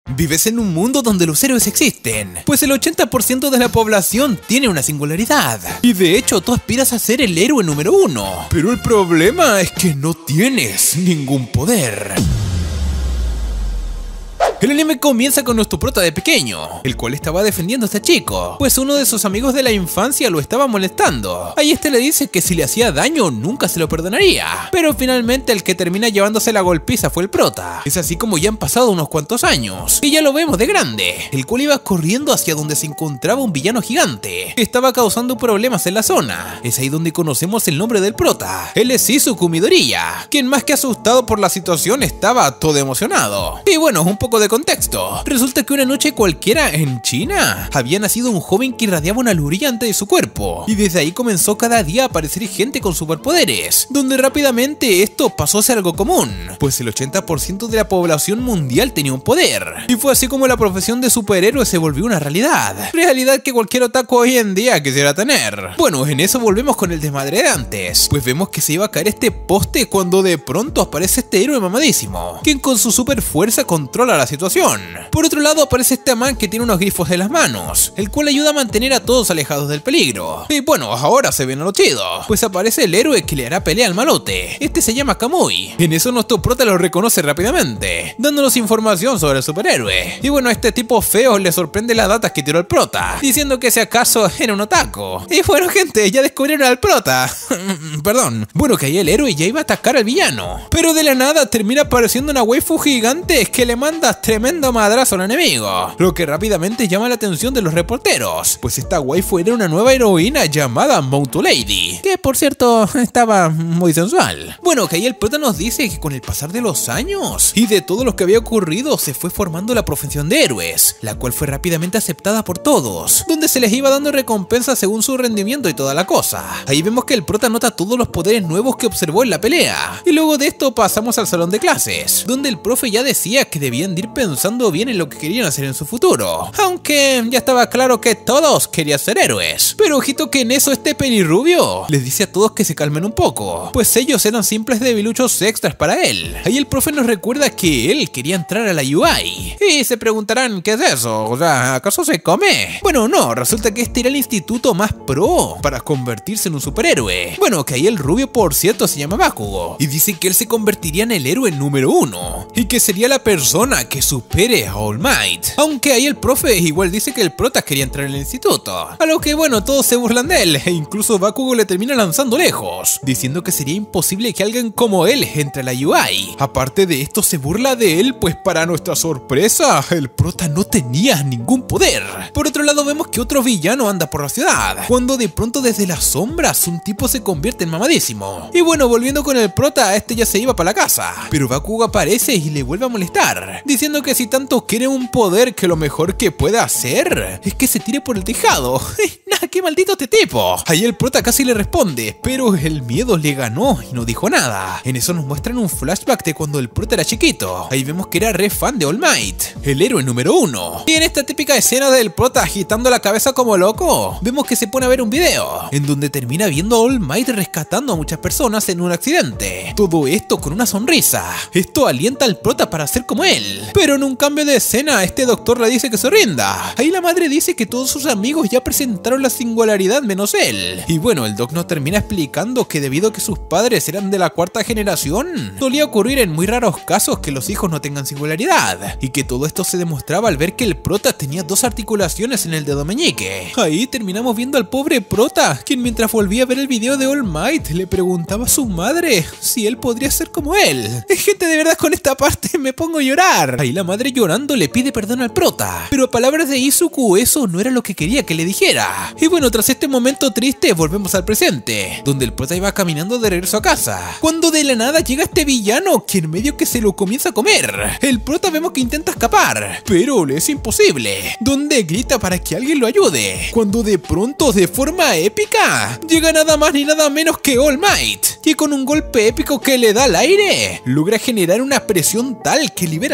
Vives en un mundo donde los héroes existen, pues el 80% de la población tiene una singularidad. Y de hecho tú aspiras a ser el héroe número 1. Pero el problema es que no tienes ningún poder. El anime comienza con nuestro prota de pequeño, el cual estaba defendiendo a este chico, pues uno de sus amigos de la infancia lo estaba molestando. Ahí este le dice que si le hacía daño nunca se lo perdonaría, pero finalmente el que termina llevándose la golpiza fue el prota. Es así como ya han pasado unos cuantos años, y ya lo vemos de grande, el cual iba corriendo hacia donde se encontraba un villano gigante, que estaba causando problemas en la zona. Es ahí donde conocemos el nombre del prota. Él es Izuku Midoriya, quien más que asustado por la situación estaba todo emocionado. Y bueno, un poco de contexto. Resulta que una noche cualquiera en China había nacido un joven que irradiaba una luz brillante de su cuerpo, y desde ahí comenzó cada día a aparecer gente con superpoderes, donde rápidamente esto pasó a ser algo común, pues el 80% de la población mundial tenía un poder, y fue así como la profesión de superhéroe se volvió una realidad que cualquier otaku hoy en día quisiera tener. Bueno, en eso volvemos con el desmadre de antes, pues vemos que se iba a caer este poste cuando de pronto aparece este héroe mamadísimo, quien con su super fuerza controla la situación. Por otro lado aparece este man que tiene unos grifos en las manos, el cual ayuda a mantener a todos alejados del peligro. Y bueno, ahora se viene lo chido, pues aparece el héroe que le hará pelea al malote. Este se llama Kamui. En eso nuestro prota lo reconoce rápidamente, dándonos información sobre el superhéroe. Y bueno, a este tipo feo le sorprende las datas que tiró el prota, diciendo que si acaso era un otaku. Y bueno gente, ya descubrieron al prota. Perdón. Bueno, que ahí el héroe ya iba a atacar al villano, pero de la nada termina apareciendo una waifu gigante que le manda tremendo madrazo al enemigo, lo que rápidamente llama la atención de los reporteros, pues esta waifu era una nueva heroína llamada Mount Lady, que por cierto estaba muy sensual. Bueno, que ahí el prota nos dice que con el pasar de los años y de todo lo que había ocurrido se fue formando la profesión de héroes, la cual fue rápidamente aceptada por todos, donde se les iba dando recompensas según su rendimiento y toda la cosa. Ahí vemos que el prota nota todos los poderes nuevos que observó en la pelea, y luego de esto pasamos al salón de clases, donde el profe ya decía que debían de ir pensando bien en lo que querían hacer en su futuro, aunque ya estaba claro que todos querían ser héroes. Pero ojito que en eso este pelirrubio les dice a todos que se calmen un poco, pues ellos eran simples debiluchos extras para él. Ahí el profe nos recuerda que él quería entrar a la UI, y se preguntarán ¿qué es eso? O sea, ¿acaso se come? Bueno, no, resulta que este era el instituto más pro para convertirse en un superhéroe. Bueno, que ahí el rubio por cierto se llama Bakugo, y dice que él se convertiría en el héroe número 1, y que sería la persona que supere a All Might. Aunque ahí el profe igual dice que el prota quería entrar en el instituto, a lo que bueno, todos se burlan de él, e incluso Bakugo le termina lanzando lejos, diciendo que sería imposible que alguien como él entre a la UI. Aparte de esto se burla de él, pues para nuestra sorpresa, el prota no tenía ningún poder. Por otro lado vemos que otro villano anda por la ciudad, cuando de pronto desde las sombras un tipo se convierte en mamadísimo. Y bueno, volviendo con el prota, este ya se iba para la casa, pero Bakugo aparece y le vuelve a molestar, diciendo que si tanto quiere un poder, que lo mejor que pueda hacer es que se tire por el tejado. Nah, qué maldito este tipo. Ahí el prota casi le responde, pero el miedo le ganó y no dijo nada. En eso nos muestran un flashback de cuando el prota era chiquito. Ahí vemos que era re fan de All Might, el héroe número 1. Y en esta típica escena del prota agitando la cabeza como loco, vemos que se pone a ver un video, en donde termina viendo a All Might rescatando a muchas personas en un accidente. Todo esto con una sonrisa. Esto alienta al prota para ser como él. Pero en un cambio de escena, este doctor le dice que se rinda. Ahí la madre dice que todos sus amigos ya presentaron la singularidad menos él. Y bueno, el doc nos termina explicando que debido a que sus padres eran de la 4ª generación, solía ocurrir en muy raros casos que los hijos no tengan singularidad, y que todo esto se demostraba al ver que el prota tenía 2 articulaciones en el dedo meñique. Ahí terminamos viendo al pobre prota, quien mientras volvía a ver el video de All Might le preguntaba a su madre si él podría ser como él. Gente, de verdad con esta parte me pongo a llorar. Ahí la madre llorando le pide perdón al prota, pero a palabras de Izuku eso no era lo que quería que le dijera. Y bueno, tras este momento triste volvemos al presente, donde el prota iba caminando de regreso a casa, cuando de la nada llega este villano, quien medio que se lo comienza a comer. El prota vemos que intenta escapar, pero le es imposible, donde grita para que alguien lo ayude, cuando de pronto de forma épica llega nada más ni nada menos que All Might, que con un golpe épico que le da al aire logra generar una presión tal que libera al prota.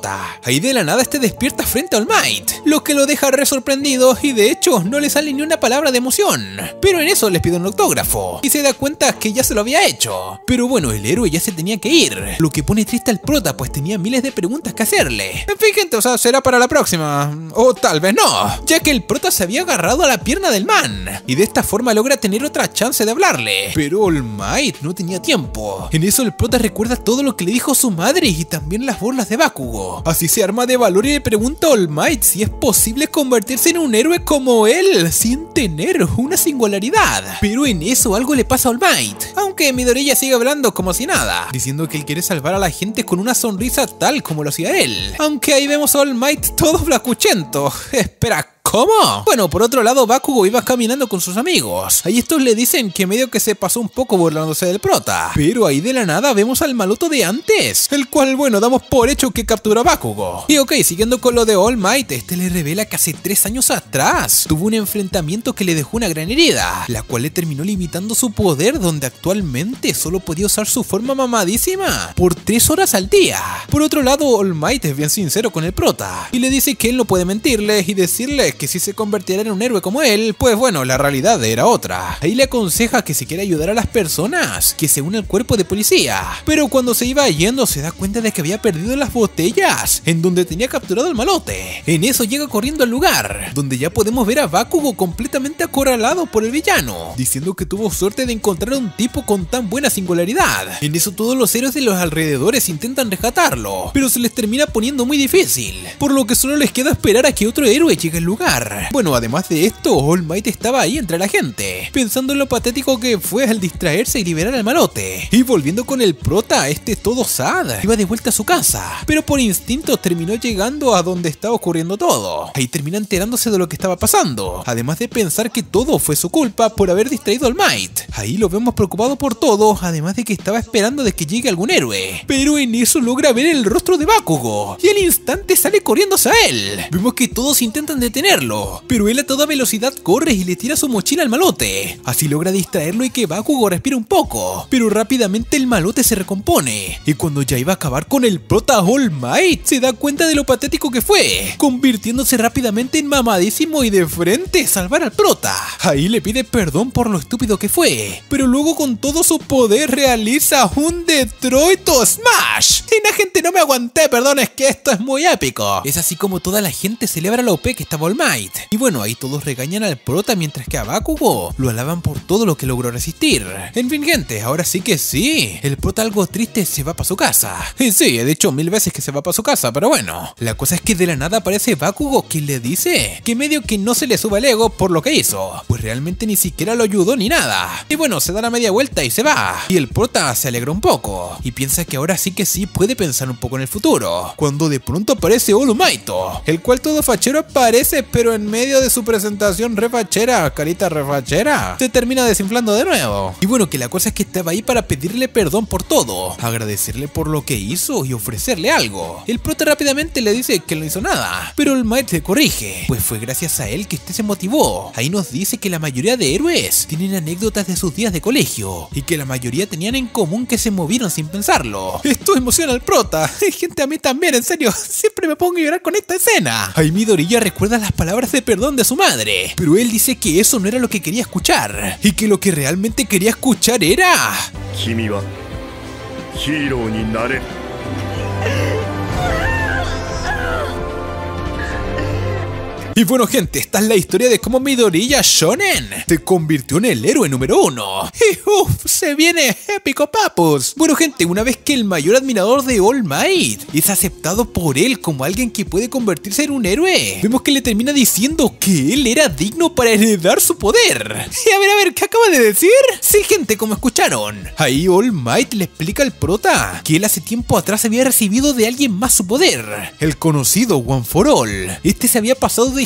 prota. Ahí de la nada despierta frente a All Might, lo que lo deja re sorprendido y de hecho no le sale ni una palabra de emoción. Pero en eso les pide un autógrafo y se da cuenta que ya se lo había hecho. Pero bueno, el héroe ya se tenía que ir, lo que pone triste al prota pues tenía miles de preguntas que hacerle. En fin gente, o sea, será para la próxima, o tal vez no, ya que el prota se había agarrado a la pierna del man y de esta forma logra tener otra chance de hablarle. Pero All Might no tenía tiempo. En eso el prota recuerda todo lo que le dijo su madre y también las burlas de Bakugo. Así se arma de valor y le pregunta a All Might si es posible convertirse en un héroe como él sin tener una singularidad. Pero en eso algo le pasa a All Might, aunque Midoriya sigue hablando como si nada, diciendo que él quiere salvar a la gente con una sonrisa tal como lo hacía él. Aunque ahí vemos a All Might todo flacuchento. Espera, ¿cómo? Bueno, por otro lado, Bakugo iba caminando con sus amigos. Ahí estos le dicen que medio que se pasó un poco burlándose del prota. Pero ahí de la nada vemos al maloto de antes, el cual, bueno, damos por hecho que capturó a Bakugo. Y ok, siguiendo con lo de All Might, le revela que hace 3 años atrás tuvo un enfrentamiento que le dejó una gran herida, la cual le terminó limitando su poder, donde actualmente solo podía usar su forma mamadísima por 3 horas al día. Por otro lado, All Might es bien sincero con el prota y le dice que él no puede mentirle y decirle que si se convirtiera en un héroe como él, pues bueno, la realidad era otra. Ahí le aconseja que si quiere ayudar a las personas, que se une al cuerpo de policía. Pero cuando se iba yendo se da cuenta de que había perdido las botellas en donde tenía capturado al malote. En eso llega corriendo al lugar, donde ya podemos ver a Bakugo completamente acorralado por el villano, diciendo que tuvo suerte de encontrar a un tipo con tan buena singularidad. En eso todos los héroes de los alrededores intentan rescatarlo, pero se les termina poniendo muy difícil, por lo que solo les queda esperar a que otro héroe llegue al lugar. Bueno, además de esto, All Might estaba ahí entre la gente, pensando en lo patético que fue al distraerse y liberar al malote. Y volviendo con el prota, todo sad, iba de vuelta a su casa, pero por instinto terminó llegando a donde estaba ocurriendo todo. Ahí termina enterándose de lo que estaba pasando, además de pensar que todo fue su culpa por haber distraído a All Might. Ahí lo vemos preocupado por todo, además de que estaba esperando de que llegue algún héroe. Pero en eso logra ver el rostro de Bakugo, y al instante sale corriéndose a él. Vemos que todos intentan detenerlo, pero él a toda velocidad corre y le tira su mochila al malote. Así logra distraerlo y que Bakugo respire un poco, pero rápidamente el malote se recompone. Y cuando ya iba a acabar con el prota, All Might se da cuenta de lo patético que fue, convirtiéndose rápidamente en mamadísimo y de frente salvar al prota. Ahí le pide perdón por lo estúpido que fue, pero luego con todo su poder realiza un Detroit Smash. Y la gente, no me aguanté, perdón, es que esto es muy épico. Es así como toda la gente celebra la OP que estaba All Might. Y bueno, ahí todos regañan al prota mientras que a Bakugo lo alaban por todo lo que logró resistir. En fin gente, ahora sí que sí, el prota algo triste se va para su casa. Y sí, he dicho 1000 veces que se va para su casa, pero bueno, la cosa es que de la nada aparece Bakugo, quien le dice que medio que no se le suba el ego por lo que hizo, pues realmente ni siquiera lo ayudó ni nada. Y bueno, se da la media vuelta y se va. Y el prota se alegra un poco y piensa que ahora sí que sí puede pensar un poco en el futuro, cuando de pronto aparece All Might, el cual todo fachero aparece, pero en medio de su presentación refachera, carita refachera, se termina desinflando de nuevo. Y bueno, que la cosa es que estaba ahí para pedirle perdón por todo, agradecerle por lo que hizo y ofrecerle algo. El prota rápidamente le dice que no hizo nada, pero el Might se corrige, pues fue gracias a él que se motivó. Ahí nos dice que la mayoría de héroes tienen anécdotas de sus días de colegio y que la mayoría tenían en común que se movieron sin pensarlo. Esto emociona al prota. Gente, a mí también, en serio, siempre me pongo a llorar con esta escena. Ahí Midoriya recuerda las palabras de perdón de su madre, pero él dice que eso no era lo que quería escuchar y que lo que realmente quería escuchar era... Kimi wa hero ni nareru. Y bueno gente, esta es la historia de cómo Midoriya Shonen se convirtió en el héroe número 1. Y se viene épico papus. Bueno gente, una vez que el mayor admirador de All Might es aceptado por él como alguien que puede convertirse en un héroe, vemos que le termina diciendo que él era digno para heredar su poder. Y a ver, ¿qué acaba de decir? Sí gente, como escucharon. Ahí All Might le explica al prota que él hace tiempo atrás había recibido de alguien más su poder, el conocido One for All. Se había pasado de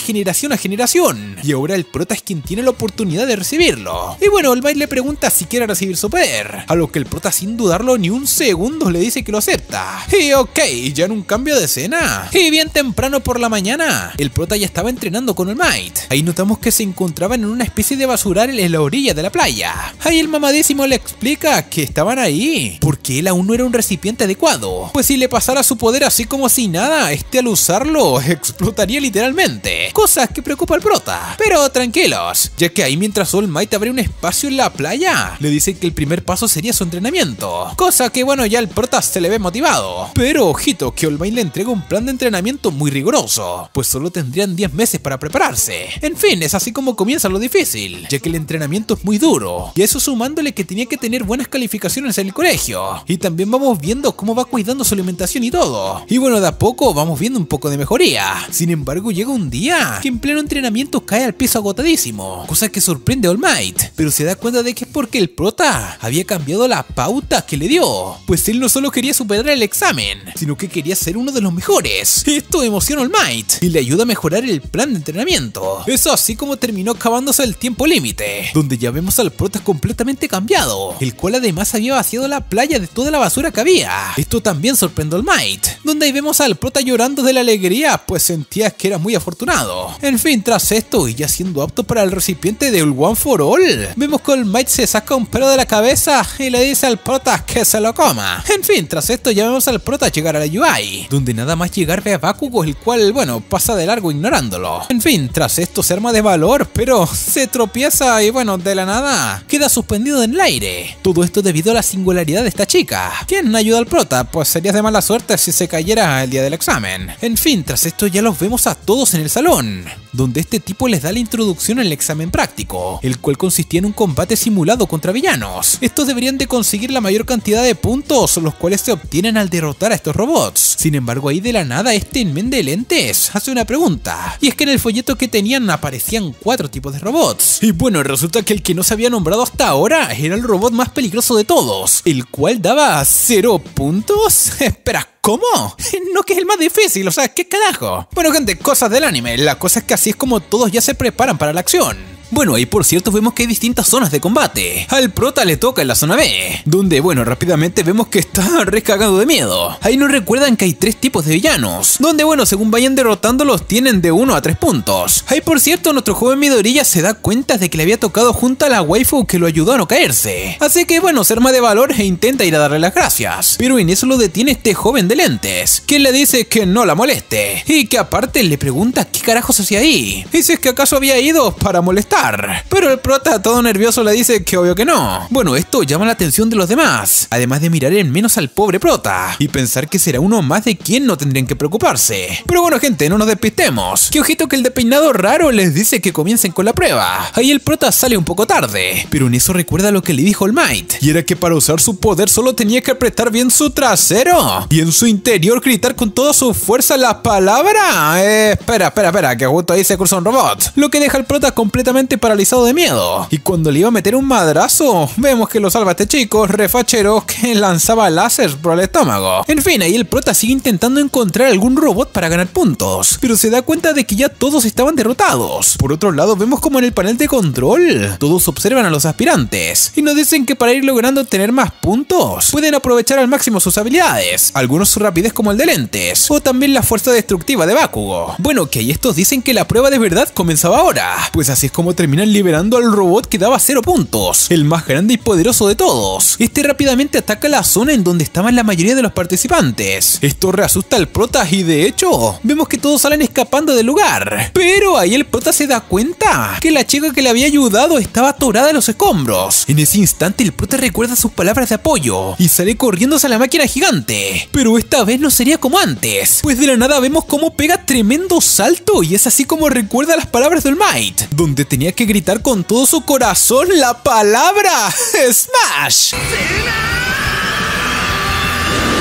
generación a generación, y ahora el prota es quien tiene la oportunidad de recibirlo. Y bueno, All Might le pregunta si quiere recibir su poder, a lo que el prota sin dudarlo ni un segundo le dice que lo acepta. Y ok, ya en un cambio de escena, y bien temprano por la mañana, el prota ya estaba entrenando con All Might. Ahí notamos que se encontraban en una especie de basural en la orilla de la playa. Ahí el mamadísimo le explica que estaban ahí porque él aún no era un recipiente adecuado, pues si le pasara su poder así como si nada, al usarlo explotaría literalmente, cosa que preocupa al prota. Pero tranquilos, ya que ahí mientras All Might abre un espacio en la playa, le dice que el primer paso sería su entrenamiento, cosa que bueno, ya el prota se le ve motivado. Pero ojito que All Might le entrega un plan de entrenamiento muy riguroso, pues solo tendrían 10 meses para prepararse. En fin, es así como comienza lo difícil, ya que el entrenamiento es muy duro, y eso sumándole que tenía que tener buenas calificaciones en el colegio. Y también vamos viendo cómo va cuidando su alimentación y todo. Y bueno, de a poco vamos viendo un poco de mejoría. Sin embargo, llega un día que en pleno entrenamiento cae al piso agotadísimo, cosa que sorprende a All Might, pero se da cuenta de que es porque el prota había cambiado la pauta que le dio, pues él no solo quería superar el examen, sino que quería ser uno de los mejores. Esto emociona a All Might y le ayuda a mejorar el plan de entrenamiento. Eso así como terminó acabándose el tiempo límite, donde ya vemos al prota completamente cambiado, el cual además había vaciado la playa de toda la basura que había. Esto también sorprendió a All Might, donde ahí vemos al prota llorando de la alegría, pues sentía que era muy afortunado. En fin, tras esto y ya siendo apto para el recipiente de One for All, vemos que All Might se saca un pelo de la cabeza y le dice al prota que se lo coma. En fin, tras esto ya vemos al prota llegar a la UI, donde nada más llegar ve a Bakugo, el cual, bueno, pasa de largo ignorándolo. En fin, tras esto se arma de valor, pero se tropieza y bueno, de la nada queda suspendido en el aire. Todo esto debido a la singularidad de esta chica. ¿Quién ayuda al prota? Pues sería de mala suerte si se cayera el día del examen. En fin, tras esto ya los vemos a todos en el salón, donde este tipo les da la introducción al examen práctico, el cual consistía en un combate simulado contra villanos. Estos deberían de conseguir la mayor cantidad de puntos, los cuales se obtienen al derrotar a estos robots. Sin embargo, ahí de la nada este men de lentes hace una pregunta, y es que en el folleto que tenían aparecían 4 tipos de robots. Y bueno, resulta que el que no se había nombrado hasta ahora era el robot más peligroso de todos, el cual daba 0 puntos. Espera, ¿cómo? No, que es el más difícil, o sea, ¿qué carajo? Bueno gente, cosas del anime, la cosa es que así es como todos ya se preparan para la acción. Bueno, y por cierto vemos que hay distintas zonas de combate. Al prota le toca en la zona B, donde bueno, rápidamente vemos que está recagado de miedo. Ahí nos recuerdan que hay 3 tipos de villanos, donde bueno, según vayan derrotándolos tienen de 1 a 3 puntos. Ahí por cierto, nuestro joven Midoriya se da cuenta de que le había tocado junto a la waifu que lo ayudó a no caerse. Así que bueno, se arma de valor e intenta ir a darle las gracias. Pero en eso lo detiene este joven de lentes, quien le dice que no la moleste, y que aparte le pregunta qué carajos hacía ahí, y si es que acaso había ido para molestar. Pero el prota todo nervioso le dice que obvio que no. Bueno, esto llama la atención de los demás, además de mirar en menos al pobre prota y pensar que será uno más de quien no tendrían que preocuparse. Pero bueno gente, no nos despistemos, que ojito que el de peinado raro les dice que comiencen con la prueba. Ahí el prota sale un poco tarde, pero en eso recuerda lo que le dijo All Might, y era que para usar su poder solo tenía que apretar bien su trasero y en su interior gritar con toda su fuerza la palabra. Espera, que justo ahí se cruza un robot, lo que deja al prota completamente paralizado de miedo. Y cuando le iba a meter un madrazo, vemos que lo salva este chico refachero que lanzaba láser por el estómago. En fin, ahí el prota sigue intentando encontrar algún robot para ganar puntos, pero se da cuenta de que ya todos estaban derrotados. Por otro lado, vemos como en el panel de control todos observan a los aspirantes y nos dicen que para ir logrando tener más puntos pueden aprovechar al máximo sus habilidades, algunos su rapidez como el de lentes, o también la fuerza destructiva de Bakugo. Bueno, que ahí estos dicen que la prueba de verdad comenzaba ahora, pues así es como terminan liberando al robot que daba 0 puntos, el más grande y poderoso de todos. Este rápidamente ataca la zona en donde estaban la mayoría de los participantes. Esto reasusta al prota y de hecho vemos que todos salen escapando del lugar. Pero ahí el prota se da cuenta que la chica que le había ayudado estaba atorada en los escombros. En ese instante el prota recuerda sus palabras de apoyo y sale corriendo hacia la máquina gigante. Pero esta vez no sería como antes, pues de la nada vemos cómo pega tremendo salto y es así como recuerda las palabras de All Might, donde tenía que gritar con todo su corazón la palabra Smash.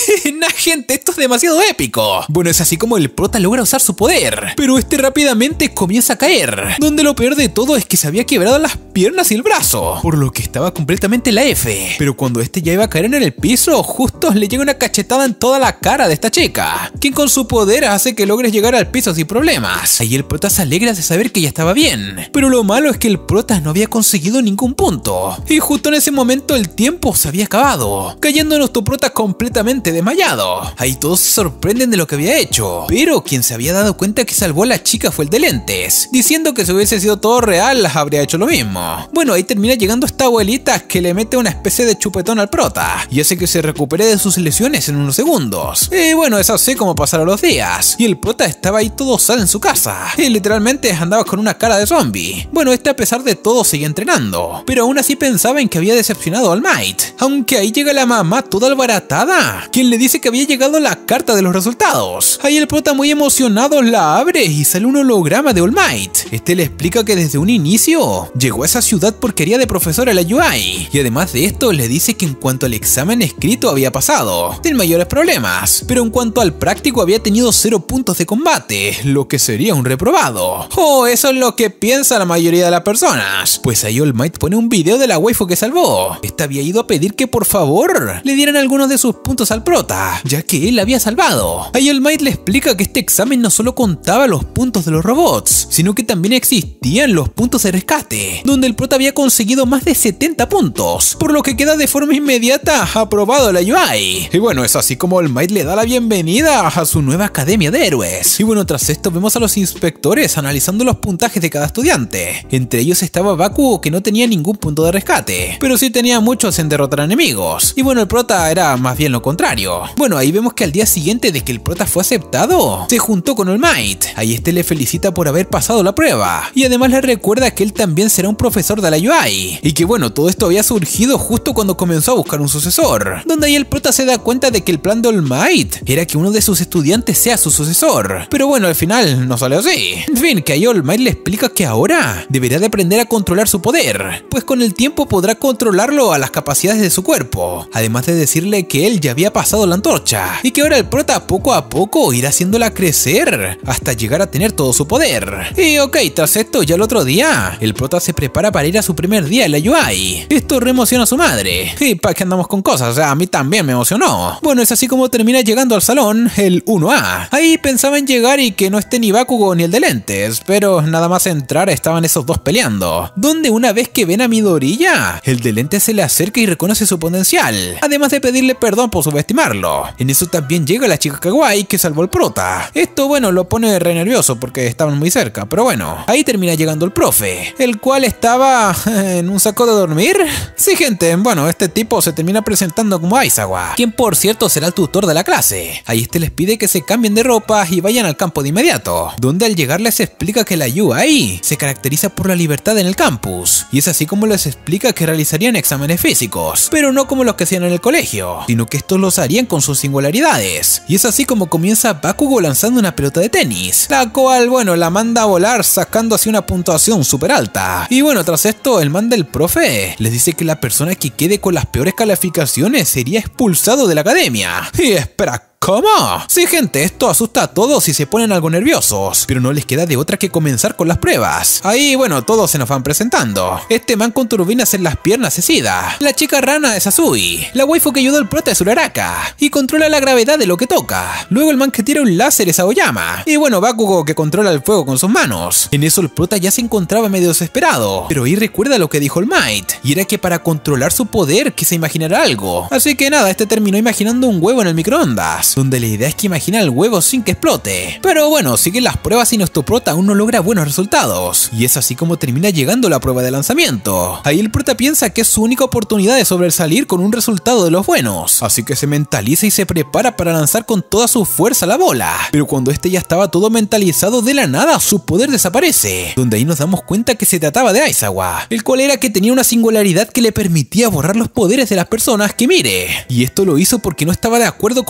Nah, gente, esto es demasiado épico. Bueno, es así como el prota logra usar su poder, pero este rápidamente comienza a caer, donde lo peor de todo es que se había quebrado las piernas y el brazo, por lo que estaba completamente en la F. Pero cuando este ya iba a caer en el piso, justo le llega una cachetada en toda la cara de esta chica, quien con su poder hace que logres llegar al piso sin problemas. Ahí el prota se alegra de saber que ya estaba bien, pero lo malo es que el prota no había conseguido ningún punto, y justo en ese momento el tiempo se había acabado, cayendo nuestro prota completamente desmayado. Ahí todos se sorprenden de lo que había hecho, pero quien se había dado cuenta que salvó a la chica fue el de lentes, diciendo que si hubiese sido todo real habría hecho lo mismo. Bueno, ahí termina llegando esta abuelita que le mete una especie de chupetón al prota y hace que se recupere de sus lesiones en unos segundos. Y bueno, es así como pasaron los días, y el prota estaba ahí todo sano en su casa, y literalmente andaba con una cara de zombie. Bueno, este a pesar de todo seguía entrenando, pero aún así pensaba en que había decepcionado a All Might, aunque ahí llega la mamá toda albaratada, quien le dice que había llegado la carta de los resultados. Ahí el prota muy emocionado la abre y sale un holograma de All Might. Este le explica que desde un inicio llegó a esa ciudad por quería de profesora la UI, y además de esto le dice que en cuanto al examen escrito había pasado, sin mayores problemas, pero en cuanto al práctico había tenido 0 puntos de combate, lo que sería un reprobado. Oh, eso es lo que piensa la mayoría de las personas, pues ahí All Might pone un video de la waifu que salvó. Esta había ido a pedir que por favor le dieran algunos de sus puntos al prota, ya que él la había salvado. Ahí All Might le explica que este examen no solo contaba los puntos de los robots, sino que también existían los puntos de rescate, donde el prota había conseguido más de 70 puntos, por lo que queda de forma inmediata aprobado la UI. Y bueno, es así como All Might le da la bienvenida a su nueva academia de héroes. Y bueno, tras esto vemos a los inspectores analizando los puntajes de cada estudiante. Entre ellos estaba Bakugo, que no tenía ningún punto de rescate, pero sí tenía muchos en derrotar enemigos. Y bueno, el prota era más bien lo contrario. Bueno, ahí vemos que al día siguiente de que el prota fue aceptado, se juntó con All Might. Ahí este le felicita por haber pasado la prueba, y además le recuerda que él también será un profesor de la UI, y que bueno, todo esto había surgido justo cuando comenzó a buscar un sucesor, donde ahí el prota se da cuenta de que el plan de All Might era que uno de sus estudiantes sea su sucesor, pero bueno, al final no salió así. En fin, que ahí All Might le explica que ahora deberá de aprender a controlar su poder, pues con el tiempo podrá controlarlo a las capacidades de su cuerpo, además de decirle que él ya había pasado la antorcha, y que ahora el prota poco a poco irá haciéndola crecer hasta llegar a tener todo su poder. Y ok, tras esto ya el otro día, el prota se prepara para ir a su primer día en la UI. Esto re emociona a su madre, y para que andamos con cosas, o sea, a mí también me emocionó. Bueno, es así como termina llegando al salón el 1A. Ahí pensaba en llegar y que no esté ni Bakugo ni el de lentes, pero nada más entrar estaban esos dos peleando, donde una vez que ven a Midoriya, el de lentes se le acerca y reconoce su potencial, además de pedirle perdón por subestimarlo. En eso también llega la chica kawaii que salvó al prota. Esto bueno, lo pone re nervioso porque estaban muy cerca, pero bueno, ahí termina llegando el profe, el cual estaba en un saco de dormir. Sí, gente, bueno, este tipo se termina presentando como Aizawa, quien por cierto será el tutor de la clase. Ahí este les pide que se cambien de ropa y vayan al campo de inmediato, donde al llegar les explica que la UI se caracteriza por la libertad en el campus, y es así como les explica que realizarían exámenes físicos, pero no como los que hacían en el colegio, sino que estos los harían con sus singularidades. Y es así como comienza Bakugo lanzando una pelota de tenis, la cual bueno, la manda a volar sacando así una puntuación súper alta. Y bueno, tras esto el man del profe les dice que la persona que quede con las peores calificaciones sería expulsado de la academia. Y espera, ¿cómo? Sí, gente, esto asusta a todos y se ponen algo nerviosos, pero no les queda de otra que comenzar con las pruebas. Ahí, bueno, todos se nos van presentando. Este man con turbinas en las piernas es Ida. La chica rana es Azui. La waifu que ayudó al prota es Uraraka y controla la gravedad de lo que toca. Luego el man que tira un láser es Aoyama. Y bueno, Bakugo que controla el fuego con sus manos. En eso el prota ya se encontraba medio desesperado, pero ahí recuerda lo que dijo All Might, y era que para controlar su poder que se imaginara algo. Así que nada, este terminó imaginando un huevo en el microondas, donde la idea es que imagina el huevo sin que explote. Pero bueno, siguen las pruebas y nuestro prota aún no logra buenos resultados, y es así como termina llegando la prueba de lanzamiento. Ahí el prota piensa que es su única oportunidad de sobresalir con un resultado de los buenos, así que se mentaliza y se prepara para lanzar con toda su fuerza la bola. Pero cuando este ya estaba todo mentalizado, de la nada su poder desaparece, donde ahí nos damos cuenta que se trataba de Aizawa, el cual era que tenía una singularidad que le permitía borrar los poderes de las personas que mire, y esto lo hizo porque no estaba de acuerdo con el poder de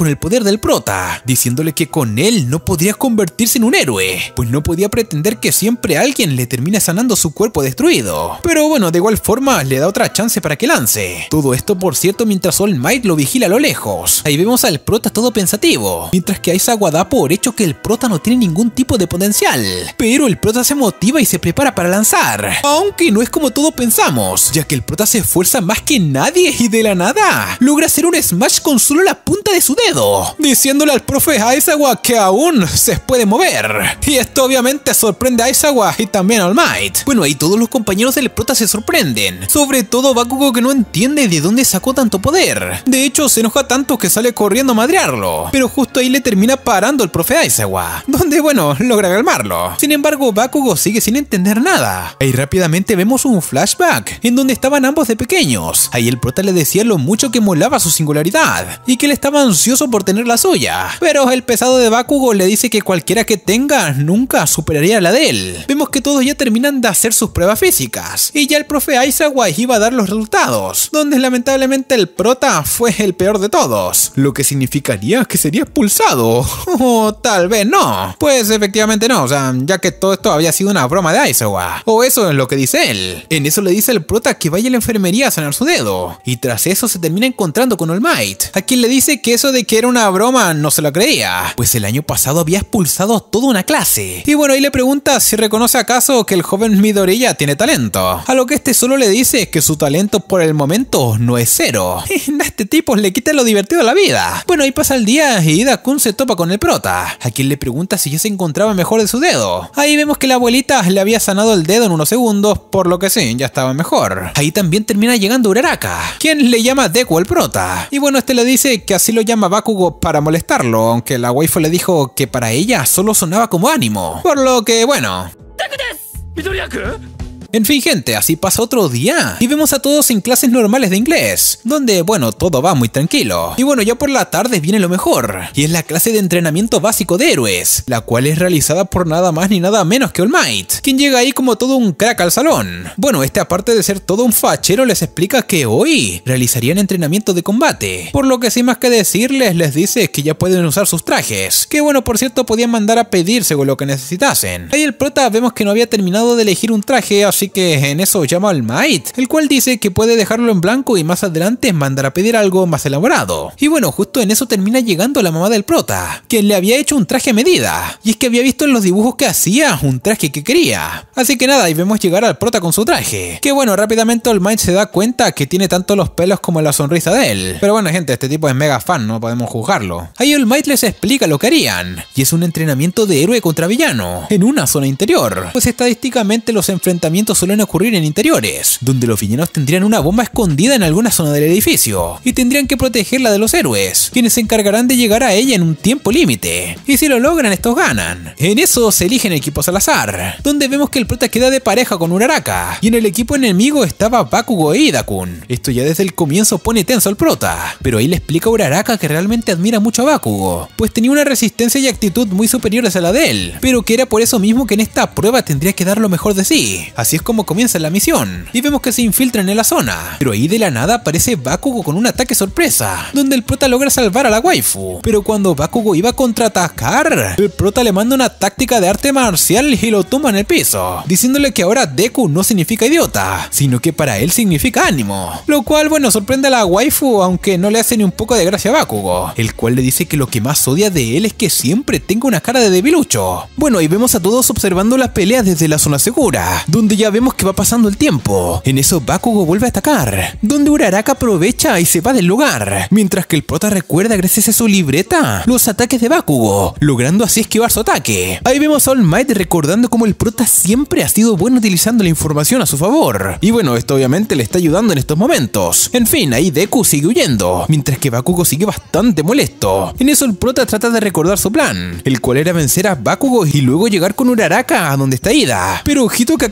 del prota, diciéndole que con él no podría convertirse en un héroe, pues no podía pretender que siempre alguien le termine sanando su cuerpo destruido. Pero bueno, de igual forma le da otra chance para que lance. Todo esto, por cierto, mientras All Might lo vigila a lo lejos. Ahí vemos al prota todo pensativo, mientras que Aizawa da por hecho que el prota no tiene ningún tipo de potencial. Pero el prota se motiva y se prepara para lanzar, aunque no es como todos pensamos, ya que el prota se esfuerza más que nadie y de la nada logra hacer un smash con solo la punta de su dedo, diciéndole al profe Aizawa que aún se puede mover. Y esto obviamente sorprende a Aizawa y también a All Might. Bueno, ahí todos los compañeros del prota se sorprenden, sobre todo Bakugo, que no entiende de dónde sacó tanto poder. De hecho, se enoja tanto que sale corriendo a madrearlo, pero justo ahí le termina parando el profe Aizawa, donde bueno, logra calmarlo. Sin embargo, Bakugo sigue sin entender nada. Ahí rápidamente vemos un flashback en donde estaban ambos de pequeños. Ahí el prota le decía lo mucho que molaba su singularidad y que él estaba ansioso por tener la suya, pero el pesado de Bakugo le dice que cualquiera que tenga nunca superaría la de él. Vemos que todos ya terminan de hacer sus pruebas físicas y ya el profe Aizawa iba a dar los resultados, donde lamentablemente el prota fue el peor de todos, lo que significaría que sería expulsado. O tal vez no, pues efectivamente no, o sea, ya que todo esto había sido una broma de Aizawa, o eso es lo que dice él. En eso le dice el prota que vaya a la enfermería a sanar su dedo, y tras eso se termina encontrando con All Might, a quien le dice que eso de que era una broma no se lo creía, pues el año pasado había expulsado a toda una clase. Y bueno, ahí le pregunta si reconoce acaso que el joven Midoriya tiene talento, a lo que este solo le dice que su talento por el momento no es cero. A este tipo le quita lo divertido de la vida. Bueno, ahí pasa el día y Ida-kun se topa con el prota, a quien le pregunta si ya se encontraba mejor de su dedo. Ahí vemos que la abuelita le había sanado el dedo en unos segundos, por lo que sí, ya estaba mejor. Ahí también termina llegando Uraraka, quien le llama Deku al prota. Y bueno, este le dice que así lo llama Bakugo para molestarlo, aunque la waifu le dijo que para ella solo sonaba como ánimo. Por lo que bueno. En fin, gente, así pasa otro día y vemos a todos en clases normales de inglés, donde, bueno, todo va muy tranquilo. Y bueno, ya por la tarde viene lo mejor, y es la clase de entrenamiento básico de héroes, la cual es realizada por nada más ni nada menos que All Might, quien llega ahí como todo un crack al salón. Bueno, aparte de ser todo un fachero, les explica que hoy realizarían entrenamiento de combate, por lo que sin más que decirles, les dice que ya pueden usar sus trajes, que bueno, por cierto, podían mandar a pedir según lo que necesitasen. Ahí el prota vemos que no había terminado de elegir un traje, así que en eso llama al Might, el cual dice que puede dejarlo en blanco y más adelante mandar a pedir algo más elaborado. Y bueno, justo en eso termina llegando la mamá del prota, quien le había hecho un traje a medida, y es que había visto en los dibujos que hacía un traje que quería. Así que nada, y vemos llegar al prota con su traje, que bueno, rápidamente All Might se da cuenta que tiene tanto los pelos como la sonrisa de él. Pero bueno, gente, este tipo es mega fan, no podemos juzgarlo. Ahí All Might les explica lo que harían, y es un entrenamiento de héroe contra villano, en una zona interior, pues estadísticamente los enfrentamientos suelen ocurrir en interiores, donde los villanos tendrían una bomba escondida en alguna zona del edificio, y tendrían que protegerla de los héroes, quienes se encargarán de llegar a ella en un tiempo límite, y si lo logran estos ganan. En eso se eligen equipos al azar, donde vemos que el prota queda de pareja con Uraraka, y en el equipo enemigo estaba Bakugo e Ida-kun. Esto ya desde el comienzo pone tenso al prota, pero ahí le explica a Uraraka que realmente admira mucho a Bakugo, pues tenía una resistencia y actitud muy superiores a la de él, pero que era por eso mismo que en esta prueba tendría que dar lo mejor de sí. Así es como comienza la misión, y vemos que se infiltran en la zona, pero ahí de la nada aparece Bakugo con un ataque sorpresa, donde el prota logra salvar a la waifu, pero cuando Bakugo iba a contraatacar, el prota le manda una táctica de arte marcial y lo tumba en el piso, diciéndole que ahora Deku no significa idiota, sino que para él significa ánimo, lo cual bueno, sorprende a la waifu, aunque no le hace ni un poco de gracia a Bakugo, el cual le dice que lo que más odia de él es que siempre tenga una cara de debilucho. Bueno, y vemos a todos observando la pelea desde la zona segura, donde ya vemos que va pasando el tiempo. En eso Bakugo vuelve a atacar, donde Uraraka aprovecha y se va del lugar, mientras que el prota recuerda gracias a su libreta los ataques de Bakugo, logrando así esquivar su ataque. Ahí vemos a All Might recordando cómo el prota siempre ha sido bueno utilizando la información a su favor, y bueno, esto obviamente le está ayudando en estos momentos. En fin, ahí Deku sigue huyendo, mientras que Bakugo sigue bastante molesto. En eso el prota trata de recordar su plan, el cual era vencer a Bakugo y luego llegar con Uraraka a donde está Ida, pero ojito que acaba de decir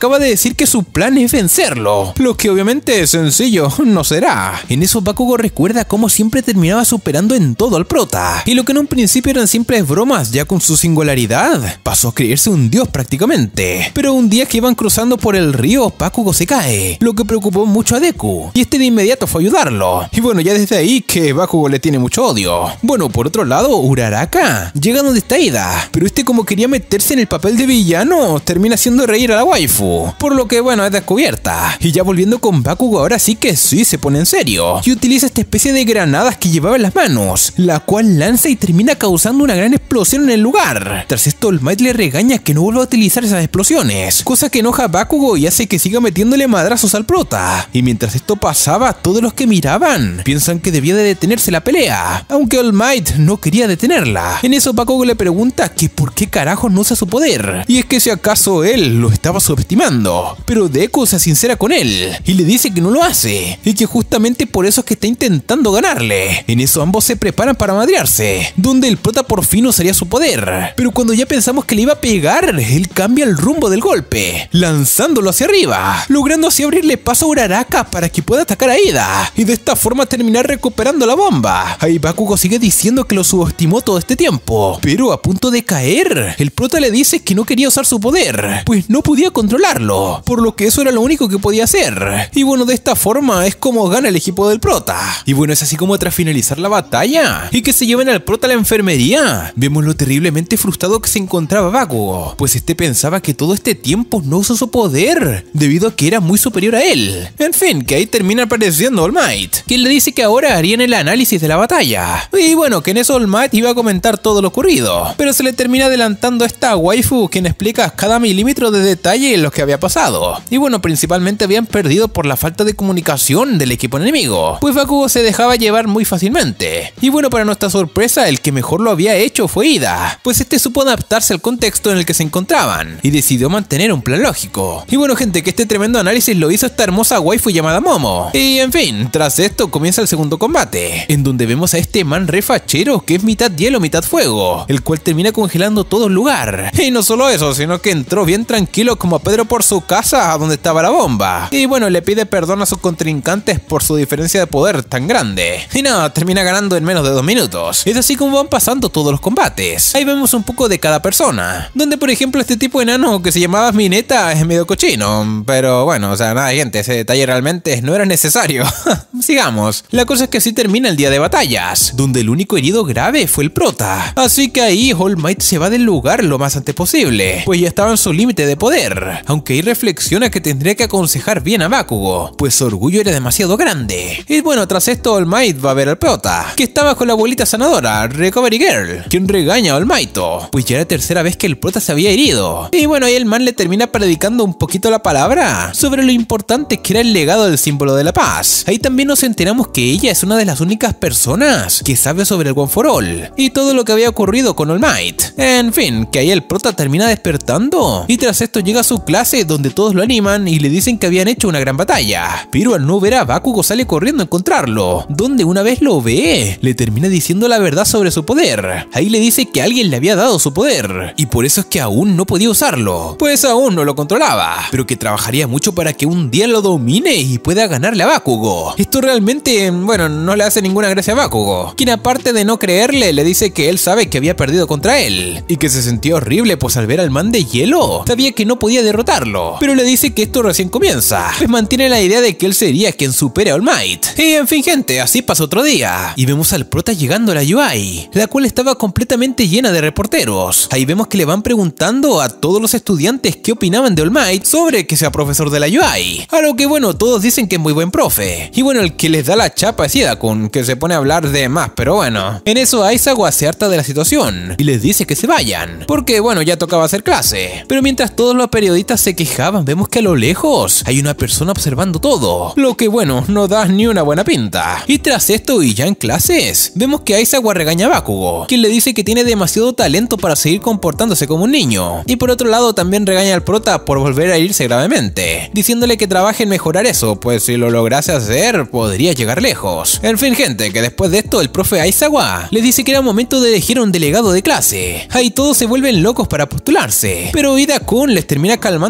decir que su plan es vencerlo, lo que obviamente sencillo no será. En eso Bakugo recuerda cómo siempre terminaba superando en todo al prota, y lo que en un principio eran simples bromas, ya con su singularidad pasó a creerse un dios prácticamente. Pero un día que iban cruzando por el río, Bakugo se cae, lo que preocupó mucho a Deku, y este de inmediato fue a ayudarlo. Y bueno, ya desde ahí que Bakugo le tiene mucho odio. Bueno, por otro lado, Uraraka llega donde está Ida, pero este, como quería meterse en el papel de villano, termina haciendo reír a la waifu, por lo que bueno, es descubierta. Y ya volviendo con Bakugo, ahora sí que sí se pone en serio y utiliza esta especie de granadas que llevaba en las manos, la cual lanza y termina causando una gran explosión en el lugar. Tras esto, All Might le regaña que no vuelva a utilizar esas explosiones, cosa que enoja a Bakugo y hace que siga metiéndole madrazos al prota. Y mientras esto pasaba, todos los que miraban piensan que debía de detenerse la pelea, aunque All Might no quería detenerla. En eso Bakugo le pregunta que por qué carajos no usa su poder, y es que si acaso él lo estaba subestimando. Pero Deku se sincera con él y le dice que no lo hace, y que justamente por eso es que está intentando ganarle. En eso ambos se preparan para madrearse, donde el prota por fin usaría su poder, pero cuando ya pensamos que le iba a pegar, él cambia el rumbo del golpe, lanzándolo hacia arriba, logrando así abrirle paso a Uraraka para que pueda atacar a Ida, y de esta forma terminar recuperando la bomba. Ahí Bakugo sigue diciendo que lo subestimó todo este tiempo, pero a punto de caer, el prota le dice que no quería usar su poder, pues no podía controlarlo, por lo que eso era lo único que podía hacer. Y bueno, de esta forma es como gana el equipo del prota. Y bueno, es así como tras finalizar la batalla y que se lleven al prota a la enfermería, vemos lo terriblemente frustrado que se encontraba Bakugo, pues este pensaba que todo este tiempo no usó su poder, debido a que era muy superior a él. En fin, que ahí termina apareciendo All Might, quien le dice que ahora harían el análisis de la batalla. Y bueno, que en eso All Might iba a comentar todo lo ocurrido, pero se le termina adelantando a esta waifu, quien explica cada milímetro de detalle en lo que había pasado. Y bueno, principalmente habían perdido por la falta de comunicación del equipo enemigo, pues Bakugo se dejaba llevar muy fácilmente. Y bueno, para nuestra sorpresa, el que mejor lo había hecho fue Ida, pues este supo adaptarse al contexto en el que se encontraban y decidió mantener un plan lógico. Y bueno, gente, que este tremendo análisis lo hizo esta hermosa waifu llamada Momo. Y en fin, tras esto comienza el segundo combate, en donde vemos a este man re fachero que es mitad hielo, mitad fuego, el cual termina congelando todo el lugar. Y no solo eso, sino que entró bien tranquilo como Pedro por su casa a donde estaba la bomba. Y bueno, le pide perdón a sus contrincantes por su diferencia de poder tan grande. Y nada, termina ganando en menos de 2 minutos. Es así como van pasando todos los combates. Ahí vemos un poco de cada persona, donde por ejemplo este tipo enano que se llamaba Mineta es medio cochino, pero bueno, o sea, nada, gente, ese detalle realmente no era necesario. Sigamos. La cosa es que así termina el día de batallas, donde el único herido grave fue el prota. Así que ahí All Might se va del lugar lo más antes posible, pues ya estaba en su límite de poder, aunque ahí reflexiona que tendría que aconsejar bien a Bakugo, pues su orgullo era demasiado grande. Y bueno, tras esto All Might va a ver al prota, que estaba con la abuelita sanadora, Recovery Girl, quien regaña a All Might, pues ya era la tercera vez que el prota se había herido. Y bueno, ahí el man le termina predicando un poquito la palabra sobre lo importante que era el legado del símbolo de la paz. Ahí también nos enteramos que ella es una de las únicas personas que sabe sobre el One for All y todo lo que había ocurrido con All Might. En fin, que ahí el prota termina despertando y tras esto llega a su clase, donde todos lo animan y le dicen que habían hecho una gran batalla. Pero al no ver a Bakugo sale corriendo a encontrarlo, donde una vez lo ve, le termina diciendo la verdad sobre su poder. Ahí le dice que alguien le había dado su poder y por eso es que aún no podía usarlo, pues aún no lo controlaba, pero que trabajaría mucho para que un día lo domine y pueda ganarle a Bakugo. Esto realmente, bueno, no le hace ninguna gracia a Bakugo, quien aparte de no creerle, le dice que él sabe que había perdido contra él y que se sentía horrible, pues al ver al man de hielo sabía que no podía derrotarlo, pero le dice que esto recién comienza, pues mantiene la idea de que él sería quien supere a All Might. Y en fin, gente, así pasa otro día y vemos al prota llegando a la UI, la cual estaba completamente llena de reporteros. Ahí vemos que le van preguntando a todos los estudiantes qué opinaban de All Might sobre que sea profesor de la UI, a lo que bueno, todos dicen que es muy buen profe. Y bueno, el que les da la chapa es Idakun, que se pone a hablar de más, pero bueno. En eso Aizawa se harta de la situación y les dice que se vayan, porque bueno, ya tocaba hacer clase. Pero mientras todos los periodistas se quejaban, vemos que a lo lejos hay una persona observando todo, lo que bueno, no da ni una buena pinta. Y tras esto y ya en clases, vemos que Aizawa regaña a Bakugo, quien le dice que tiene demasiado talento para seguir comportándose como un niño. Y por otro lado también regaña al prota por volver a herirse gravemente, diciéndole que trabaje en mejorar eso, pues si lo lograse hacer, podría llegar lejos. En fin, gente, que después de esto el profe Aizawa les dice que era momento de elegir un delegado de clase. Ahí todos se vuelven locos para postularse, pero Idakun les termina calmando a todos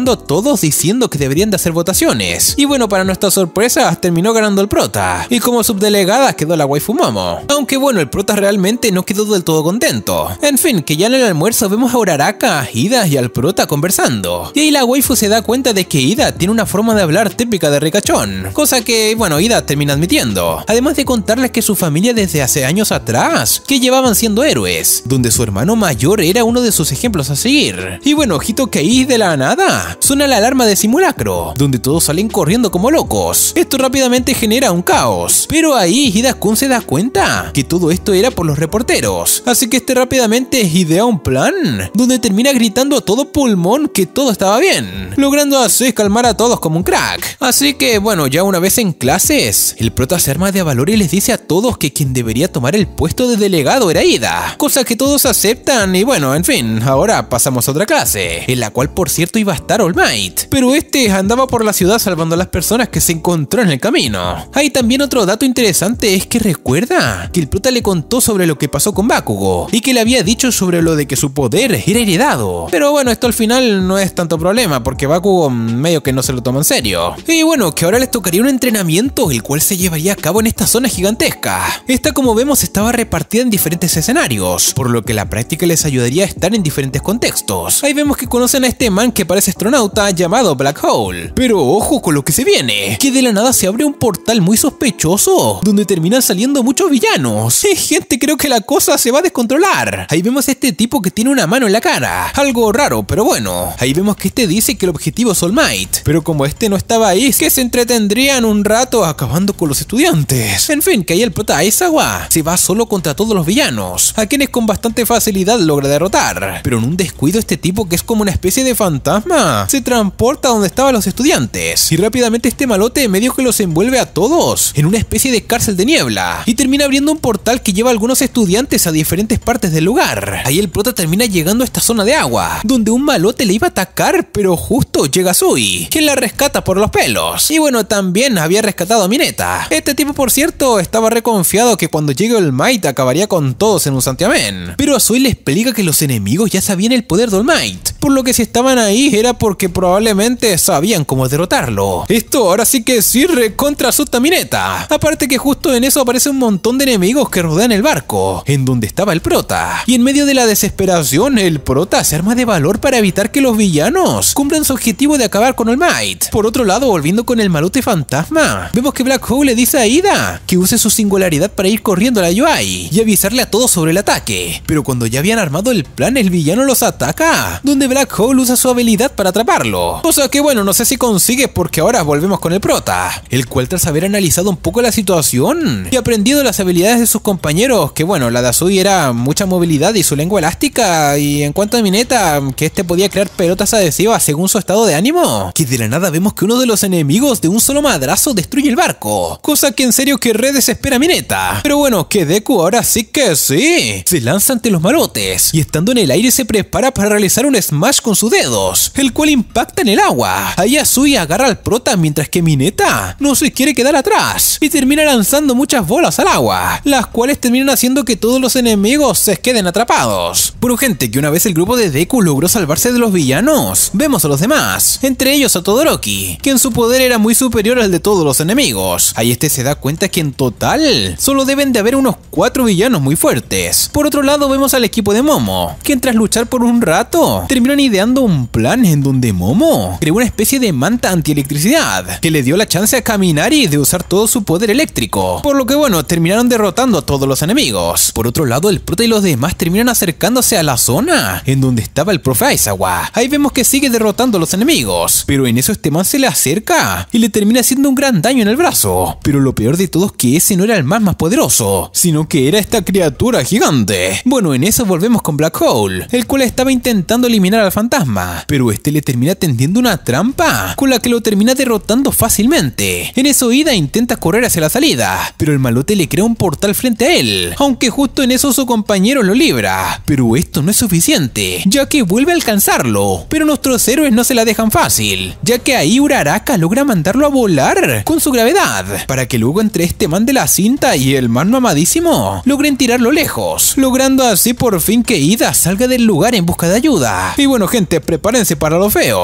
todos diciendo que deberían de hacer votaciones. Y bueno, para nuestra sorpresa, terminó ganando el prota. Y como subdelegada quedó la waifu Momo. Aunque bueno, el prota realmente no quedó del todo contento. En fin, que ya en el almuerzo vemos a Uraraka, Ida y al prota conversando. Y ahí la waifu se da cuenta de que Ida tiene una forma de hablar típica de ricachón. Cosa que, bueno, Ida termina admitiendo. Además de contarles que su familia desde hace años atrás, que llevaban siendo héroes, donde su hermano mayor era uno de sus ejemplos a seguir. Y bueno, ojito que ahí de la nada suena la alarma de simulacro, donde todos salen corriendo como locos. Esto rápidamente genera un caos, pero ahí Hida-kun se da cuenta que todo esto era por los reporteros, así que rápidamente idea un plan, donde termina gritando a todo pulmón que todo estaba bien, logrando así calmar a todos como un crack. Así que bueno, ya una vez en clases, el prota se arma de valor y les dice a todos que quien debería tomar el puesto de delegado era Ida, cosa que todos aceptan. Y bueno, en fin, ahora pasamos a otra clase, en la cual por cierto iba a estar All Might, pero este andaba por la ciudad salvando a las personas que se encontró en el camino. Hay también otro dato interesante, es que recuerda que el prota le contó sobre lo que pasó con Bakugo y que le había dicho sobre lo de que su poder era heredado. Pero bueno, esto al final no es tanto problema porque Bakugo medio que no se lo toma en serio. Y bueno, que ahora les tocaría un entrenamiento el cual se llevaría a cabo en esta zona gigantesca. Esta, como vemos, estaba repartida en diferentes escenarios, por lo que la práctica les ayudaría a estar en diferentes contextos. Ahí vemos que conocen a este man que parece astronauta llamado Black Hole. Pero ojo con lo que se viene, que de la nada se abre un portal muy sospechoso, donde terminan saliendo muchos villanos. Gente, creo que la cosa se va a descontrolar. Ahí vemos a este tipo que tiene una mano en la cara, algo raro, pero bueno. Ahí vemos que este dice que el objetivo es All Might, pero como este no estaba ahí, que se entretendrían un rato acabando con los estudiantes. En fin, que ahí el prota Aizawa se va solo contra todos los villanos, a quienes con bastante facilidad logra derrotar. Pero en un descuido, este tipo, que es como una especie de fantasma, se transporta a donde estaban los estudiantes, y rápidamente este malote medio que los envuelve a todos en una especie de cárcel de niebla, y termina abriendo un portal que lleva a algunos estudiantes a diferentes partes del lugar. Ahí el prota termina llegando a esta zona de agua, donde un malote le iba a atacar, pero justo llega Sui, quien la rescata por los pelos. Y bueno, también había rescatado a Mineta. Este tipo, por cierto, estaba reconfiado que cuando llegue All Might acabaría con todos en un santiamén. Pero a Sui le explica que los enemigos ya sabían el poder de All Might, por lo que si estaban ahí era porque probablemente sabían cómo derrotarlo. Esto ahora sí que sí recontra asusta a Mineta. Aparte que justo en eso aparece un montón de enemigos que rodean el barco, en donde estaba el prota. Y en medio de la desesperación, el prota se arma de valor para evitar que los villanos cumplan su objetivo de acabar con All Might. Por otro lado, volviendo con el malote fantasma, vemos que Black Hole le dice a Ida que use su singularidad para ir corriendo a la UI y avisarle a todos sobre el ataque. Pero cuando ya habían armado el plan, el villano los ataca, donde Black Hole usa su habilidad para atraparlo. O sea que bueno, no sé si consigue, porque ahora volvemos con el prota, el cual tras haber analizado un poco la situación y aprendido las habilidades de sus compañeros, que bueno, la de Azui era mucha movilidad y su lengua elástica, y en cuanto a Mineta, que este podía crear pelotas adhesivas según su estado de ánimo, que de la nada vemos que uno de los enemigos de un solo madrazo destruye el barco, cosa que en serio que re desespera a Mineta. Pero bueno, que Deku ahora sí que sí, se lanza ante los malotes y estando en el aire se prepara para realizar un smash con sus dedos, el cual impacta en el agua. Ahí Azui agarra al prota, mientras que Mineta no se quiere quedar atrás y termina lanzando muchas bolas al agua, las cuales terminan haciendo que todos los enemigos se queden atrapados. Bueno, gente, que una vez el grupo de Deku logró salvarse de los villanos, vemos a los demás, entre ellos a Todoroki, que en su poder era muy superior al de todos los enemigos. Ahí este se da cuenta que en total solo deben de haber unos 4 villanos muy fuertes. Por otro lado, vemos al equipo de Momo, que tras luchar por un rato terminan ideando un plan en donde Momo creó una especie de manta antielectricidad que le dio la chance a Kaminari de usar todo su poder eléctrico, por lo que bueno, terminaron derrotando a todos los enemigos. Por otro lado, el prota y los demás terminan acercándose a la zona en donde estaba el profe Aizawa. Ahí vemos que sigue derrotando a los enemigos, pero en eso este man se le acerca y le termina haciendo un gran daño en el brazo. Pero lo peor de todo es que ese no era el más poderoso, sino que era esta criatura gigante. Bueno, en eso volvemos con Black Hole, el cual estaba intentando eliminar al fantasma, pero este le termina tendiendo una trampa con la que lo termina derrotando fácilmente. En eso Ida intenta correr hacia la salida, pero el malote le crea un portal frente a él, aunque justo en eso su compañero lo libra. Pero esto no es suficiente, ya que vuelve a alcanzarlo, pero nuestros héroes no se la dejan fácil, ya que ahí Uraraka logra mandarlo a volar con su gravedad, para que luego entre este man de la cinta y el man mamadísimo logren tirarlo lejos, logrando así por fin que Ida salga del lugar en busca de ayuda. Y bueno, gente, prepárense para lo feo,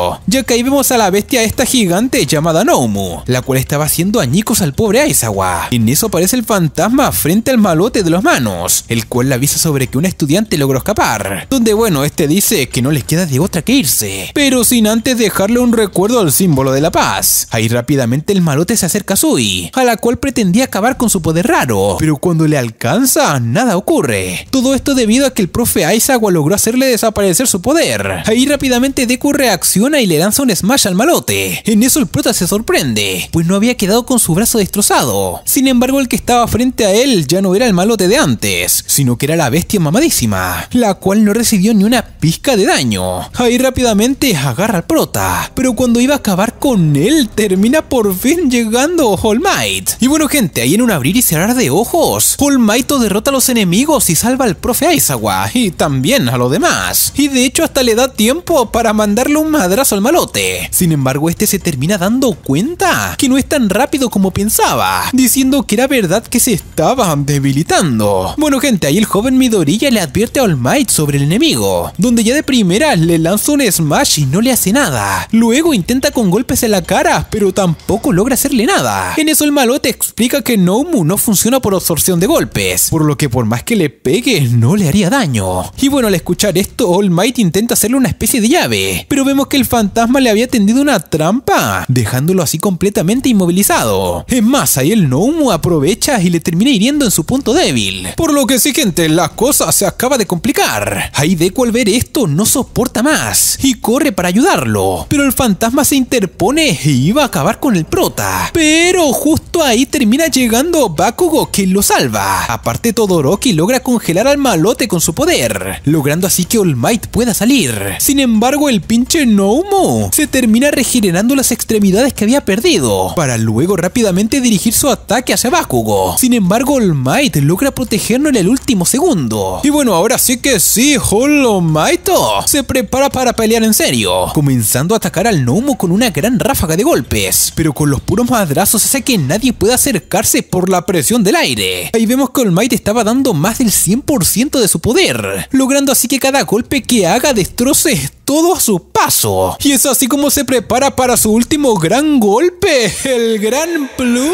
sentido, ya que ahí vemos a la bestia esta gigante llamada Noumu, la cual estaba haciendo añicos al pobre Aizawa. En eso aparece el fantasma frente al malote de los manos, el cual le avisa sobre que un estudiante logró escapar, donde bueno, este dice que no les queda de otra que irse, pero sin antes dejarle un recuerdo al símbolo de la paz. Ahí rápidamente el malote se acerca a Sui, a la cual pretendía acabar con su poder raro, pero cuando le alcanza, nada ocurre. Todo esto debido a que el profe Aizawa logró hacerle desaparecer su poder. Ahí rápidamente Deku reacciona y le lanza un smash al malote. En eso el prota se sorprende, pues no había quedado con su brazo destrozado. Sin embargo, el que estaba frente a él ya no era el malote de antes, sino que era la bestia mamadísima, la cual no recibió ni una pizca de daño. Ahí rápidamente agarra al prota, pero cuando iba a acabar con él, termina por fin llegando All Might. Y bueno gente, ahí en un abrir y cerrar de ojos, All Might derrota a los enemigos y salva al profe Aizawa, y también a los demás. Y de hecho hasta le da tiempo para mandarle un madrazo al malote. Sin embargo, este se termina dando cuenta que no es tan rápido como pensaba, diciendo que era verdad que se estaba debilitando. Bueno gente, ahí el joven Midoriya le advierte a All Might sobre el enemigo, donde ya de primera le lanza un smash y no le hace nada. Luego intenta con golpes en la cara, pero tampoco logra hacerle nada. En eso el malote explica que Noumu no funciona por absorción de golpes, por lo que por más que le pegue, no le haría daño. Y bueno, al escuchar esto, All Might intenta hacerle una especie de llave, pero vemos que el fantasma le había tendido una trampa, dejándolo así completamente inmovilizado. Es más, ahí el Noumu aprovecha y le termina hiriendo en su punto débil. Por lo que sí gente, la cosa se acaba de complicar. Ahí Deku al ver esto no soporta más y corre para ayudarlo, pero el fantasma se interpone e iba a acabar con el prota. Pero justo ahí termina llegando Bakugo, quien lo salva. Aparte, Todoroki logra congelar al malote con su poder, logrando así que All Might pueda salir. Sin embargo, el pinche Noumu se termina regenerando las extremidades que había perdido, para luego rápidamente dirigir su ataque hacia Bakugo. Sin embargo, All Might logra protegerlo en el último segundo. Y bueno, ahora sí que sí, All Might se prepara para pelear en serio, comenzando a atacar al Noumu con una gran ráfaga de golpes, pero con los puros madrazos hace que nadie pueda acercarse por la presión del aire. Ahí vemos que All Might estaba dando más del 100% de su poder, logrando así que cada golpe que haga destroce todo a su paso. Y es así como se prepara para su último gran golpe, el Gran Plus.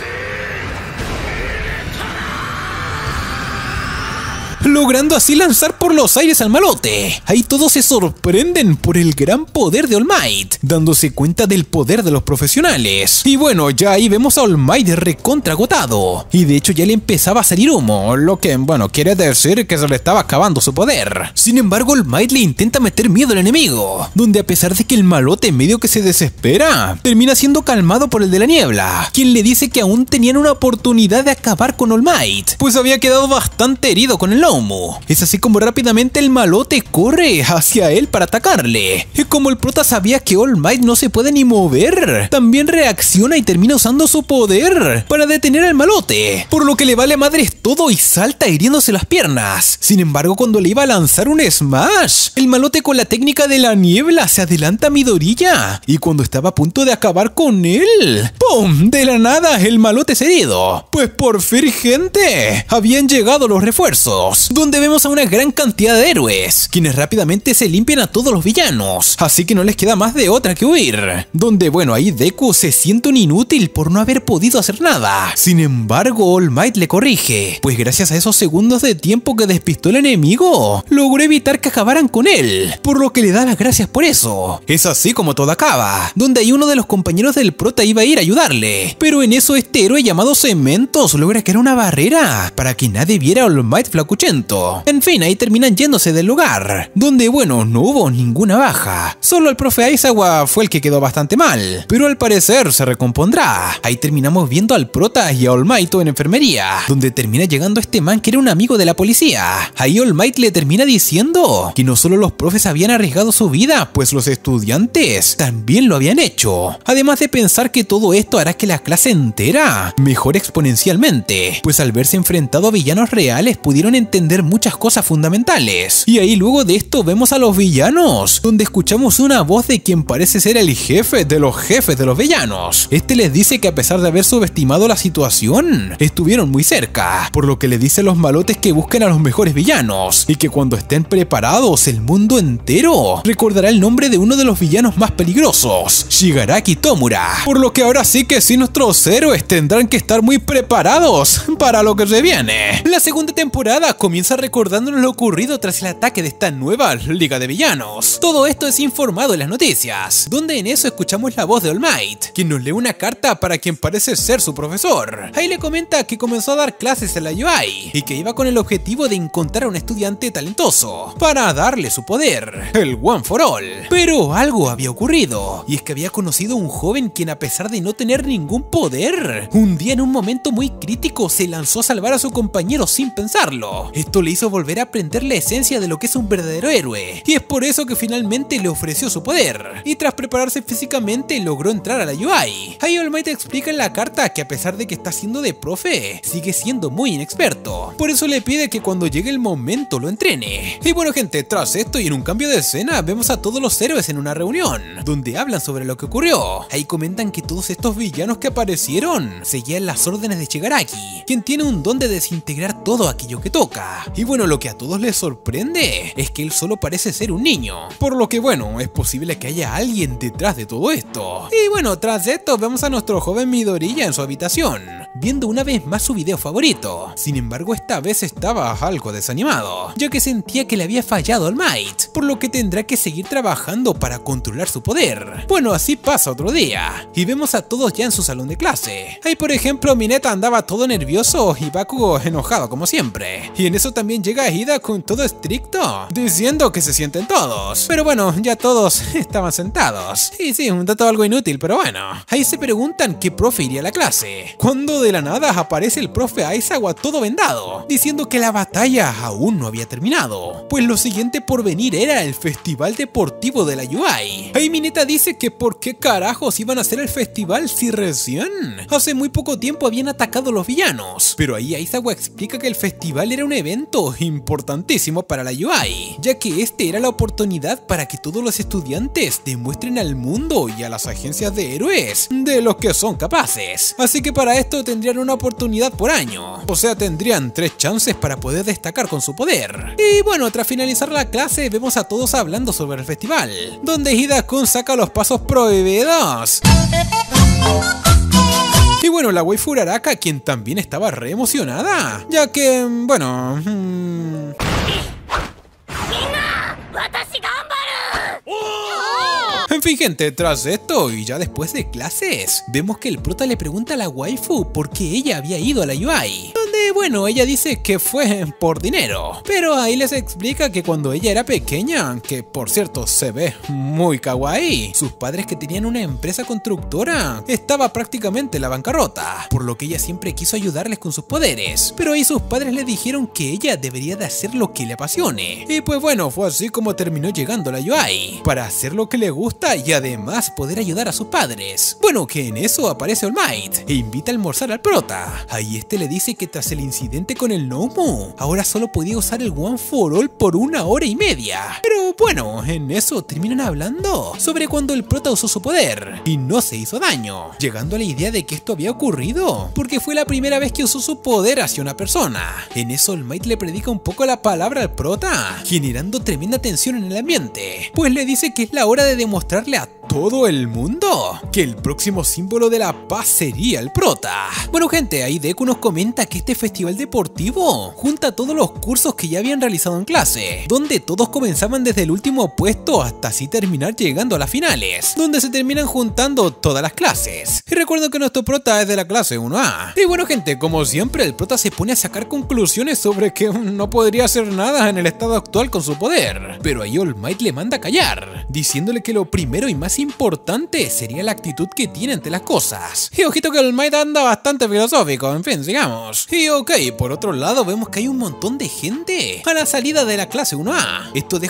Logrando así lanzar por los aires al malote. Ahí todos se sorprenden por el gran poder de All Might, dándose cuenta del poder de los profesionales. Y bueno, ya ahí vemos a All Might recontra agotado, y de hecho ya le empezaba a salir humo, lo que bueno, quiere decir que se le estaba acabando su poder. Sin embargo, All Might le intenta meter miedo al enemigo, donde a pesar de que el malote medio que se desespera, termina siendo calmado por el de la niebla, quien le dice que aún tenían una oportunidad de acabar con All Might, pues había quedado bastante herido con el Noumu. Es así como rápidamente el malote corre hacia él para atacarle. Y como el prota sabía que All Might no se puede ni mover, también reacciona y termina usando su poder para detener al malote, por lo que le vale madres todo y salta hiriéndose las piernas. Sin embargo, cuando le iba a lanzar un smash, el malote con la técnica de la niebla se adelanta a Midoriya, y cuando estaba a punto de acabar con él, ¡pum! De la nada el malote es herido. Pues por fin gente, habían llegado los refuerzos, donde vemos a una gran cantidad de héroes, quienes rápidamente se limpian a todos los villanos, así que no les queda más de otra que huir. Donde bueno, ahí Deku se siente un inútil por no haber podido hacer nada. Sin embargo, All Might le corrige, pues gracias a esos segundos de tiempo que despistó el enemigo, logró evitar que acabaran con él, por lo que le da las gracias por eso. Es así como todo acaba, donde ahí uno de los compañeros del prota iba a ir a ayudarle, pero en eso este héroe llamado Cementos logra crear una barrera para que nadie viera a All Might flacuchento. En fin, ahí terminan yéndose del lugar, donde bueno, no hubo ninguna baja. Solo el profe Aizawa fue el que quedó bastante mal, pero al parecer se recompondrá. Ahí terminamos viendo al prota y a All Might en enfermería, donde termina llegando este man que era un amigo de la policía. Ahí All Might le termina diciendo que no solo los profes habían arriesgado su vida, pues los estudiantes también lo habían hecho. Además de pensar que todo esto hará que la clase entera mejore exponencialmente, pues al verse enfrentado a villanos reales pudieron entender entender muchas cosas fundamentales. Y ahí luego de esto vemos a los villanos, donde escuchamos una voz de quien parece ser el jefe de los jefes de los villanos. Este les dice que a pesar de haber subestimado la situación, estuvieron muy cerca, por lo que le dice a los malotes que busquen a los mejores villanos, y que cuando estén preparados el mundo entero recordará el nombre de uno de los villanos más peligrosos, Shigaraki Tomura. Por lo que ahora sí que sí, nuestros héroes tendrán que estar muy preparados para lo que se viene. La segunda temporada comienza recordándonos lo ocurrido tras el ataque de esta nueva liga de villanos. Todo esto es informado en las noticias, donde en eso escuchamos la voz de All Might, quien nos lee una carta para quien parece ser su profesor. Ahí le comenta que comenzó a dar clases en la UI y que iba con el objetivo de encontrar a un estudiante talentoso para darle su poder, el One for All. Pero algo había ocurrido, y es que había conocido a un joven quien, a pesar de no tener ningún poder, un día en un momento muy crítico se lanzó a salvar a su compañero sin pensarlo. Esto le hizo volver a aprender la esencia de lo que es un verdadero héroe, y es por eso que finalmente le ofreció su poder, y tras prepararse físicamente logró entrar a la UI. Ahí All Might explica en la carta que a pesar de que está siendo de profe, sigue siendo muy inexperto, por eso le pide que cuando llegue el momento lo entrene. Y bueno gente, tras esto y en un cambio de escena vemos a todos los héroes en una reunión, donde hablan sobre lo que ocurrió. Ahí comentan que todos estos villanos que aparecieron seguían las órdenes de Shigaraki, quien tiene un don de desintegrar todo aquello que toca. Y bueno, lo que a todos les sorprende es que él solo parece ser un niño, por lo que bueno, es posible que haya alguien detrás de todo esto. Y bueno, tras esto vemos a nuestro joven Midoriya en su habitación, viendo una vez más su video favorito. Sin embargo, esta vez estaba algo desanimado, ya que sentía que le había fallado All Might, por lo que tendrá que seguir trabajando para controlar su poder. Bueno, así pasa otro día, y vemos a todos ya en su salón de clase. Ahí por ejemplo Mineta andaba todo nervioso y Bakugo enojado como siempre. Y en eso también llega Hida con todo estricto, diciendo que se sienten todos. Pero bueno, ya todos estaban sentados. Y sí, un dato algo inútil, pero bueno. Ahí se preguntan qué profe iría a la clase, cuando de la nada aparece el profe Aizawa todo vendado, diciendo que la batalla aún no había terminado, pues lo siguiente por venir era el festival deportivo de la UI. Ahí Mineta dice que por qué carajos iban a hacer el festival si recién hace muy poco tiempo habían atacado a los villanos. Pero ahí Aizawa explica que el festival era un evento importantísimo para la UI, ya que este era la oportunidad para que todos los estudiantes demuestren al mundo y a las agencias de héroes de lo que son capaces. Así que para esto tendrían una oportunidad por año, o sea tendrían 3 chances para poder destacar con su poder. Y bueno, tras finalizar la clase vemos a todos hablando sobre el festival, donde Hida-kun saca los pasos prohibidos. Y bueno, la waifu Uraraka, quien también estaba re emocionada, ya que, bueno... En fin gente, tras esto y ya después de clases, vemos que el prota le pregunta a la waifu por qué ella había ido a la UI, donde bueno, ella dice que fue por dinero, pero ahí les explica que cuando ella era pequeña, que por cierto se ve muy kawaii, sus padres, que tenían una empresa constructora, estaba prácticamente en la bancarrota, por lo que ella siempre quiso ayudarles con sus poderes, pero ahí sus padres le dijeron que ella debería de hacer lo que le apasione, y pues bueno, fue así como terminó llegando a la UI, para hacer lo que le gusta y además poder ayudar a sus padres. Bueno, que en eso aparece All Might e invita a almorzar al prota. Ahí este le dice que tras el incidente con el Nomu, ahora solo podía usar el One for All por 1 hora y media. Pero bueno, en eso terminan hablando sobre cuando el prota usó su poder y no se hizo daño, llegando a la idea de que esto había ocurrido porque fue la primera vez que usó su poder hacia una persona. En eso All Might le predica un poco la palabra al prota, generando tremenda tensión en el ambiente, pues le dice que es la hora de demostrarle a todo el mundo que el próximo símbolo de la paz sería el prota. Bueno gente, ahí Deku nos comenta que este festival deportivo junta todos los cursos que ya habían realizado en clase, donde todos comenzaban desde el último puesto hasta así terminar llegando a las finales, donde se terminan juntando todas las clases. Y recuerdo que nuestro prota es de la clase 1A. Y bueno gente, como siempre el prota se pone a sacar conclusiones sobre que no podría hacer nada en el estado actual con su poder, pero ahí All Might le manda a callar, diciéndole que lo primero y más importante sería la actitud que tiene ante las cosas. Y ojito que All Might anda bastante filosófico, en fin, sigamos. Y ok, por otro lado vemos que hay un montón de gente a la salida de la clase 1A. Esto deja un poco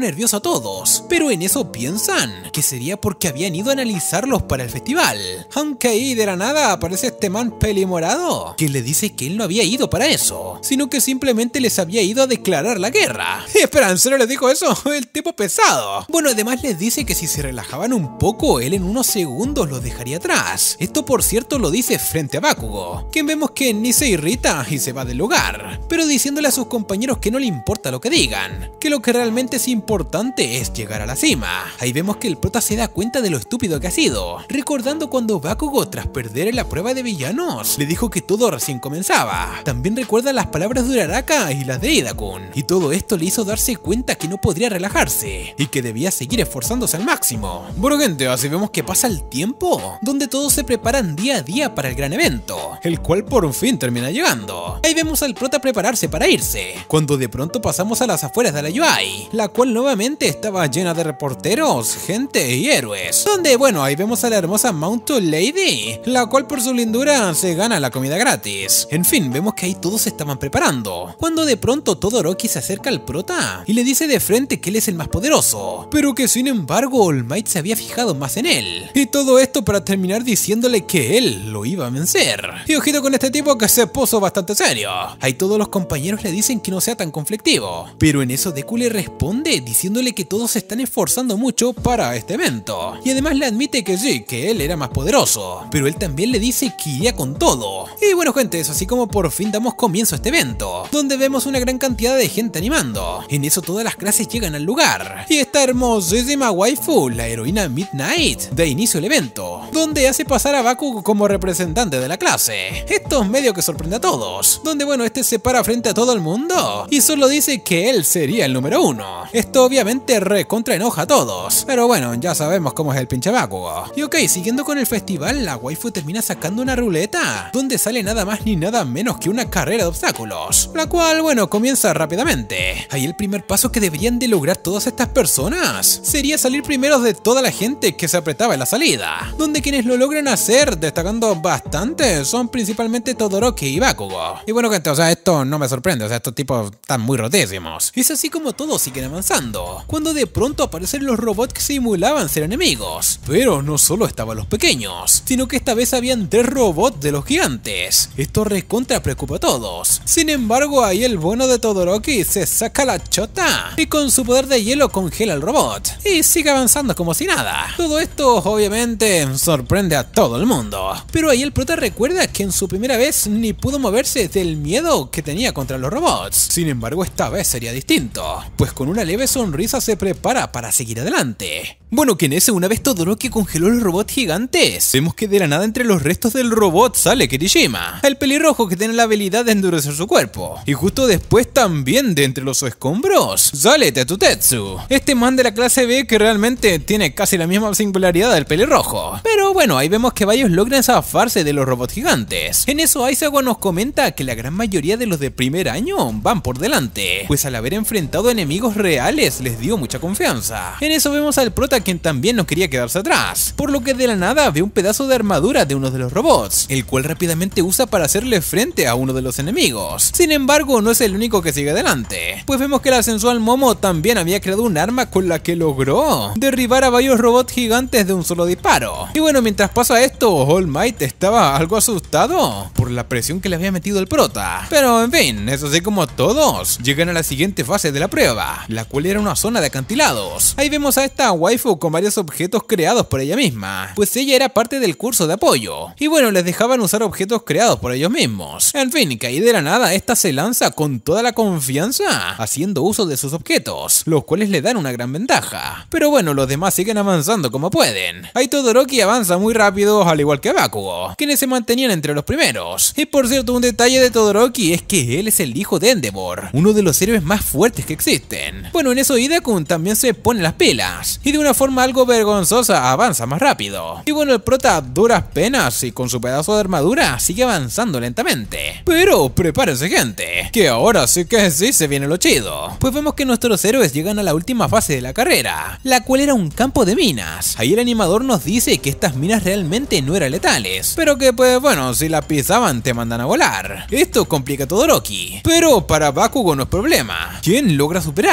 nervioso a todos, pero en eso piensan que sería porque habían ido a analizarlos para el festival. Aunque ahí de la nada aparece este man pelimorado que le dice que él no había ido para eso, sino que simplemente les había ido a declarar la guerra. Espera, ¿en serio les dijo eso? El tipo pesado. Bueno, además les dice que si se relajaban un poco, él en unos segundos los dejaría atrás. Esto por cierto lo dice frente a Bakugo, quien vemos que ni se irrita y se va del lugar, pero diciéndole a sus compañeros que no le importa lo que digan, que lo que realmente es importante es llegar a la cima. Ahí vemos que el prota se da cuenta de lo estúpido que ha sido, recordando cuando Bakugo, tras perder en la prueba de villanos, le dijo que todo recién comenzaba. También recuerda las palabras de Uraraka y las de Ida-kun, y todo esto le hizo darse cuenta que no podría relajarse y que debía seguir esforzándose al máximo. Bueno gente, así vemos que pasa el tiempo, donde todos se preparan día a día para el gran evento, el cual por fin termina llegando. Ahí vemos al prota prepararse para irse, cuando de pronto pasamos a las afueras de la UI, la cual nuevamente estaba llena de reporteros, gente y héroes, donde bueno, ahí vemos a la hermosa Mount Lady, la cual por su lindura se gana la comida gratis. En fin, vemos que ahí todos se estaban preparando, cuando de pronto Todoroki se acerca al prota y le dice de frente que él es el más poderoso, pero que sin embargo All Might se había fijado más en él, y todo esto para terminar diciéndole que él lo iba a vencer. Y ojito con este tipo que se puso bastante serio. Ahí todos los compañeros le dicen que no sea tan conflictivo, pero en eso Deku le responde diciéndole que todos se están esforzando mucho para este evento, y además le admite que sí, que él era más poderoso, pero él también le dice que iría con todo. Y bueno gente, es así como por fin damos comienzo a este evento, donde vemos una gran cantidad de gente animando. En eso todas las clases llegan al lugar, y esta hermosísima waifu, la heroína Midnight, da inicio al evento, donde hace pasar a Bakugo como representante de la clase. Esto es medio que sorprende a todos, donde bueno, este se para frente a todo el mundo y solo dice que él sería el número 1. Esto obviamente recontra enoja a todos, pero bueno, ya sabemos cómo es el pinche Bakugo. Y ok, siguiendo con el festival, la waifu termina sacando una ruleta, donde sale nada más ni nada menos que una carrera de obstáculos, la cual bueno, comienza rápidamente. Ahí el primer paso que deberían de lograr todas estas personas sería salir primero de toda la gente que se apretaba en la salida, donde quienes lo logran hacer, destacando bastante, son principalmente Todoroki y Bakugo. Y bueno gente, o sea, esto no me sorprende, o sea, estos tipos están muy rotísimos. Es así como todos siguen avanzando, cuando de pronto aparecen los robots que simulaban ser enemigos. Pero no solo estaban los pequeños, sino que esta vez habían 3 robots de los gigantes. Esto recontra preocupa a todos. Sin embargo, ahí el bueno de Todoroki se saca la chota y con su poder de hielo congela al robot y sigue avanzando como si nada. Todo esto obviamente sorprende a todo el mundo, pero ahí el prota recuerda que en su primera vez ni pudo moverse del miedo que tenía contra los robots. Sin embargo, esta vez sería distinto, pues con una leve sonrisa se prepara para seguir adelante. Bueno, que en ese, una vez Todoroki congeló los robots gigantes, vemos que de la nada entre los restos del robot sale Kirishima, el pelirrojo que tiene la habilidad de endurecer su cuerpo. Y justo después también de entre los escombros sale Tetutetsu, este man de la clase B que realmente tiene casi la misma singularidad del pelirrojo. Pero bueno, ahí vemos que varios logran zafarse de los robots gigantes. En eso Aizawa nos comenta que la gran mayoría de los de primer año van por delante, pues al haber enfrentado enemigos reales les dio mucha confianza. En eso vemos al prota, quien también no quería quedarse atrás, por lo que de la nada ve un pedazo de armadura de uno de los robots, el cual rápidamente usa para hacerle frente a uno de los enemigos. Sin embargo, no es el único que sigue adelante, pues vemos que la sensual Momo también había creado un arma con la que logró derribar a varios robots gigantes de un solo disparo. Y bueno, mientras pasa esto, All Might estaba algo asustado por la presión que le había metido el prota. Pero en fin, eso sí, como todos llegan a la siguiente fase de la prueba, la cual era una zona de acantilados. Ahí vemos a esta waifu con varios objetos creados por ella misma, pues ella era parte del curso de apoyo, y bueno, les dejaban usar objetos creados por ellos mismos. En fin, que ahí de la nada esta se lanza con toda la confianza, haciendo uso de sus objetos, los cuales le dan una gran ventaja. Pero bueno, los demás siguen avanzando como pueden. Ahí Todoroki avanza muy rápido, al igual que Bakugo, quienes se mantenían entre los primeros. Y por cierto, un detalle de Todoroki es que él es el hijo de Endeavor, uno de los héroes más fuertes que existen. Bueno, en eso Ida-kun también se pone las pilas, y de una forma algo vergonzosa avanza más rápido. Y bueno, el prota a duras penas y con su pedazo de armadura sigue avanzando lentamente. Pero prepárense gente, que ahora sí que sí se viene lo chido. Pues vemos que nuestros héroes llegan a la última fase de la carrera, la cual era un campo de minas. Ahí el animador nos dice que estas minas realmente no eran letales, pero que pues bueno, si la pisaban te mandan a volar. Esto complica a Todoroki, pero para Bakugo no es problema, quien logra superarlo.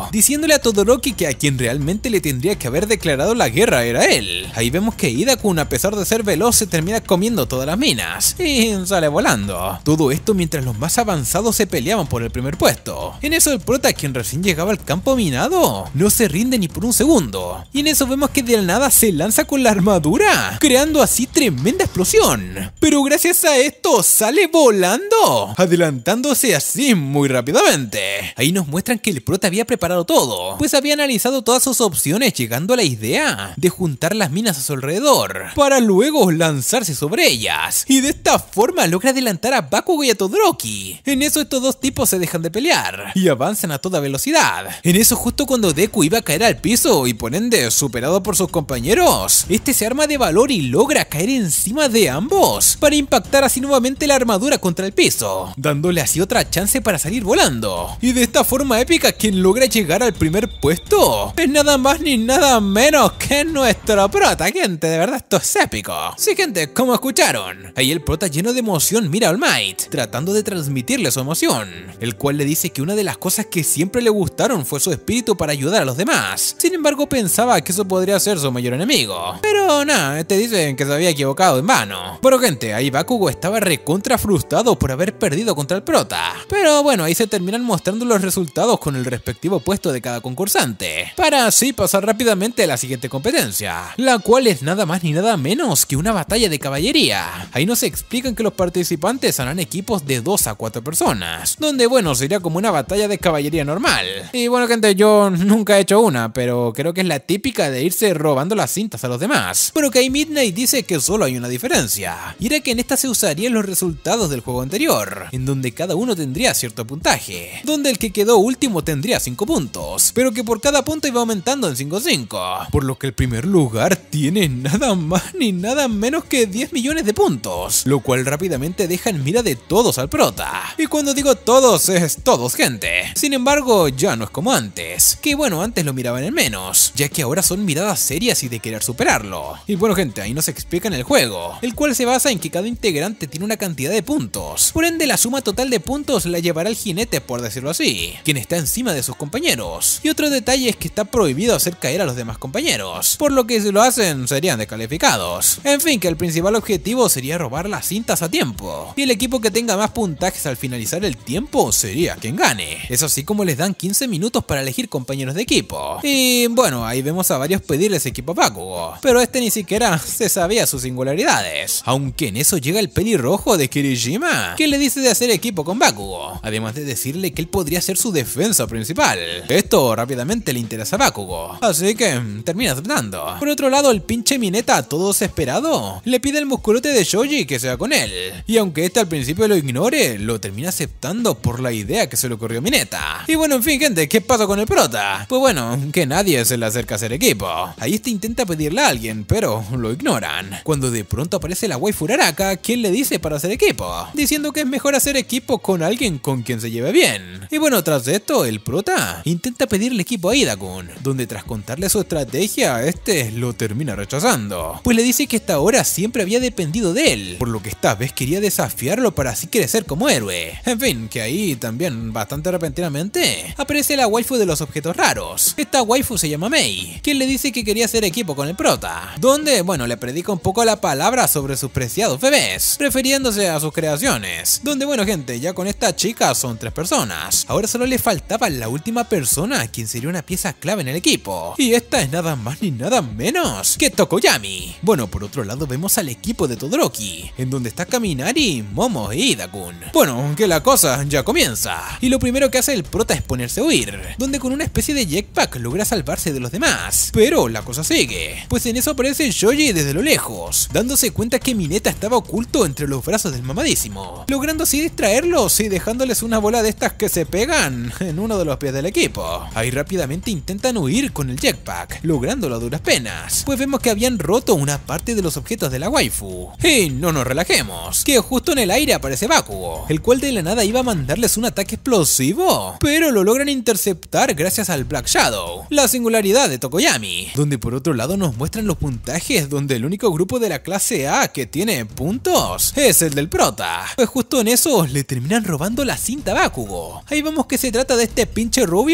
diciéndole a Todoroki que a quien realmente le tendría que haber declarado la guerra era él. Ahí vemos que Hidakun, a pesar de ser veloz, se termina comiendo todas las minas y sale volando. Todo esto mientras los más avanzados se peleaban por el primer puesto. En eso el prota, quien recién llegaba al campo minado, no se rinde ni por un segundo. Y en eso vemos que de la nada se lanza con la armadura, creando así tremenda explosión. Pero gracias a esto sale volando, adelantándose así muy rápidamente. Ahí nos muestran que el prota había preparado todo, pues había analizado todas sus opciones, llegando a la idea de juntar las minas a su alrededor, para luego lanzarse sobre ellas. Y de esta forma logra adelantar a Bakugo y a Todoroki. En eso estos dos tipos se dejan de pelear y avanzan a toda velocidad. En eso justo cuando Deku iba a caer al piso y por ende superado por sus compañeros, este se arma de valor y logra caer encima de ambos para impactar así nuevamente la armadura contra el piso, dándole así otra chance para salir volando. Y de esta forma épica quien logra llegar al primer puesto es nada más ni nada menos que nuestro prota, gente. De verdad esto es épico. Sí, gente, como escucharon, ahí el prota lleno de emoción mira a All Might, tratando de transmitirle su emoción, el cual le dice que una de las cosas que siempre le gustaron fue su espíritu para ayudar a los demás. Sin embargo pensaba que eso podría ser su mayor enemigo, pero nada, te dicen que se había equivocado en vano. Pero gente, ahí Bakugo estaba recontra frustrado por haber perdido contra el prota. Pero bueno, ahí se terminan mostrando los resultados con el respectivo puesto de cada concursante, para así pasar rápidamente a la siguiente competencia, la cual es nada más ni nada menos que una batalla de caballería. Ahí nos explican que los participantes harán equipos de 2 a 4 personas, donde bueno, sería como una batalla de caballería normal. Y bueno, gente, yo nunca he hecho una, pero creo que es la típica de irse robando las cintas a los demás. Pero que ahí Midnight dice que solo hay una diferencia, y era que en esta se usarían los resultados del juego anterior, en donde cada uno tendría cierto puntaje, donde el que quedó último tendría 5 puntos, pero que por cada punto iba aumentando en 5-5, por lo que el primer lugar tiene nada más ni nada menos que 10 millones de puntos, lo cual rápidamente deja en mira de todos al prota. Y cuando digo todos, es todos, gente. Sin embargo, ya no es como antes, que bueno, antes lo miraban en menos, ya que ahora son miradas serias y de querer superarlo. Y bueno, gente, ahí nos explican el juego, el cual se basa en que cada integrante tiene una cantidad de puntos, por ende la suma total de puntos la llevará el jinete, por decirlo así, quien está encima de sus compañeros. Y otro detalle es que está prohibido hacer caer a los demás compañeros, por lo que si lo hacen serían descalificados. En fin, que el principal objetivo sería robar las cintas a tiempo, y el equipo que tenga más puntajes al finalizar el tiempo sería quien gane. Eso así como les dan 15 minutos para elegir compañeros de equipo. Y bueno, ahí vemos a varios pedirles equipo a Bakugo, pero este ni siquiera se sabía sus singularidades, aunque en eso llega el pelirrojo de Kirishima, que le dice de hacer equipo con Bakugo, además de decirle que él podría ser su defensa principal. Esto rápidamente le interesa a Bakugo, así que termina aceptando. Por otro lado, el pinche Mineta, todo desesperado, le pide al musculote de Shoji que sea con él, y aunque este al principio lo ignore, lo termina aceptando por la idea que se le ocurrió a Mineta. Y bueno, en fin, gente, ¿qué pasa con el prota? Pues bueno, que nadie se le acerca a hacer equipo. Ahí este intenta pedirle a alguien, pero lo ignoran, cuando de pronto aparece la waifu Araka, quien le dice para hacer equipo, diciendo que es mejor hacer equipo con alguien con quien se lleve bien. Y bueno, tras esto, el prota intenta pedirle equipo a Hidakun, donde tras contarle su estrategia, este lo termina rechazando, pues le dice que hasta ahora siempre había dependido de él, por lo que esta vez quería desafiarlo para así crecer como héroe. En fin, que ahí también bastante repentinamente aparece la waifu de los objetos raros. Esta waifu se llama Mei, quien le dice que quería hacer equipo con el prota, donde bueno, le predica un poco la palabra sobre sus preciados bebés, refiriéndose a sus creaciones, donde bueno, gente, ya con esta chica son 3 personas. Ahora solo le faltaba la última persona, quien sería una pieza clave en el equipo, y esta es nada más ni nada menos que Tokoyami. Bueno, por otro lado vemos al equipo de Todoroki, en donde está Kaminari, Momo e Hidakun. Bueno, que la cosa ya comienza, y lo primero que hace el prota es ponerse a huir, donde con una especie de jetpack logra salvarse de los demás. Pero la cosa sigue, pues en eso aparece Shoji desde lo lejos, dándose cuenta que Mineta estaba oculto entre los brazos del mamadísimo, logrando así distraerlos y dejándoles una bola de estas que se pegan en uno de los pies del equipo. Ahí rápidamente intentan huir con el jetpack, lográndolo a duras penas, pues vemos que habían roto una parte de los objetos de la waifu. Y no nos relajemos, que justo en el aire aparece Bakugo, el cual de la nada iba a mandarles un ataque explosivo, pero lo logran interceptar gracias al Black Shadow, la singularidad de Tokoyami, donde por otro lado nos muestran los puntajes, donde el único grupo de la clase A que tiene puntos es el del prota, pues justo en eso le terminan robando la cinta a Bakugo. Ahí vemos que se trata de este pinche rubio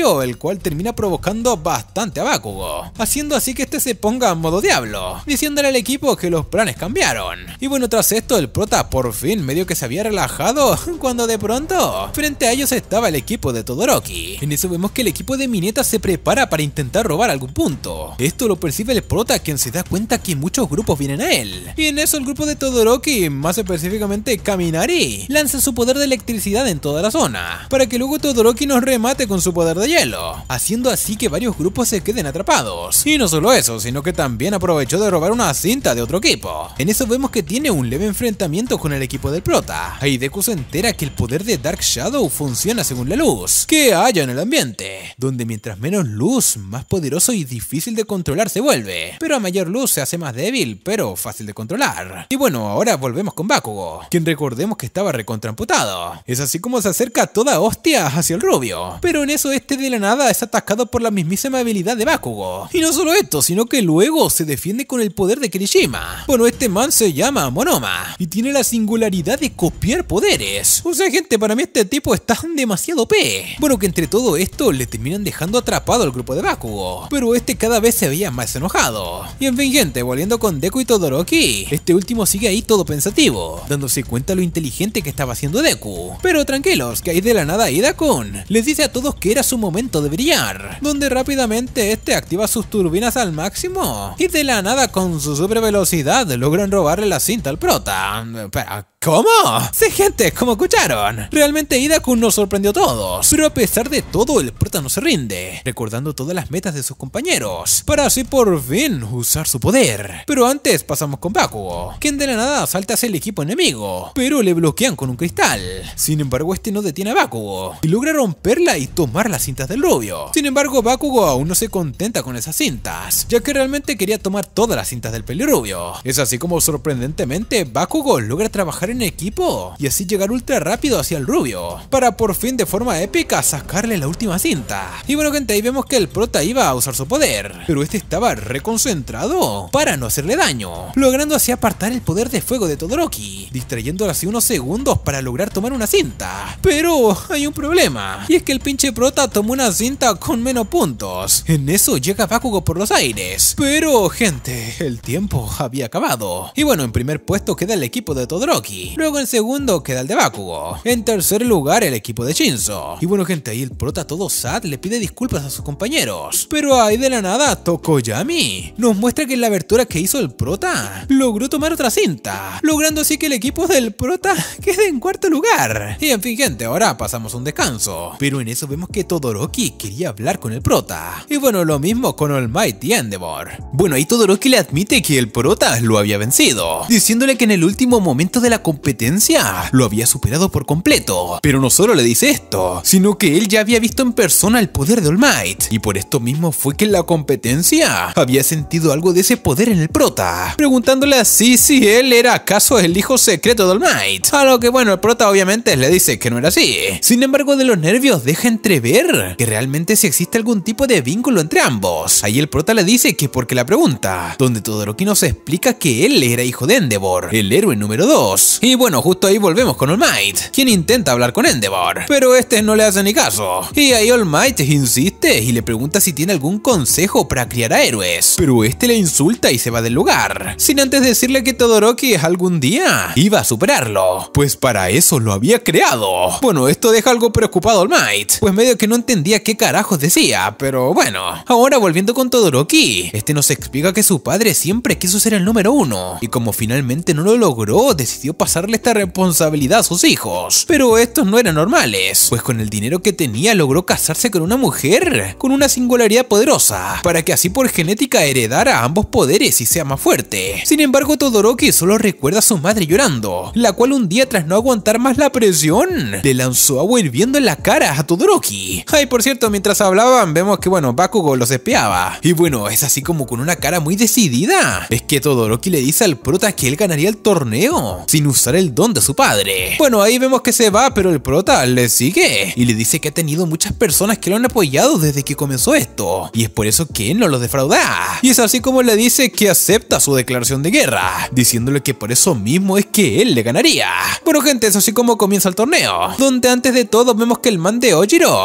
rayo, el cual termina provocando bastante a Bakugo, haciendo así que este se ponga en modo diablo, diciéndole al equipo que los planes cambiaron. Y bueno, tras esto el prota por fin medio que se había relajado, cuando de pronto frente a ellos estaba el equipo de Todoroki. En eso vemos que el equipo de Mineta se prepara para intentar robar algún punto. Esto lo percibe el prota, quien se da cuenta que muchos grupos vienen a él. Y en eso el grupo de Todoroki, más específicamente Kaminari, lanza su poder de electricidad en toda la zona, para que luego Todoroki nos remate con su poder de hielo, haciendo así que varios grupos se queden atrapados. Y no solo eso, sino que también aprovechó de robar una cinta de otro equipo. En eso vemos que tiene un leve enfrentamiento con el equipo del prota. Ahí Deku se entera que el poder de Dark Shadow funciona según la luz que haya en el ambiente, donde mientras menos luz, más poderoso y difícil de controlar se vuelve, pero a mayor luz se hace más débil, pero fácil de controlar. Y bueno, ahora volvemos con Bakugo, quien recordemos que estaba recontramputado. Es así como se acerca a toda hostia hacia el rubio, pero en eso este de la nada es atacado por la mismísima habilidad de Bakugo. Y no solo esto, sino que luego se defiende con el poder de Kirishima. Bueno, este man se llama Monoma y tiene la singularidad de copiar poderes. O sea, gente, para mí este tipo está demasiado OP. Bueno, que entre todo esto le terminan dejando atrapado al grupo de Bakugo, pero este cada vez se veía más enojado. Y en fin, gente, volviendo con Deku y Todoroki, este último sigue ahí todo pensativo, dándose cuenta lo inteligente que estaba haciendo Deku. Pero tranquilos, que ahí de la nada Ida-kun les dice a todos que era su momento de brillar, donde rápidamente este activa sus turbinas al máximo y de la nada con su super velocidad logran robarle la cinta al prota. Espera, ¿cómo? Sí, gente, como escucharon, realmente Ida-kun nos sorprendió a todos, pero a pesar de todo el prota no se rinde, recordando todas las metas de sus compañeros, para así por fin usar su poder. Pero antes pasamos con Bakugo, quien de la nada salta hacia el equipo enemigo, pero le bloquean con un cristal. Sin embargo, este no detiene a Bakugo y logra romperla y tomar las cintas del rubio. Sin embargo, Bakugo aún no se contenta con esas cintas, ya que realmente quería tomar todas las cintas del pelirrubio. Es así como sorprendentemente Bakugo logra trabajar en equipo y así llegar ultra rápido hacia el rubio, para por fin de forma épica sacarle la última cinta. Y bueno, gente, ahí vemos que el prota iba a usar su poder, pero este estaba reconcentrado para no hacerle daño, logrando así apartar el poder de fuego de Todoroki, distrayéndolo así unos segundos para lograr tomar una cinta. Pero hay un problema, y es que el pinche prota tomó una cinta con menos puntos. En eso llega Bakugo por los aires, pero gente, el tiempo había acabado. Y bueno, en primer puesto queda el equipo de Todoroki, luego en segundo queda el de Bakugo, en tercer lugar el equipo de Shinzo. Y bueno, gente, ahí el prota todo sad le pide disculpas a sus compañeros, pero ahí de la nada Tokoyami nos muestra que en la abertura que hizo el prota logró tomar otra cinta, logrando así que el equipo del prota quede en cuarto lugar. Y en fin, gente, ahora pasamos a un descanso, pero en eso vemos que Todoroki quería hablar con el prota. Y bueno, lo mismo con All Might y Endeavor. Bueno, ahí Todoroki le admite que el prota lo había vencido, diciéndole que en el último momento de la competencia lo había superado por completo. Pero no solo le dice esto, sino que él ya había visto en persona el poder de All Might, y por esto mismo fue que en la competencia había sentido algo de ese poder en el prota, preguntándole así si él era acaso el hijo secreto de All Might, a lo que bueno, el prota obviamente le dice que no era así. Sin embargo, de los nervios deja entrever que realmente si existe algún tipo de vínculo entre ambos. Ahí el prota le dice que porque la pregunta, donde Todoroki nos explica que él era hijo de Endeavor, el héroe número 2. Y bueno, justo ahí volvemos con All Might, quien intenta hablar con Endeavor, pero este no le hace ni caso. Y ahí All Might insiste y le pregunta si tiene algún consejo para criar a héroes, pero este le insulta y se va del lugar, sin antes decirle que Todoroki algún día iba a superarlo, pues para eso lo había creado. Bueno, esto deja algo preocupado a All Might, pues medio que no entendía qué carajos decía, pero bueno. Ahora volviendo con Todoroki, este nos explica que su padre siempre quiso ser el número 1, y como finalmente no lo logró, decidió pasarle esta responsabilidad a sus hijos. Pero estos no eran normales, pues con el dinero que tenía logró casarse con una mujer con una singularidad poderosa, para que así por genética heredara ambos poderes y sea más fuerte. Sin embargo, Todoroki solo recuerda a su madre llorando, la cual un día tras no aguantar más la presión, le lanzó agua hirviendo en la cara a Todoroki. Ay, por cierto, mientras hablaban vemos que bueno, Bakugo los espiaba. Y bueno, es así como con una cara muy decidida, es que Todoroki le dice al prota que él ganaría el torneo sin usar el don de su padre. Bueno, ahí vemos que se va, pero el prota le sigue y le dice que ha tenido muchas personas que lo han apoyado desde que comenzó esto, y es por eso que él no los defrauda. Y es así como le dice que acepta su declaración de guerra, diciéndole que por eso mismo es que él le ganaría. Bueno, gente, es así como comienza el torneo, donde antes de todo vemos que el man de Ojiro se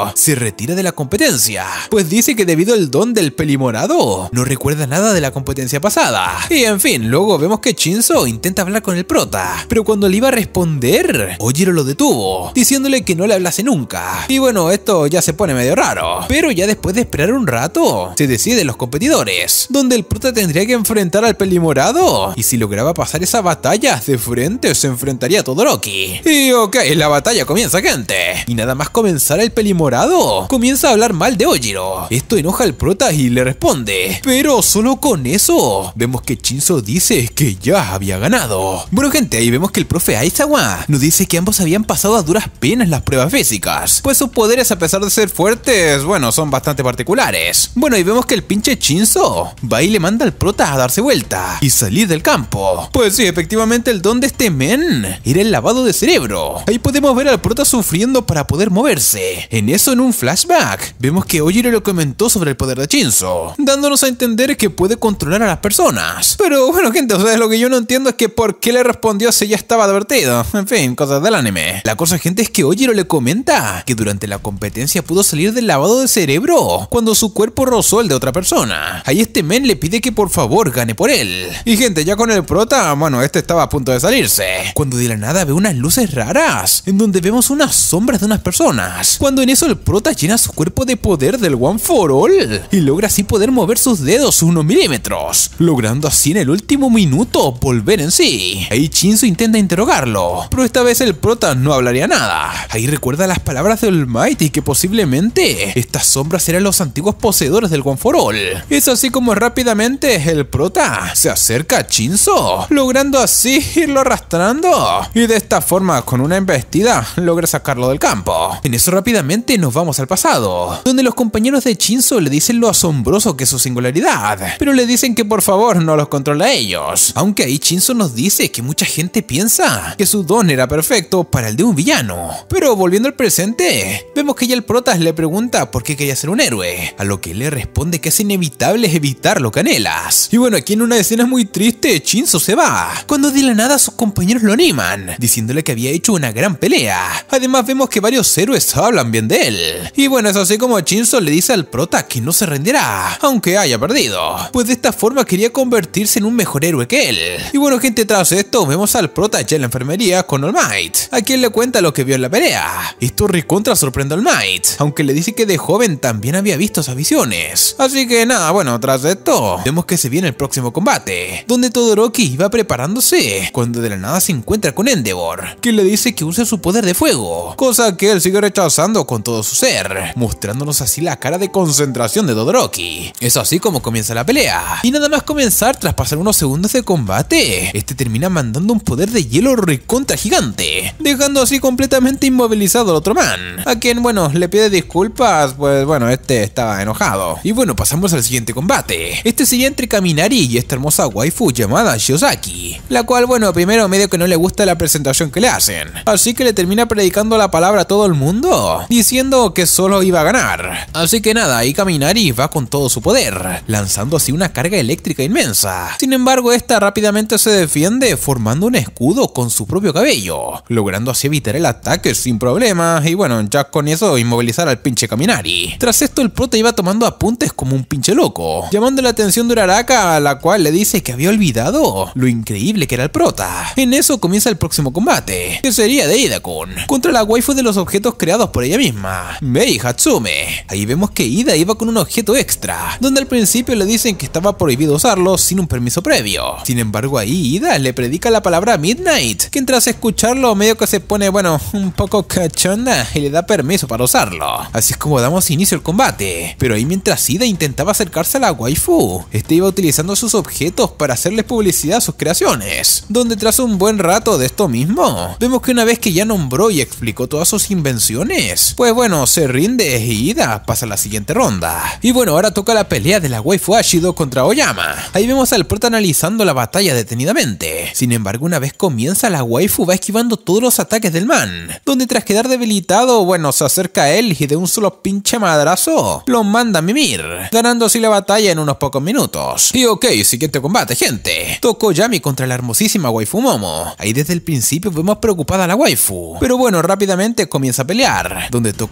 retira de la competencia, pues dice que debido al don del pelimorado, no recuerda nada de la competencia pasada. Y en fin, luego vemos que Shinso intenta hablar con el prota, pero cuando le iba a responder, Ojiro lo detuvo, diciéndole que no le hablase nunca. Y bueno, esto ya se pone medio raro, pero ya después de esperar un rato, se deciden los competidores, donde el prota tendría que enfrentar al pelimorado, y si lograba pasar esa batalla de frente, se enfrentaría a Todoroki. Y ok, la batalla comienza, gente. Y nada más comenzar, el pelimorado comienza a hablar mal de Ojiro. Esto enoja al prota y le responde, pero solo con eso vemos que Shinso dice que ya había ganado. Bueno, gente, ahí vemos que el profe Aizawa nos dice que ambos habían pasado a duras penas las pruebas físicas, pues sus poderes, a pesar de ser fuertes, bueno, son bastante particulares. Bueno, y vemos que el pinche Shinso va y le manda al prota a darse vuelta y salir del campo. Pues sí, efectivamente el don de este men era el lavado de cerebro. Ahí podemos ver al prota sufriendo para poder moverse. En eso, en un flashback, vemos que Ojiro le comentó sobre el poder de Shinso, dándonos a entender que puede controlar a las personas. Pero bueno, gente, o sea, lo que yo no entiendo es que por qué le respondió si ya estaba advertido. En fin, cosas del anime. La cosa, gente, es que Ojiro le comenta que durante la competencia pudo salir del lavado de cerebro cuando su cuerpo rozó el de otra persona. Ahí este men le pide que por favor gane por él. Y gente, ya con el prota, bueno, este estaba a punto de salirse, cuando de la nada ve unas luces raras, en donde vemos unas sombras de unas personas. Cuando en eso el prota llena su cuerpo de poder del One for All, y logra así poder mover sus dedos unos milímetros, logrando así en el último minuto volver en sí. Ahí Shinso intenta interrogarlo, pero esta vez el prota no hablaría nada. Ahí recuerda las palabras de All Might y que posiblemente estas sombras eran los antiguos poseedores del One for All. Es así como rápidamente el prota se acerca a Shinso, logrando así irlo arrastrando, y de esta forma, con una embestida, logra sacarlo del campo. En eso rápidamente nos vamos al pasado, donde los compañeros de Shinso le dicen lo asombroso que es su singularidad, pero le dicen que por favor no los controle a ellos. Aunque ahí Shinso nos dice que mucha gente piensa que su don era perfecto para el de un villano. Pero volviendo al presente, vemos que ya el prota le pregunta por qué quería ser un héroe, a lo que él le responde que es inevitable evitar lo que anhelas. Y bueno, aquí en una escena muy triste, Shinso se va, cuando de la nada sus compañeros lo animan, diciéndole que había hecho una gran pelea. Además vemos que varios héroes hablan bien de él. Y bueno, es así como Shinso le dice al prota que no se rendirá, aunque haya perdido, pues de esta forma quería convertirse en un mejor héroe que él. Y bueno, gente, tras esto vemos al prota ya en la enfermería con All Might, a quien le cuenta lo que vio en la pelea. Esto recontra sorprende a All Might, aunque le dice que de joven también había visto esas visiones. Así que nada, bueno, tras esto vemos que se viene el próximo combate, donde Todoroki iba preparándose cuando de la nada se encuentra con Endeavor, que le dice que use su poder de fuego, cosa que él sigue rechazando con todo su ser, mostrándonos así la cara de concentración de Todoroki. Es así como comienza la pelea, y nada más comenzar, tras pasar unos segundos de combate, este termina mandando un poder de hielo recontra gigante, dejando así completamente inmovilizado al otro man, a quien bueno, le pide disculpas, pues bueno, este estaba enojado. Y bueno, pasamos al siguiente combate. Este sería entre Kaminari y esta hermosa waifu llamada Shiozaki, la cual bueno, primero medio que no le gusta la presentación que le hacen, así que le termina predicando la palabra a todo el mundo, diciendo que solo iba a ganar. Así que nada, ahí Kaminari va con todo su poder, lanzando así una carga eléctrica inmensa. Sin embargo, esta rápidamente se defiende formando un escudo con su propio cabello, logrando así evitar el ataque sin problema, y bueno, ya con eso inmovilizar al pinche Kaminari. Tras esto el prota iba tomando apuntes como un pinche loco, llamando la atención de Uraraka, a la cual le dice que había olvidado lo increíble que era el prota. En eso comienza el próximo combate, que sería de Ida-kun contra la waifu de los objetos creados por ella misma, Mei Hatsume. Ahí vemos que Ida iba con un objeto extra, donde al principio le dicen que estaba prohibido usarlo sin un permiso previo. Sin embargo, ahí Ida le predica la palabra Midnight, que tras escucharlo medio que se pone, bueno, un poco cachonda y le da permiso para usarlo. Así es como damos inicio al combate, pero ahí mientras Ida intentaba acercarse a la waifu, este iba utilizando sus objetos para hacerles publicidad a sus creaciones, donde tras un buen rato de esto mismo, vemos que una vez que ya nombró y explicó todas sus invenciones, pues bueno, se rinde y Ida pasa a la siguiente ronda. Y bueno, ahora toca la pelea de la waifu Ashido contra Oyama. Ahí vemos al prota analizando la batalla detenidamente. Sin embargo, una vez comienza, la waifu va esquivando todos los ataques del man, donde tras quedar debilitado, bueno, se acerca a él y de un solo pinche madrazo lo manda a mimir, ganando así la batalla en unos pocos minutos. Y ok, siguiente combate, gente. Tokoyami contra la hermosísima waifu Momo. Ahí desde el principio vemos preocupada a la waifu, pero bueno, rápidamente comienza a pelear, donde Tokoyami le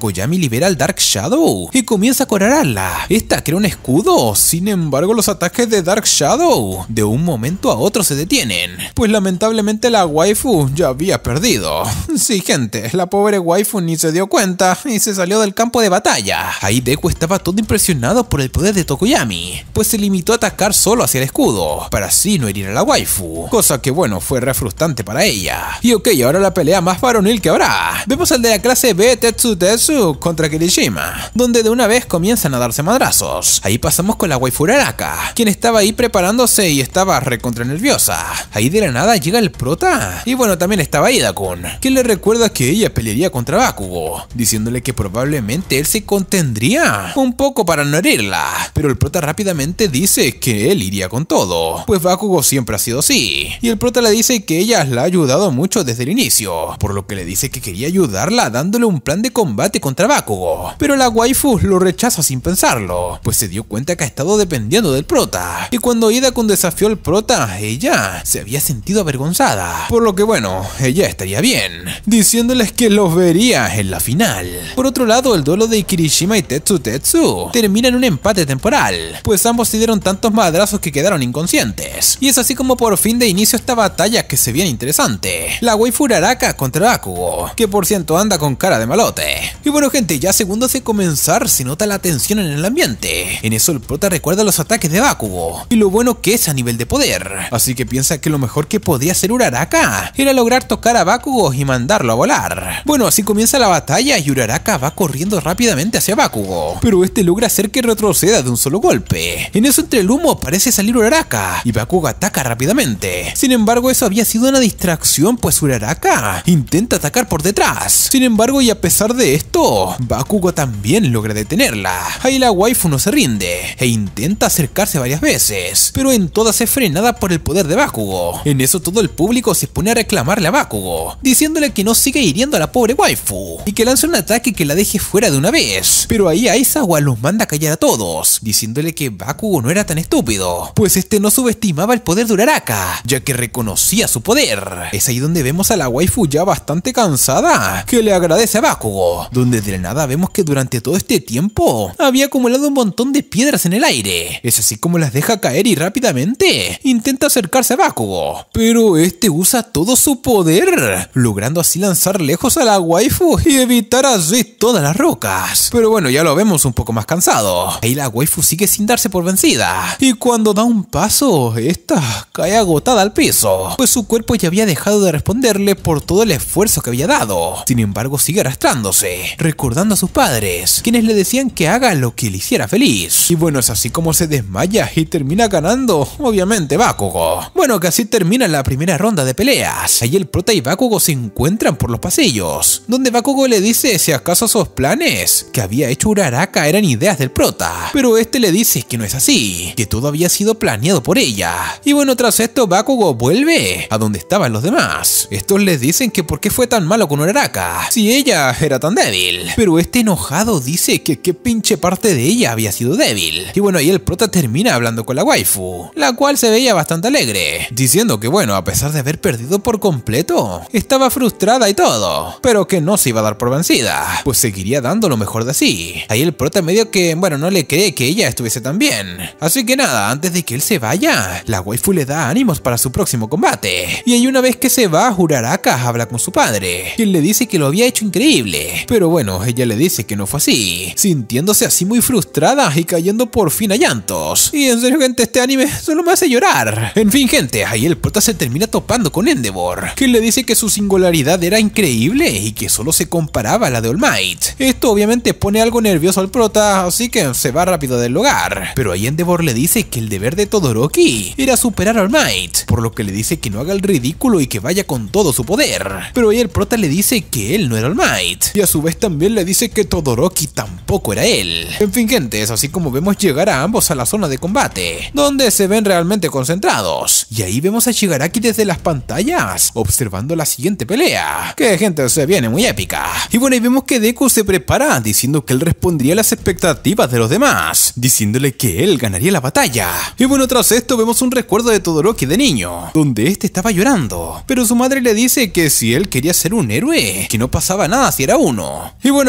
libera al Dark Shadow y comienza a correrla. Esta crea un escudo, sin embargo los ataques de Dark Shadow de un momento a otro se detienen, pues lamentablemente la waifu ya había perdido. Sí gente, la pobre waifu ni se dio cuenta y se salió del campo de batalla. Ahí Deku estaba todo impresionado por el poder de Tokoyami, pues se limitó a atacar solo hacia el escudo, para así no herir a la waifu, cosa que bueno, fue re frustrante para ella. Y ok, ahora la pelea más varonil que habrá. Vemos al de la clase B Tetsu contra Kirishima, donde de una vez comienzan a darse madrazos. Ahí pasamos con la waifu Uraraka, quien estaba ahí preparándose y estaba recontra nerviosa. Ahí de la nada llega el prota, y bueno, también estaba Ida-kun, quien le recuerda que ella pelearía contra Bakugo, diciéndole que probablemente él se contendría un poco para no herirla, pero el prota rápidamente dice que él iría con todo, pues Bakugo siempre ha sido así, y el prota le dice que ella la ha ayudado mucho desde el inicio, por lo que le dice que quería ayudarla dándole un plan de combate contra Bakugo, pero la waifu lo rechaza sin pensarlo, pues se dio cuenta que ha estado dependiendo del prota, y cuando Ida-kun desafió al prota, ella se había sentido avergonzada, por lo que bueno, ella estaría bien, diciéndoles que los vería en la final. Por otro lado, el duelo de Kirishima y Tetsu termina en un empate temporal, pues ambos se dieron tantos madrazos que quedaron inconscientes, y es así como por fin de inicio esta batalla que se viene interesante, la waifu Uraraka contra Bakugo, que por cierto anda con cara de malote. Y bueno gente, ya segundos de comenzar se nota la tensión en el ambiente. En eso el prota recuerda los ataques de Bakugo y lo bueno que es a nivel de poder, así que piensa que lo mejor que podía hacer Uraraka era lograr tocar a Bakugo y mandarlo a volar. Bueno, así comienza la batalla y Uraraka va corriendo rápidamente hacia Bakugo, pero este logra hacer que retroceda de un solo golpe. En eso entre el humo parece salir Uraraka y Bakugo ataca rápidamente. Sin embargo, eso había sido una distracción, pues Uraraka intenta atacar por detrás. Sin embargo, y a pesar de esto, Bakugo también logra detenerla. Ahí la waifu no se rinde e intenta acercarse varias veces, pero en todas es frenada por el poder de Bakugo. En eso todo el público se pone a reclamarle a Bakugo, diciéndole que no siga hiriendo a la pobre waifu y que lance un ataque que la deje fuera de una vez. Pero ahí Aizawa los manda a callar a todos, diciéndole que Bakugo no era tan estúpido, pues este no subestimaba el poder de Uraraka, ya que reconocía su poder. Es ahí donde vemos a la waifu ya bastante cansada, que le agradece a Bakugo, donde de la nada vemos que durante todo este tiempo había acumulado un montón de piedras en el aire. Es así como las deja caer y rápidamente intenta acercarse a Bakugo, pero este usa todo su poder, logrando así lanzar lejos a la waifu y evitar así todas las rocas. Pero bueno, ya lo vemos un poco más cansado. Ahí la waifu sigue sin darse por vencida, y cuando da un paso, esta cae agotada al piso, pues su cuerpo ya había dejado de responderle por todo el esfuerzo que había dado. Sin embargo, sigue arrastrándose, recordando a sus padres, quienes le decían que haga lo que le hiciera feliz. Y bueno, es así como se desmaya y termina ganando, obviamente, Bakugo. Bueno, que así termina la primera ronda de peleas. Ahí el prota y Bakugo se encuentran por los pasillos, donde Bakugo le dice si acaso esos planes que había hecho Uraraka eran ideas del prota, pero este le dice que no es así, que todo había sido planeado por ella. Y bueno, tras esto Bakugo vuelve a donde estaban los demás. Estos les dicen que por qué fue tan malo con Uraraka, si ella era tan débil, pero este enojado dice que qué pinche parte de ella había sido débil. Y bueno, ahí el prota termina hablando con la waifu, la cual se veía bastante alegre, diciendo que bueno, a pesar de haber perdido por completo, estaba frustrada y todo, pero que no se iba a dar por vencida, pues seguiría dando lo mejor de sí. Ahí el prota medio que, bueno, no le cree que ella estuviese tan bien, así que nada, antes de que él se vaya, la waifu le da ánimos para su próximo combate. Y ahí una vez que se va, Uraraka habla con su padre, quien le dice que lo había hecho increíble, pero bueno, ella le dice que no fue así, sintiéndose así muy frustrada y cayendo por fin a llantos. Y en serio gente, este anime solo me hace llorar. En fin gente, ahí el prota se termina topando con Endeavor, quien le dice que su singularidad era increíble y que solo se comparaba a la de All Might. Esto obviamente pone algo nervioso al prota, así que se va rápido del lugar. Pero ahí Endeavor le dice que el deber de Todoroki era superar a All Might, por lo que le dice que no haga el ridículo y que vaya con todo su poder. Pero ahí el prota le dice que él no era All Might, y a su vez también le dice que Todoroki tampoco era él. En fin gente, es así como vemos llegar a ambos a la zona de combate, donde se ven realmente concentrados. Y ahí vemos a Shigaraki desde las pantallas, observando la siguiente pelea, que gente se viene muy épica. Y bueno, ahí vemos que Deku se prepara, diciendo que él respondría a las expectativas de los demás, diciéndole que él ganaría la batalla. Y bueno, tras esto vemos un recuerdo de Todoroki de niño, donde este estaba llorando, pero su madre le dice que si él quería ser un héroe, que no pasaba nada si era uno. Y bueno,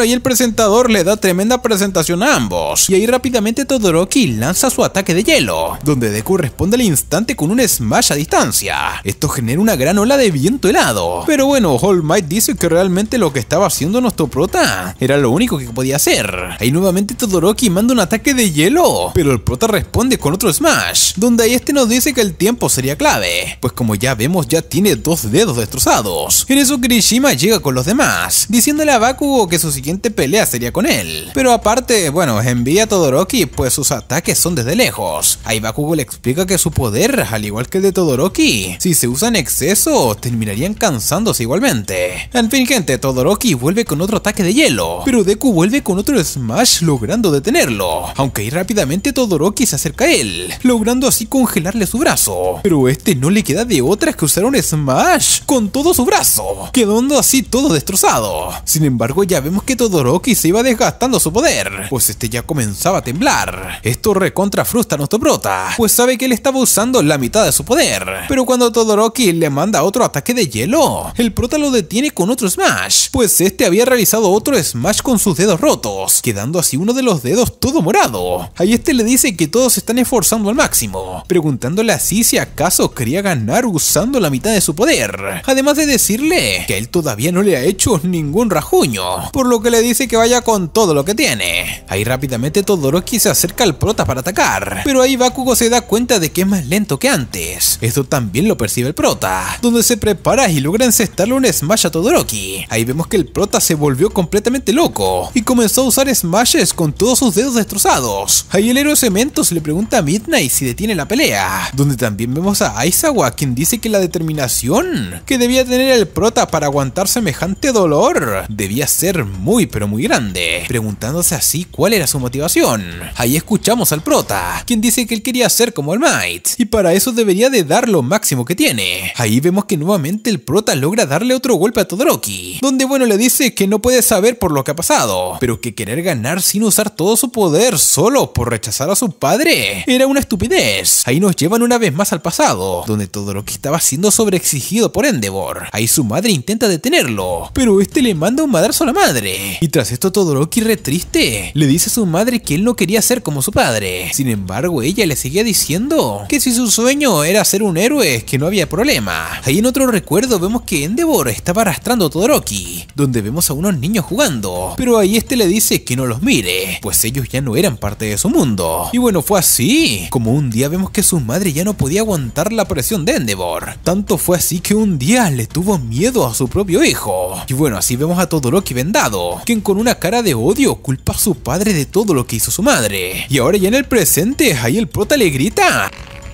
ahí el presentador le da tremenda presentación a ambos, y ahí rápidamente Todoroki lanza su ataque de hielo, donde Deku responde al instante con un smash a distancia. Esto genera una gran ola de viento helado, pero bueno, All Might dice que realmente lo que estaba haciendo nuestro prota era lo único que podía hacer. Ahí nuevamente Todoroki manda un ataque de hielo, pero el prota responde con otro smash, donde ahí nos dice que el tiempo sería clave, pues como ya vemos ya tiene 2 dedos destrozados. En eso Kirishima llega con los demás, diciéndole a Bakugo que su siguiente pelea sería con él, pero aparte, bueno, envía a Todoroki pues sus ataques son desde lejos. Ahí Bakugo le explica que su poder, al igual que el de Todoroki, si se usa en exceso terminarían cansándose igualmente. En fin gente, Todoroki vuelve con otro ataque de hielo, pero Deku vuelve con otro smash logrando detenerlo, aunque ahí rápidamente Todoroki se acerca a él, logrando así congelarle su brazo, pero este no le queda de otra que usar un smash con todo su brazo, quedando así todo destrozado. Sin embargo ya vemos que Todoroki se iba desgastando su poder, pues este ya comenzaba a temblar. Esto recontra frustra a nuestro prota, pues sabe que él estaba usando la mitad de su poder, pero cuando Todoroki le manda otro ataque de hielo, el prota lo detiene con otro smash, pues este había realizado otro smash con sus dedos rotos, quedando así uno de los dedos todo morado. Ahí este le dice que todos se están esforzando al máximo, preguntándole así si acaso quería ganar usando la mitad de su poder, además de decirle que él todavía no le ha hecho ningún rajuño, por lo que le dice que vaya con todo lo que tiene. Ahí rápidamente Todoroki se acerca al prota para atacar, pero ahí Bakugo se da cuenta de que es más lento que antes. Esto también lo percibe el prota, donde se prepara y logra encestarle un smash a Todoroki. Ahí vemos que el prota se volvió completamente loco y comenzó a usar smashes con todos sus dedos destrozados. Ahí el héroe Cementos le pregunta a Midnight si detiene la pelea, donde también vemos a Aizawa, quien dice que la determinación que debía tener el prota para aguantar semejante dolor debía ser muy pero muy grande, preguntándose así cuál era su motivación. Ahí escuchamos al prota, quien dice que él quería ser como All Might, y para eso debería de dar lo máximo que tiene. Ahí vemos que nuevamente el prota logra darle otro golpe a Todoroki, donde bueno le dice que no puede saber por lo que ha pasado, pero que querer ganar sin usar todo su poder solo por rechazar a su padre era una estupidez. Ahí nos llevan una vez más al pasado, donde Todoroki estaba siendo sobreexigido por Endeavor. Ahí su madre intenta detenerlo, pero este le manda un madrazo a la madre, y tras esto Todoroki, re triste, le dice a su madre que él no quería ser como su padre. Sin embargo ella le seguía diciendo que si su sueño era ser un héroe, que no había problema. Ahí en otro recuerdo vemos que Endeavor estaba arrastrando a Todoroki, donde vemos a unos niños jugando, pero ahí este le dice que no los mire, pues ellos ya no eran parte de su mundo. Y bueno, fue así como un día vemos que su madre ya no podía aguantar la presión de Endeavor. Tanto fue así que un día le tuvo miedo a su propio hijo. Y bueno, así vemos a Todoroki vendado, quien con una cara de odio culpa a su padre de todo lo que hizo su madre. Y ahora ya en el presente, ahí el prota le grita: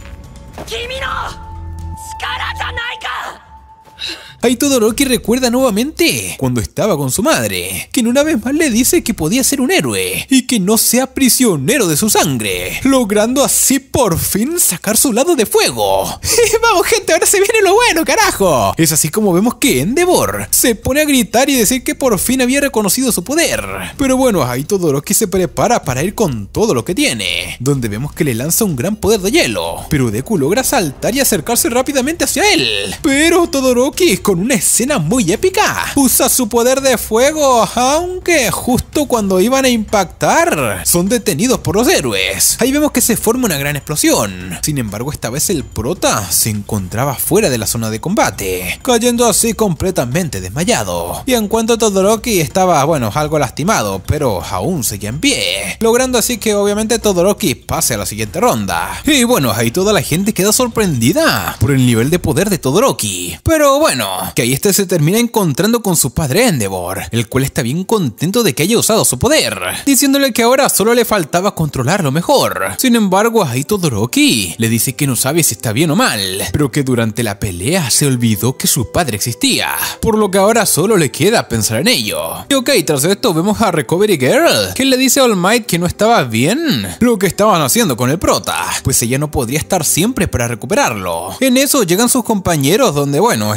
Ahí Todoroki recuerda nuevamente cuando estaba con su madre, quien una vez más le dice que podía ser un héroe y que no sea prisionero de su sangre, logrando así por fin sacar su lado de fuego. Vamos gente, ahora se viene lo bueno, carajo. Es así como vemos que Endeavor se pone a gritar y decir que por fin había reconocido su poder. Pero bueno, ahí Todoroki se prepara para ir con todo lo que tiene, donde vemos que le lanza un gran poder de hielo, pero Deku logra saltar y acercarse rápidamente hacia él. Pero Todoroki, con una escena muy épica, usa su poder de fuego, aunque justo cuando iban a impactar, son detenidos por los héroes. Ahí vemos que se forma una gran explosión. Sin embargo, esta vez el prota se encontraba fuera de la zona de combate, cayendo así completamente desmayado. Y en cuanto a Todoroki, estaba, bueno, algo lastimado, pero aún seguía en pie, logrando así que obviamente Todoroki pase a la siguiente ronda. Y bueno, ahí toda la gente queda sorprendida por el nivel de poder de Todoroki. Pero bueno, que ahí este se termina encontrando con su padre Endeavor, el cual está bien contento de que haya usado su poder, diciéndole que ahora solo le faltaba controlarlo mejor. Sin embargo, ahí Todoroki le dice que no sabe si está bien o mal, pero que durante la pelea se olvidó que su padre existía, por lo que ahora solo le queda pensar en ello. Y ok, tras esto vemos a Recovery Girl, que le dice a All Might que no estaba bien lo que estaban haciendo con el prota, pues ella no podría estar siempre para recuperarlo. En eso llegan sus compañeros, donde bueno, estaban preocupados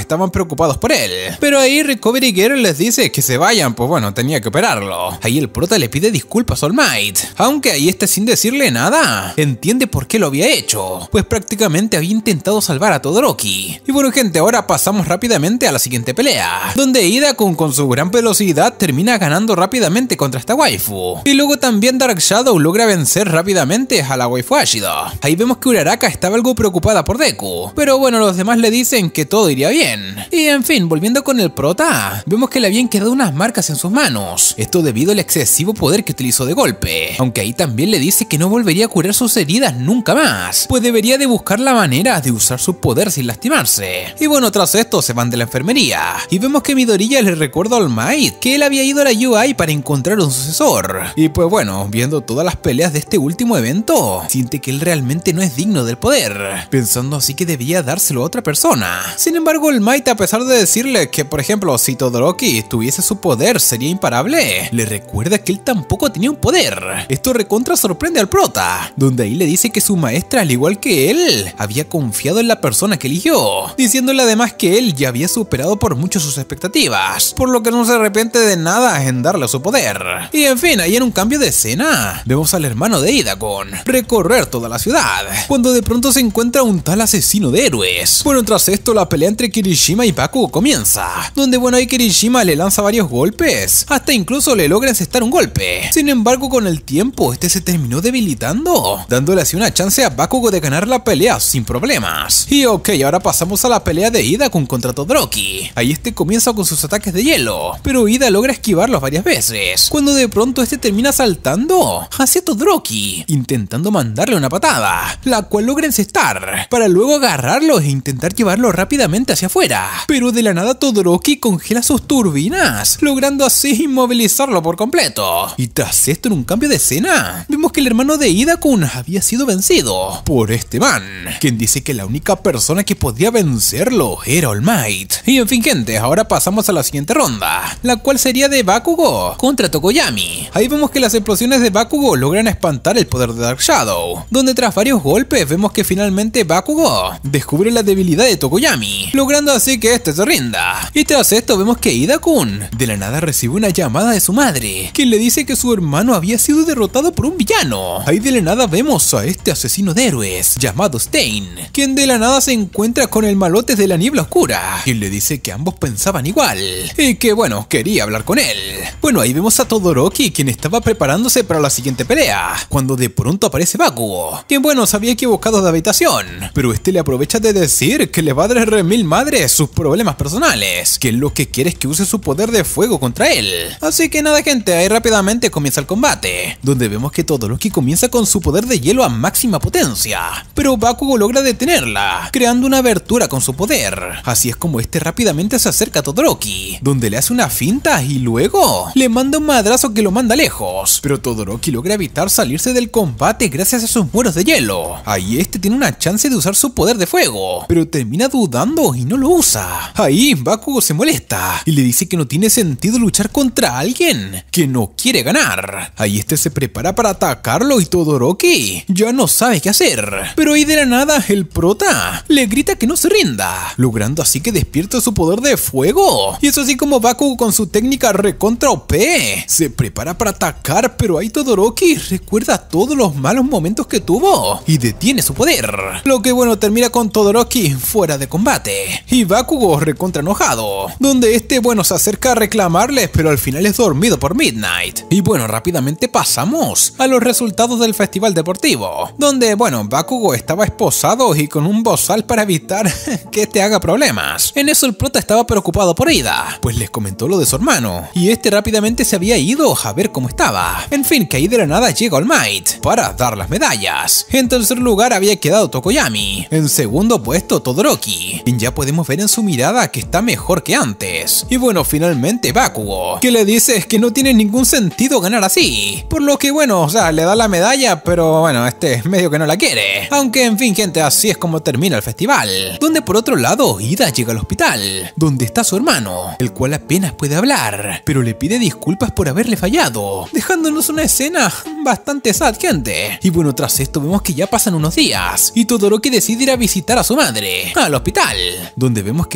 preocupados por él. Pero ahí Recovery Girl les dice que se vayan, pues bueno, tenía que operarlo. Ahí el prota le pide disculpas a All Might, aunque ahí sin decirle nada, entiende por qué lo había hecho, pues prácticamente había intentado salvar a Todoroki. Y bueno gente, ahora pasamos rápidamente a la siguiente pelea, donde Iida-kun con su gran velocidad termina ganando rápidamente contra esta waifu. Y luego también Dark Shadow logra vencer rápidamente a la waifu Ashida. Ahí vemos que Uraraka estaba algo preocupada por Deku, pero bueno, los demás le dicen que todo iría bien. Y en fin, volviendo con el prota, vemos que le habían quedado unas marcas en sus manos, esto debido al excesivo poder que utilizó de golpe, aunque ahí también le dice que no volvería a curar sus heridas nunca más, pues debería de buscar la manera de usar su poder sin lastimarse. Y bueno, tras esto se van de la enfermería, y vemos que Midoriya le recuerda a All Might que él había ido a la UI para encontrar un sucesor. Y pues bueno, viendo todas las peleas de este último evento, siente que él realmente no es digno del poder, pensando así que debía dárselo a otra persona. Sin embargo, All Might, a pesar de decirle que por ejemplo si Todoroki tuviese su poder sería imparable, le recuerda que él tampoco tenía un poder. Esto recontra sorprende al prota, donde ahí le dice que su maestra, al igual que él, había confiado en la persona que eligió, diciéndole además que él ya había superado por mucho sus expectativas, por lo que no se arrepiente de nada en darle su poder. Y en fin, ahí en un cambio de escena, vemos al hermano de Iida-kun recorrer toda la ciudad, cuando de pronto se encuentra un tal asesino de héroes. Bueno, tras esto la pelea entre Kirishima y Bakugo comienza, donde bueno, ahí Kirishima le lanza varios golpes, hasta incluso le logra encestar un golpe. Sin embargo, con el tiempo, este se terminó debilitando, dándole así una chance a Bakugo de ganar la pelea sin problemas. Y ok, ahora pasamos a la pelea de Iida-kun contra Todoroki. Ahí comienza con sus ataques de hielo, pero Iida logra esquivarlos varias veces, cuando de pronto termina saltando hacia Todoroki, intentando mandarle una patada, la cual logra encestar, para luego agarrarlo e intentar llevarlo rápidamente hacia afuera. Pero de la nada Todoroki congela sus turbinas, logrando así inmovilizarlo por completo. Y tras esto, en un cambio de escena, vemos que el hermano de Iida-kun había sido vencido por este man, quien dice que la única persona que podía vencerlo era All Might. Y en fin gente, ahora pasamos a la siguiente ronda, la cual sería de Bakugo contra Tokoyami. Ahí vemos que las explosiones de Bakugo logran espantar el poder de Dark Shadow, donde tras varios golpes vemos que finalmente Bakugo descubre la debilidad de Tokoyami, logrando así que este se rinda. Y tras esto vemos que Iida-kun de la nada recibe una llamada de su madre, quien le dice que su hermano había sido derrotado por un villano. Ahí de la nada vemos a este asesino de héroes llamado Stain, quien de la nada se encuentra con el malote de la niebla oscura, quien le dice que ambos pensaban igual y que bueno, quería hablar con él. Bueno, ahí vemos a Todoroki, quien estaba preparándose para la siguiente pelea, cuando de pronto aparece Bakugo, quien bueno, se había equivocado de habitación, pero le aprovecha de decir que le va a dar remil madres sus problemas personales, que él lo que quiere es que use su poder de fuego contra él. Así que nada gente, ahí rápidamente comienza el combate, donde vemos que Todoroki comienza con su poder de hielo a máxima potencia, pero Bakugo logra detenerla, creando una abertura con su poder. Así es como rápidamente se acerca a Todoroki, donde le hace una finta y luego le manda un madrazo que lo manda lejos, pero Todoroki logra evitar salirse del combate gracias a sus muros de hielo. Ahí tiene una chance de usar su poder de fuego, pero termina dudando y no lo usa. Ahí Bakugo se molesta y le dice que no tiene sentido luchar contra alguien que no quiere ganar. Ahí se prepara para atacarlo y Todoroki ya no sabe qué hacer, pero ahí de la nada el prota le grita que no se rinda, logrando así que despierta su poder de fuego. Y es así como Bakugo con su técnica recontra OP se prepara para atacar, pero ahí Todoroki recuerda todos los malos momentos que tuvo y detiene su poder, lo que bueno, termina con Todoroki fuera de combate y Bakugo recontra enojado, donde bueno, se acerca a reclamarles, pero al final es dormido por Midnight. Y bueno, rápidamente pasamos a los resultados del festival deportivo, donde bueno, Bakugo estaba esposado y con un bozal para evitar que haga problemas. En eso el prota estaba preocupado por Iida, pues les comentó lo de su hermano, y rápidamente se había ido a ver cómo estaba. En fin, que ahí de la nada llega All Might para dar las medallas. En tercer lugar había quedado Tokoyami, en segundo puesto Todoroki, quien ya podemos ver en su mirada que está mejor que antes. Y bueno, finalmente Bakugo, que le dice que no tiene ningún sentido ganar así, por lo que bueno, o sea, le da la medalla, pero bueno, medio que no la quiere. Aunque en fin gente, así es como termina el festival, donde por otro lado Iida llega al hospital, donde está su hermano, el cual apenas puede hablar, pero le pide disculpas por haberle fallado, dejándonos una escena bastante sad gente. Y bueno, tras esto vemos que ya pasan unos días y Todoroki decide ir a visitar a su madre al hospital, donde vemos que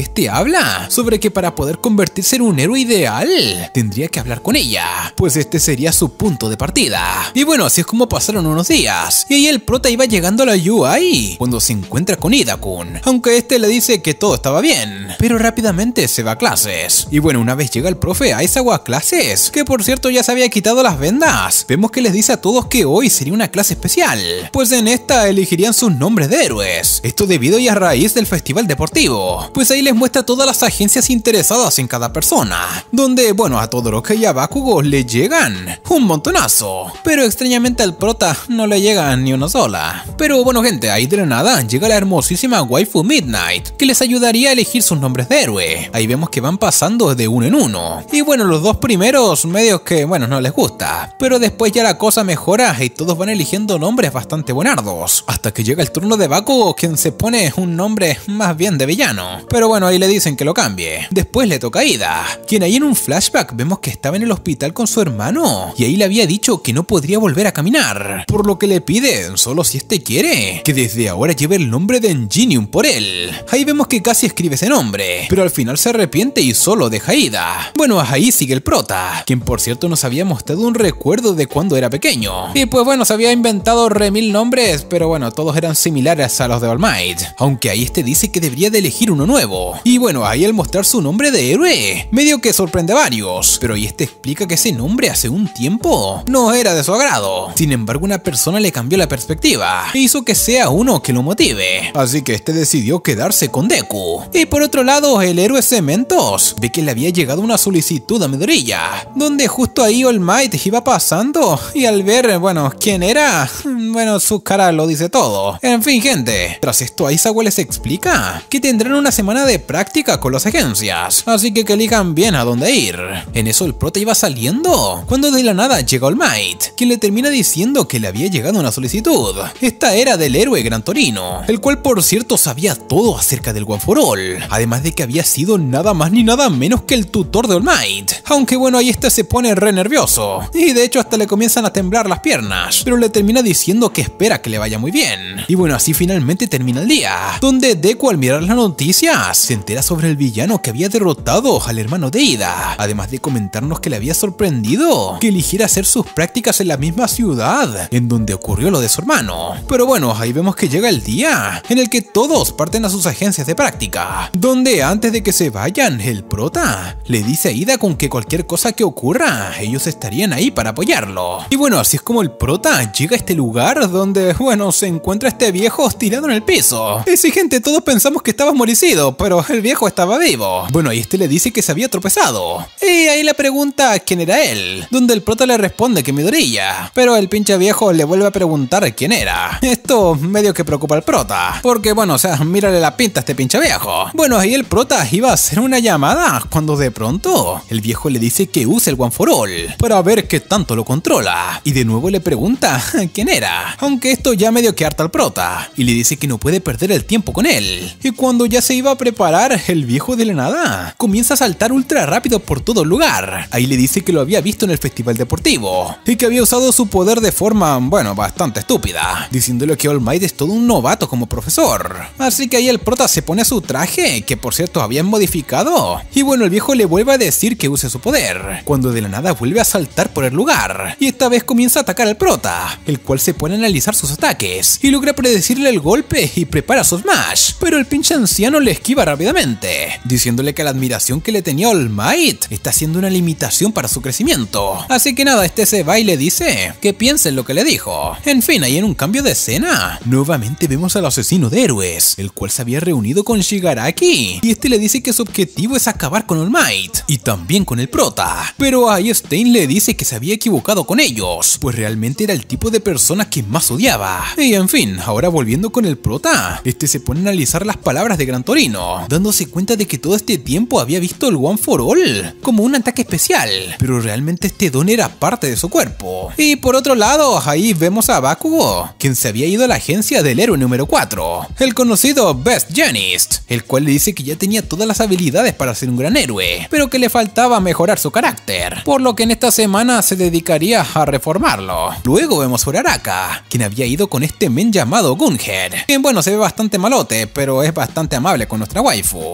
que este habla sobre que para poder convertirse en un héroe ideal tendría que hablar con ella, pues este sería su punto de partida. Y bueno, así es como pasaron unos días, y ahí el prota iba llegando a la UI cuando se encuentra con Ida-kun, aunque este le dice que todo estaba bien, pero rápidamente se va a clases. Y bueno, una vez llega el profe Aizawa a clases, que por cierto ya se había quitado las vendas, vemos que les dice a todos que hoy sería una clase especial, pues en esta elegirían sus nombres de héroes, esto debido y a raíz del festival deportivo, pues ahí les muestra todas las agencias interesadas en cada persona, donde bueno, a Todoroki y a Bakugo le llegan un montonazo, pero extrañamente al prota no le llega ni una sola. Pero bueno gente, ahí de la nada llega la hermosísima waifu Midnight, que les ayudaría a elegir sus nombres de héroe. Ahí vemos que van pasando de uno en uno, y bueno, los dos primeros medios que bueno, no les gusta, pero después ya la cosa mejora y todos van eligiendo nombres bastante buenardos, hasta que llega el turno de Bakugo, quien se pone un nombre más bien de villano, pero bueno, ahí le dicen que lo cambie. Después le toca a Ida, quien ahí en un flashback vemos que estaba en el hospital con su hermano, y ahí le había dicho que no podría volver a caminar, por lo que le pide, solo si este quiere, que desde ahora lleve el nombre de Enginium por él. Ahí vemos que casi escribe ese nombre, pero al final se arrepiente y solo deja a Ida. Bueno, ahí sigue el prota, quien por cierto nos había mostrado un recuerdo de cuando era pequeño, y pues bueno, se había inventado remil nombres, pero bueno, todos eran similares a los de All Might, aunque ahí este dice que debería de elegir uno nuevo. Y bueno, ahí al mostrar su nombre de héroe, medio que sorprende a varios, pero ahí este explica que ese nombre hace un tiempo no era de su agrado. Sin embargo, una persona le cambió la perspectiva e hizo que sea uno que lo motive, así que este decidió quedarse con Deku. Y por otro lado, el héroe Cementos ve que le había llegado una solicitud a Midoriya, donde justo ahí All Might iba pasando, y al ver, bueno, quién era, bueno, su cara lo dice todo. En fin gente, tras esto Aizawa les explica que tendrán una semana de práctica con las agencias, así que elijan bien a dónde ir. En eso el prota iba saliendo, cuando de la nada llega All Might, quien le termina diciendo que le había llegado una solicitud. Esta era del héroe Gran Torino, el cual por cierto sabía todo acerca del One for All, además de que había sido nada más ni nada menos que el tutor de All Might. Aunque bueno, ahí este se pone re nervioso, y de hecho hasta le comienzan a temblar las piernas, pero le termina diciendo que espera que le vaya muy bien. Y bueno, así finalmente termina el día, donde Deku al mirar las noticias se entera sobre el villano que había derrotado al hermano de Ida, además de comentarnos que le había sorprendido que eligiera hacer sus prácticas en la misma ciudad en donde ocurrió lo de su hermano. Pero bueno, ahí vemos que llega el día en el que todos parten a sus agencias de práctica, donde antes de que se vayan, el prota le dice a Ida con que cualquier cosa que ocurra, ellos estarían ahí para apoyarlo. Y bueno, así es como el prota llega a este lugar donde, bueno, se encuentra este viejo tirado en el piso. Y sí, gente, todos pensamos que estaba moricido, pero el viejo estaba vivo. Bueno, y este le dice que se había tropezado, y ahí le pregunta quién era él, donde el prota le responde que Midoriya, pero el pinche viejo le vuelve a preguntar quién era. Esto medio que preocupa al prota, porque bueno, o sea, mírale la pinta a este pinche viejo. Bueno, ahí el prota iba a hacer una llamada cuando de pronto el viejo le dice que use el One for All para ver qué tanto lo controla, y de nuevo le pregunta quién era, aunque esto ya medio que harta al prota, y le dice que no puede perder el tiempo con él. Y cuando ya se iba a preparar, el viejo de la nada comienza a saltar ultra rápido por todo el lugar. Ahí le dice que lo había visto en el festival deportivo y que había usado su poder de forma, bueno, bastante estúpida, diciéndole que All Might es todo un novato como profesor. Así que ahí el prota se pone su traje, que por cierto habían modificado, y bueno, el viejo le vuelve a decir que use su poder, cuando de la nada vuelve a saltar por el lugar, y esta vez comienza a atacar al prota, el cual se pone a analizar sus ataques y logra predecirle el golpe y prepara su smash, pero el pinche anciano le esquiva rápidamente, diciéndole que la admiración que le tenía All Might está siendo una limitación para su crecimiento. Así que nada, este se va y le dice que piense en lo que le dijo. En fin, ahí en un cambio de escena, nuevamente vemos al asesino de héroes, el cual se había reunido con Shigaraki, y este le dice que su objetivo es acabar con All Might y también con el prota, pero ahí Stein le dice que se había equivocado con ellos, pues realmente era el tipo de persona que más odiaba. Y en fin, ahora volviendo con el prota, este se pone a analizar las palabras de Gran Torino, dándose cuenta de que todo este tiempo había visto el One for All como un ataque especial, pero realmente este don era parte de su cuerpo. Y por otro lado, ahí vemos a Bakugo, quien se había ido a la agencia del héroe número 4, el conocido Best Jeanist, el cual le dice que ya tenía todas las habilidades para ser un gran héroe, pero que le faltaba mejorar su carácter, por lo que en esta semana se dedicaría a reformarlo. Luego vemos a Uraraka, quien había ido con este men llamado Gunhead, quien bueno, se ve bastante malote, pero es bastante amable con nuestra waifu. Y en fin,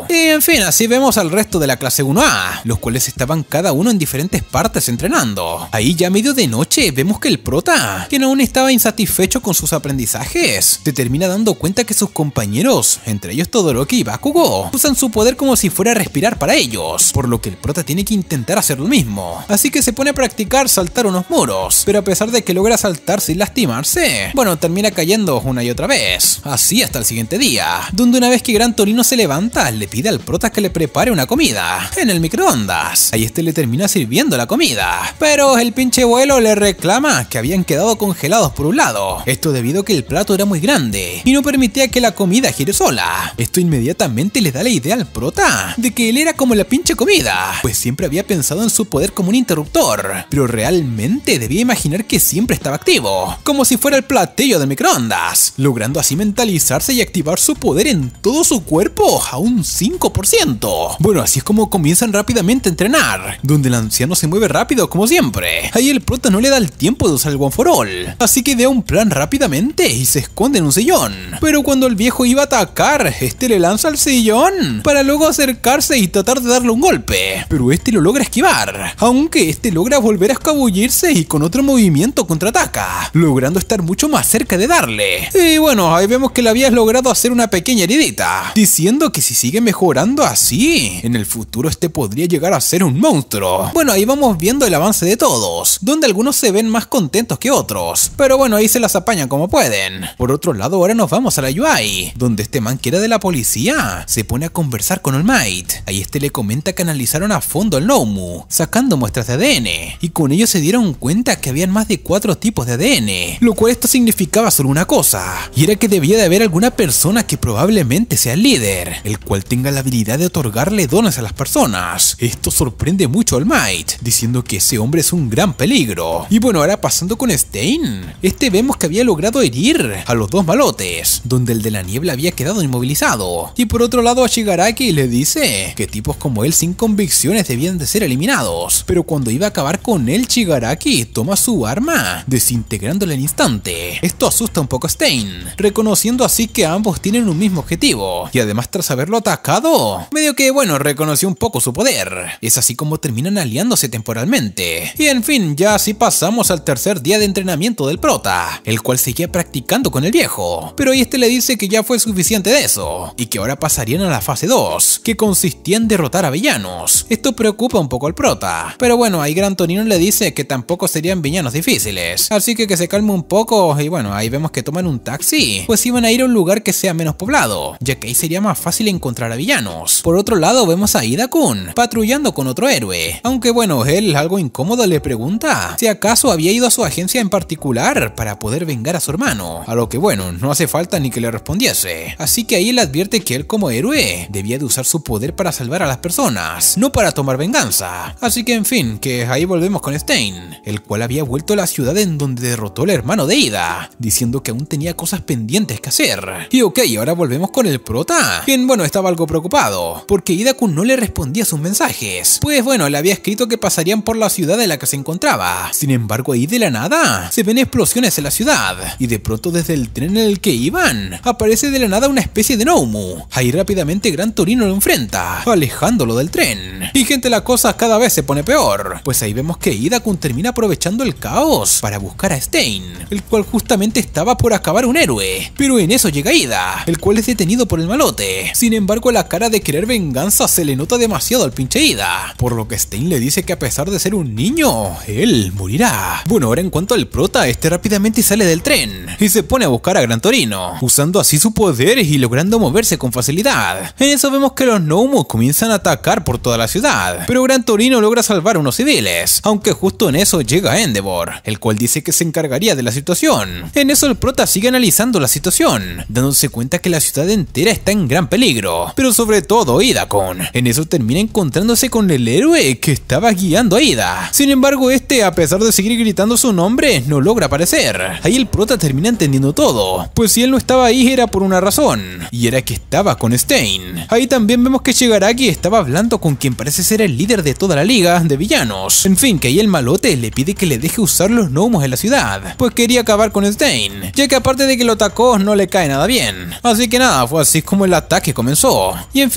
fin, así vemos al resto de la clase 1A, los cuales estaban cada uno en diferentes partes entrenando. Ahí ya medio de noche vemos que el prota, quien aún estaba insatisfecho con sus aprendizajes, se termina dando cuenta que sus compañeros, entre ellos Todoroki y Bakugo, usan su poder como si fuera a respirar para ellos, por lo que el prota tiene que intentar hacer lo mismo. Así que se pone a practicar saltar unos muros, pero a pesar de que logra saltar sin lastimarse, bueno, termina cayendo una y otra vez. Así hasta el siguiente día, donde una vez que Gran Torino se levanta, le pide al prota que le prepare una comida en el microondas. Ahí le termina sirviendo la comida, pero el pinche abuelo le reclama que habían quedado congelados por un lado. Esto debido a que el plato era muy grande y no permitía que la comida gire sola. Esto inmediatamente le da la idea al prota de que él era como la pinche comida, pues siempre había pensado en su poder como un interruptor, pero realmente debía imaginar que siempre estaba activo, como si fuera el platillo del microondas, logrando así mentalizarse y activar su poder en todo su cuerpo a un 5%. Bueno, así es como comienzan rápidamente a entrenar, donde el anciano se mueve rápido como siempre. Ahí el prota no le da el tiempo de usar el One for All, así que da un plan rápidamente y se esconde en un sillón. Pero cuando el viejo iba a atacar, le lanza al sillón para luego acercarse y tratar de darle un golpe, pero lo logra esquivar, aunque logra volver a escabullirse y con otro movimiento contraataca, logrando estar mucho más cerca de darle. Y bueno, ahí vemos que le habías logrado hacer una pequeña heridita, diciendo que si sigue mejorando así, en el futuro podría llegar a ser un monstruo. Bueno, ahí vamos viendo el avance de todos, donde algunos se ven más contentos que otros, pero bueno, ahí se las apañan como pueden. Por otro lado, ahora nos vamos a la UI, donde man que era de la policía se pone a conversar con All Might. Ahí le comenta que analizaron a fondo el Nomu, sacando muestras de ADN, y con ello se dieron cuenta que habían más de 4 tipos de ADN, lo cual esto significaba solo una cosa, y era que debía de haber alguna persona que probablemente sea el líder, el cual tenga la habilidad de otorgarle dones a las personas. Esto sorprende mucho a All Might, diciendo que ese hombre es un gran peligro. Y bueno, ahora pasando con Stein, vemos que había logrado herir a los dos malotes, donde el de la niebla había quedado inmovilizado. Y por otro lado a Shigaraki le dice que tipos como él sin convicciones debían de ser eliminados, pero cuando iba a acabar con él, Shigaraki toma su arma, desintegrándola al instante. Esto asusta un poco a Stein, reconociendo así que ambos tienen un mismo objetivo, y además tras haberlo atacado, medio que bueno, reconoció un poco su poder. Es así como terminan aliándose temporalmente. Y en fin, ya así pasamos al tercer día de entrenamiento del prota, el cual seguía practicando con el viejo, pero ahí le dice que ya fue suficiente de eso, y que ahora pasarían a la fase 2, que consistía en derrotar a villanos. Esto preocupa un poco al prota, pero bueno, ahí Gran Torino le dice que tampoco serían villanos difíciles, así que se calme un poco. Y bueno, ahí vemos que toman un taxi, pues iban a ir a un lugar que sea menos poblado, ya que ahí sería más fácil encontrar a villanos. Por otro lado vemos a Ida-kun patrullando con otro héroe, aunque bueno, él algo incómodo le pregunta si acaso había ido a su agencia en particular para poder vengar a su hermano, a lo que bueno, no hace falta ni que le respondiese, así que ahí él advierte que él como héroe debía de usar su poder para salvar a las personas, no para tomar venganza. Así que en fin, que ahí volvemos con Stein, el cual había vuelto a la ciudad en donde derrotó al hermano de Ida, diciendo que aún tenía cosas pendientes que hacer. Y ok, ahora volvemos con el prota, quien bueno, estaba algo preocupado, porque Ida-kun no le respondía sus mensajes, pues bueno, le había escrito que pasarían por la ciudad en la que se encontraba. Sin embargo, ahí de la nada se ven explosiones en la ciudad, y de pronto desde el tren en el que iban, aparece de la nada una especie de Nomu. Ahí rápidamente Gran Torino lo enfrenta, alejándolo del tren. Y gente, la cosa cada vez se pone peor, pues ahí vemos que Ida-kun termina aprovechando el caos para buscar a Stein, el cual justamente estaba por acabar un héroe. Pero en eso llega Ida, el cual es detenido por el malote. Sin embargo, la cara de querer venganza se le nota demasiado al pinche Ida, por lo que Stein le dice que a pesar de ser un niño, él morirá. Bueno, ahora en cuanto al prota, rápidamente sale del tren y se pone a buscar a Gran Torino, usando así su poder y logrando moverse con facilidad. En eso vemos que los Nomu comienzan a atacar por toda la ciudad, pero Gran Torino logra salvar a unos civiles, aunque justo en eso llega Endeavor, el cual dice que se encargaría de la situación. En eso el prota sigue analizando la situación, dándose cuenta que la ciudad entera está en gran peligro, pero sobre todo Ida-kun. En eso termina encontrándose con el héroe que estaba guiando a Ida. Sin embargo, a pesar de seguir gritando su nombre, no logra aparecer. Ahí el prota termina entendiendo todo, pues si él no estaba ahí era por una razón, y era que estaba con Stein. Ahí también vemos que Shigaraki estaba hablando con quien parece ser el líder de toda la liga de villanos. En fin, que ahí el malote le pide que le deje usar los gnomos en la ciudad, pues quería acabar con Stein, ya que aparte de que lo atacó no le cae nada bien. Así que nada, fue así como el ataque comenzó. Y en fin,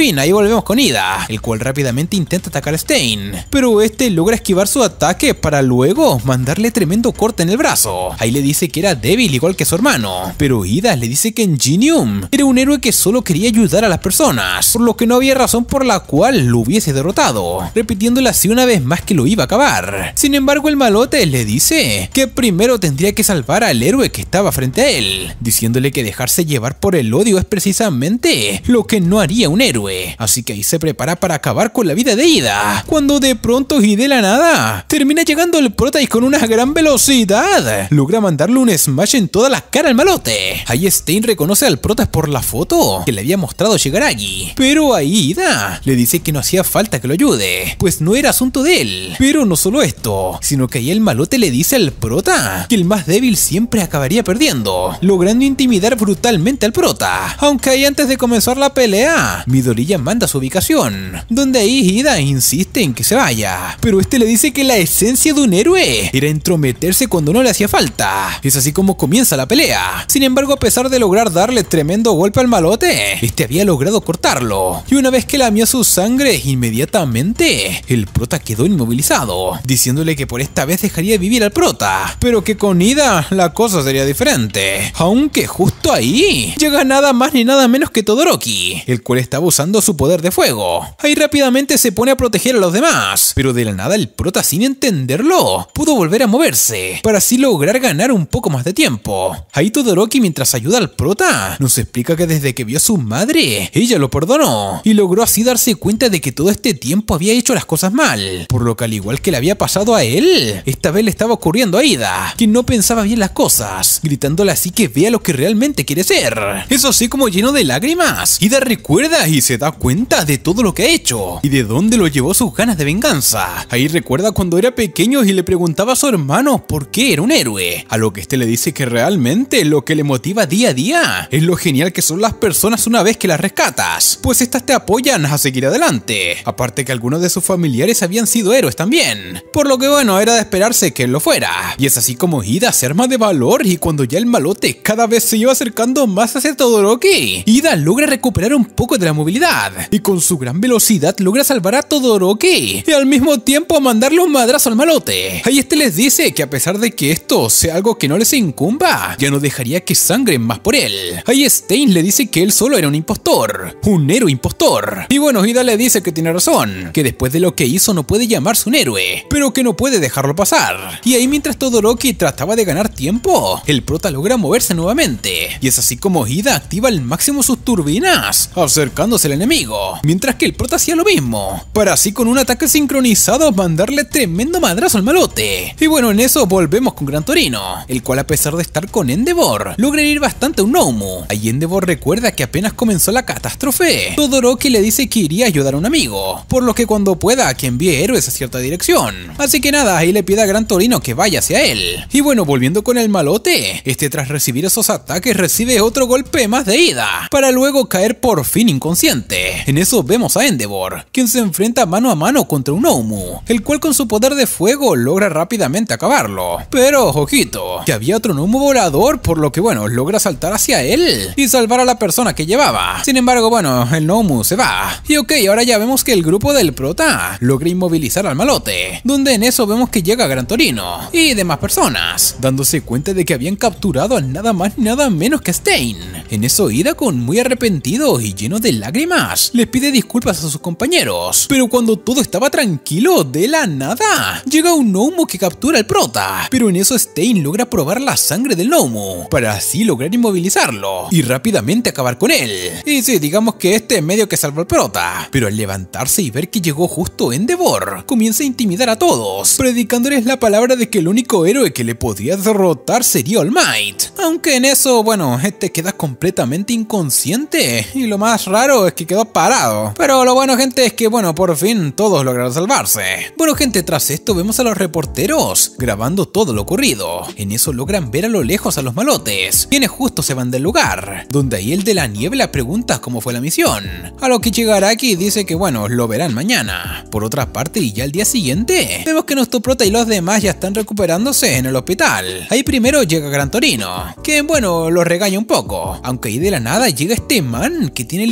fin, ahí volvemos con Ida, el cual rápidamente intenta atacar a Stein, pero este logra esquivar su ataque para luego mandarle tremendo corte en el brazo. Ahí le dice que era débil igual que su hermano, pero Ida le dice que Ingenium era un héroe que solo quería ayudar a las personas, por lo que no había razón por la cual lo hubiese derrotado, repitiéndole así una vez más que lo iba a acabar. Sin embargo, el malote le dice que primero tendría que salvar al héroe que estaba frente a él, diciéndole que dejarse llevar por el odio es precisamente lo que no haría un héroe. Así que ahí se prepara para acabar con la vida de Ida, cuando de pronto y de la nada termina llegando el prota y con una gran velocidad logra mandarle un smash en toda la cara al malote. Ahí Stein reconoce al prota por la foto que le había mostrado Shigaragi, pero ahí Ida le dice que no hacía falta que lo ayude, pues no era asunto de él. Pero no solo esto, sino que ahí el malote le dice al prota que el más débil siempre acabaría perdiendo, logrando intimidar brutalmente al prota. Aunque ahí antes de comenzar la pelea, Midoriya manda su ubicación, donde ahí Ida insiste en que se vaya, pero este le dice que la esencia de un héroe era entrometerse cuando no le hacía falta. Es así como comienza la pelea. Sin embargo, a pesar de lograr darle tremendo golpe al malote, este había logrado cortarlo, y una vez que lamió su sangre, inmediatamente el prota quedó inmovilizado, diciéndole que por esta vez dejaría vivir al prota, pero que con Ida la cosa sería diferente. Aunque justo ahí llega nada más ni nada menos que Todoroki, el cual estaba usando su poder de fuego. Ahí rápidamente se pone a proteger a los demás, pero de la nada el prota, sin entenderlo, pudo volver a moverse, para así lograr ganar un poco más de tiempo. Ahí Todoroki, mientras ayuda al prota, nos explica que desde que vio a su madre, ella lo perdonó, y logró así darse cuenta de que todo este tiempo había hecho las cosas mal, por lo que al igual que le había pasado a él, esta vez le estaba ocurriendo a Ida, quien no pensaba bien las cosas, gritándole así que vea lo que realmente quiere ser. Eso así como lleno de lágrimas, Ida recuerda y se da cuenta de todo lo que ha hecho, y de dónde lo llevó sus ganas de venganza. Ahí recuerda cuando era pequeño y le preguntaba a su hermano por qué era un héroe, a lo que este le dice que realmente lo que le motiva día a día es lo genial que son las personas una vez que las rescatas, pues estas te apoyan a seguir adelante. Aparte que algunos de sus familiares habían sido héroes también, por lo que bueno, era de esperarse que él lo fuera. Y es así como Ida se arma de valor, y cuando ya el malote cada vez se iba acercando más hacia Todoroki, Ida logra recuperar un poco de la movilidad, y con su gran velocidad logra salvar a Todoroki, y al mismo tiempo mandarle un madrazo al malote. Ahí este les dice que a pesar de que esto sea algo que no les incumba, ya no dejaría que sangren más por él. Ahí Stein le dice que él solo era un impostor, un héroe impostor. Y bueno, Ida le dice que tiene razón, que después de lo que hizo no puede llamarse un héroe, pero que no puede dejarlo pasar. Y ahí mientras Todoroki trataba de ganar tiempo, el prota logra moverse nuevamente, y es así como Ida activa al máximo sus turbinas, acercándose al enemigo, mientras que el prota hacía lo mismo, para así con un ataque sincronizado mandarle tremendo madrazo al malote. Y bueno, en eso volvemos con Gran Torino, el cual a pesar de estar con Endeavor, logra ir bastante a un Nomu. Ahí Endeavor recuerda que apenas comenzó la catástrofe, Todoroki le dice que iría a ayudar a un amigo, por lo que cuando pueda que envíe héroes a cierta dirección. Así que nada, ahí le pide a Gran Torino que vaya hacia él. Y bueno, volviendo con el malote, este tras recibir esos ataques recibe otro golpe más de Ida, para luego caer por fin inconsciente. En eso vemos a Endeavor, quien se enfrenta mano a mano contra un Nomu, el cual con su poder de fuego logra rápidamente acabarlo. Pero ojito, que había otro Nomu volador, por lo que bueno, logra saltar hacia él y salvar a la persona que llevaba. Sin embargo, bueno, el Nomu se va. Y ok, ahora ya vemos que el grupo del prota logra inmovilizar al malote, donde en eso vemos que llega Gran Torino y demás personas, dándose cuenta de que habían capturado a nada más ni nada menos que Stein. En eso Ida, con muy arrepentido y lleno de lágrimas, les pide disculpas a sus compañeros, pero cuando todo estaba tranquilo, de la nada llega un Nomu que captura al prota, pero en eso Stein logra probar la sangre del Nomu, para así lograr inmovilizarlo y rápidamente acabar con él. Y sí, digamos que este medio que salvó al prota, pero al levantarse y ver que llegó justo Endeavor, comienza a intimidar a todos, predicándoles la palabra de que el único héroe que le podía derrotar sería All Might. Aunque en eso, bueno, este queda completamente inconsciente, y lo más raro es que quedó parado. Pero lo bueno, gente, es que bueno, por fin todos lograron salvarse. Bueno, gente, tras esto vemos a los reporteros grabando todo lo ocurrido. En eso logran ver a lo lejos a los malotes, quienes justo se van del lugar, donde ahí el de la niebla pregunta cómo fue la misión, a lo que Shigaraki dice que bueno, lo verán mañana. Por otra parte, y ya al día siguiente, vemos que nuestro prota y los demás ya están recuperándose en el hospital. Ahí primero llega Gran Torino, que bueno, los regaña un poco, aunque ahí de la nada llega este man que tiene literalmente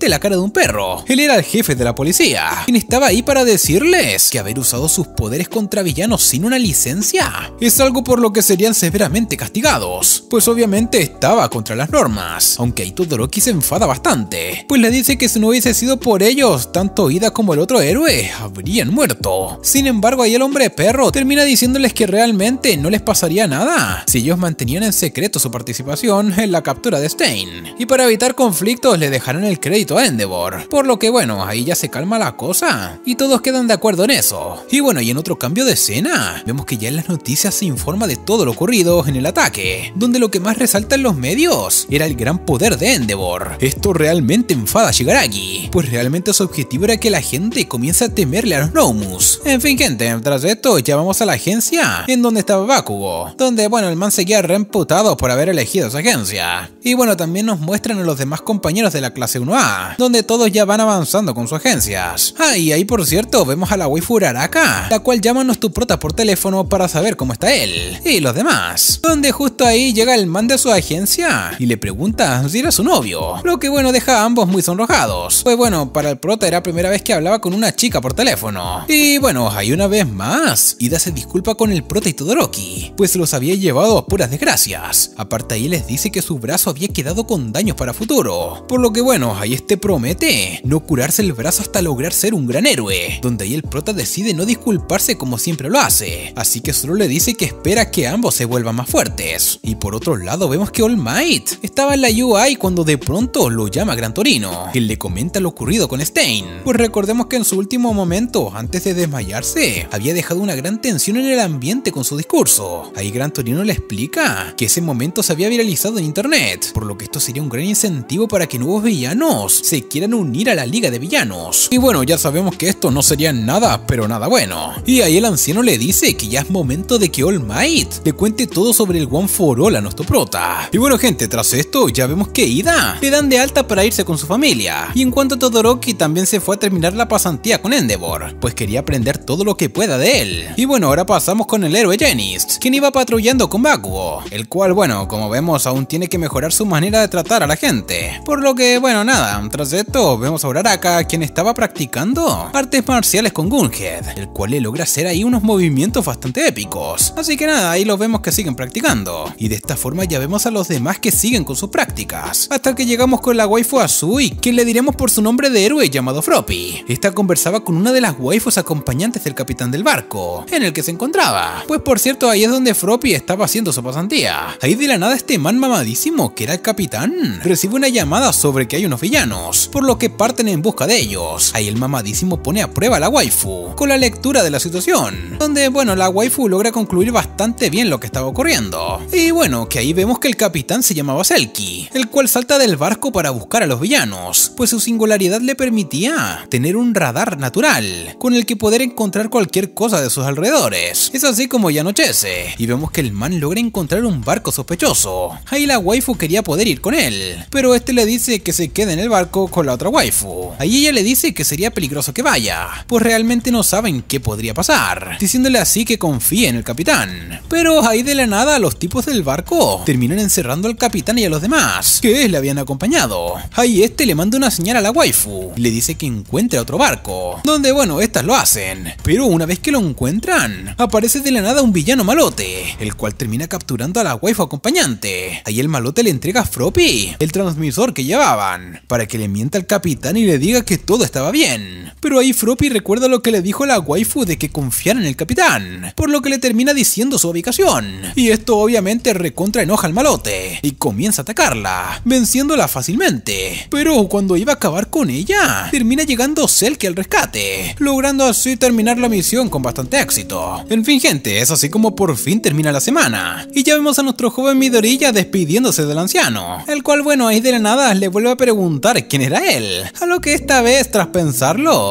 literalmente la cara de un perro. Él era el jefe de la policía, quien estaba ahí para decirles que haber usado sus poderes contra villanos sin una licencia es algo por lo que serían severamente castigados, pues obviamente estaba contra las normas, aunque ahí Todoroki se enfada bastante, pues le dice que si no hubiese sido por ellos, tanto Ida como el otro héroe habrían muerto. Sin embargo, ahí el hombre perro termina diciéndoles que realmente no les pasaría nada si ellos mantenían en secreto su participación en la captura de Stein, y para evitar conflictos le dejarán el crédito a Endeavor, por lo que bueno, ahí ya se calma la cosa y todos quedan de acuerdo en eso. Y bueno, y en otro cambio de escena, vemos que ya en las noticias se informa de todo lo ocurrido en el ataque, donde lo que más resalta en los medios era el gran poder de Endeavor. Esto realmente enfada a Shigaraki, pues realmente su objetivo era que la gente comience a temerle a los Nomus. En fin gente, tras esto ya vamos a la agencia en donde estaba Bakugo, donde bueno, el man seguía reimputado por haber elegido esa agencia. Y bueno, también nos muestran a los demás compañeros de la clase 1A, donde todos ya van avanzando con sus agencias. Ah, y ahí por cierto vemos a la waifu Uraraka, la cual llama a nuestro prota por teléfono para saber cómo está él y los demás, donde justo ahí llega el man de su agencia y le pregunta si era su novio, lo que bueno deja a ambos muy sonrojados, pues bueno, para el prota era la primera vez que hablaba con una chica por teléfono. Y bueno, ahí una vez más Ida se disculpa con el prota y Todoroki, pues los había llevado a puras desgracias. Aparte ahí les dice que su brazo había quedado con daños para futuro, por lo que bueno, ahí promete no curarse el brazo hasta lograr ser un gran héroe, donde ahí el prota decide no disculparse como siempre lo hace, así que solo le dice que espera que ambos se vuelvan más fuertes. Y por otro lado vemos que All Might estaba en la UI cuando de pronto lo llama Gran Torino, quien le comenta lo ocurrido con Stein, pues recordemos que en su último momento, antes de desmayarse, había dejado una gran tensión en el ambiente con su discurso. Ahí Gran Torino le explica que ese momento se había viralizado en internet, por lo que esto sería un gran incentivo para que nuevos villanos se quieran unir a la liga de villanos. Y bueno, ya sabemos que esto no sería nada, pero nada bueno. Y ahí el anciano le dice que ya es momento de que All Might le cuente todo sobre el One for All a nuestro prota. Y bueno gente, tras esto ya vemos que Ida le dan de alta para irse con su familia. Y en cuanto a Todoroki, también se fue a terminar la pasantía con Endeavor, pues quería aprender todo lo que pueda de él. Y bueno, ahora pasamos con el héroe Genis, quien iba patrullando con Bakugo, el cual bueno, como vemos aún tiene que mejorar su manera de tratar a la gente. Por lo que bueno, nada, tras esto vemos a Uraraka, quien estaba practicando artes marciales con Gunhead, el cual le logra hacer ahí unos movimientos bastante épicos. Así que nada, ahí los vemos que siguen practicando. Y de esta forma ya vemos a los demás que siguen con sus prácticas, hasta que llegamos con la waifu Azui, quien le diremos por su nombre de héroe llamado Froppy. Esta conversaba con una de las waifus acompañantes del capitán del barco en el que se encontraba, pues por cierto ahí es donde Froppy estaba haciendo su pasantía. Ahí de la nada este man mamadísimo, que era el capitán, recibe una llamada sobre que hay unos villanos, por lo que parten en busca de ellos. Ahí el mamadísimo pone a prueba a la waifu con la lectura de la situación, donde bueno, la waifu logra concluir bastante bien lo que estaba ocurriendo. Y bueno, que ahí vemos que el capitán se llamaba Selkie, el cual salta del barco para buscar a los villanos, pues su singularidad le permitía tener un radar natural con el que poder encontrar cualquier cosa de sus alrededores. Es así como ya anochece y vemos que el man logra encontrar un barco sospechoso. Ahí la waifu quería poder ir con él, pero este le dice que se quede en el barco con la otra waifu. Ahí ella le dice que sería peligroso que vaya, pues realmente no saben qué podría pasar, diciéndole así que confíe en el capitán. Pero ahí de la nada los tipos del barco terminan encerrando al capitán y a los demás que le habían acompañado. Ahí este le manda una señal a la waifu y le dice que encuentre otro barco, donde bueno, estas lo hacen. Pero una vez que lo encuentran, aparece de la nada un villano malote, el cual termina capturando a la waifu acompañante. Ahí el malote le entrega a Froppy el transmisor que llevaban, para que le mienta al capitán y le diga que todo estaba bien. Pero ahí Froppy recuerda lo que le dijo la waifu de que confiara en el capitán, por lo que le termina diciendo su ubicación. Y esto obviamente recontra enoja al malote y comienza a atacarla, venciéndola fácilmente. Pero cuando iba a acabar con ella, termina llegando Selkie al rescate, logrando así terminar la misión con bastante éxito. En fin gente, es así como por fin termina la semana, y ya vemos a nuestro joven Midoriya despidiéndose del anciano, el cual bueno, ahí de la nada le vuelve a preguntar quién era él, a lo que esta vez tras pensarlo,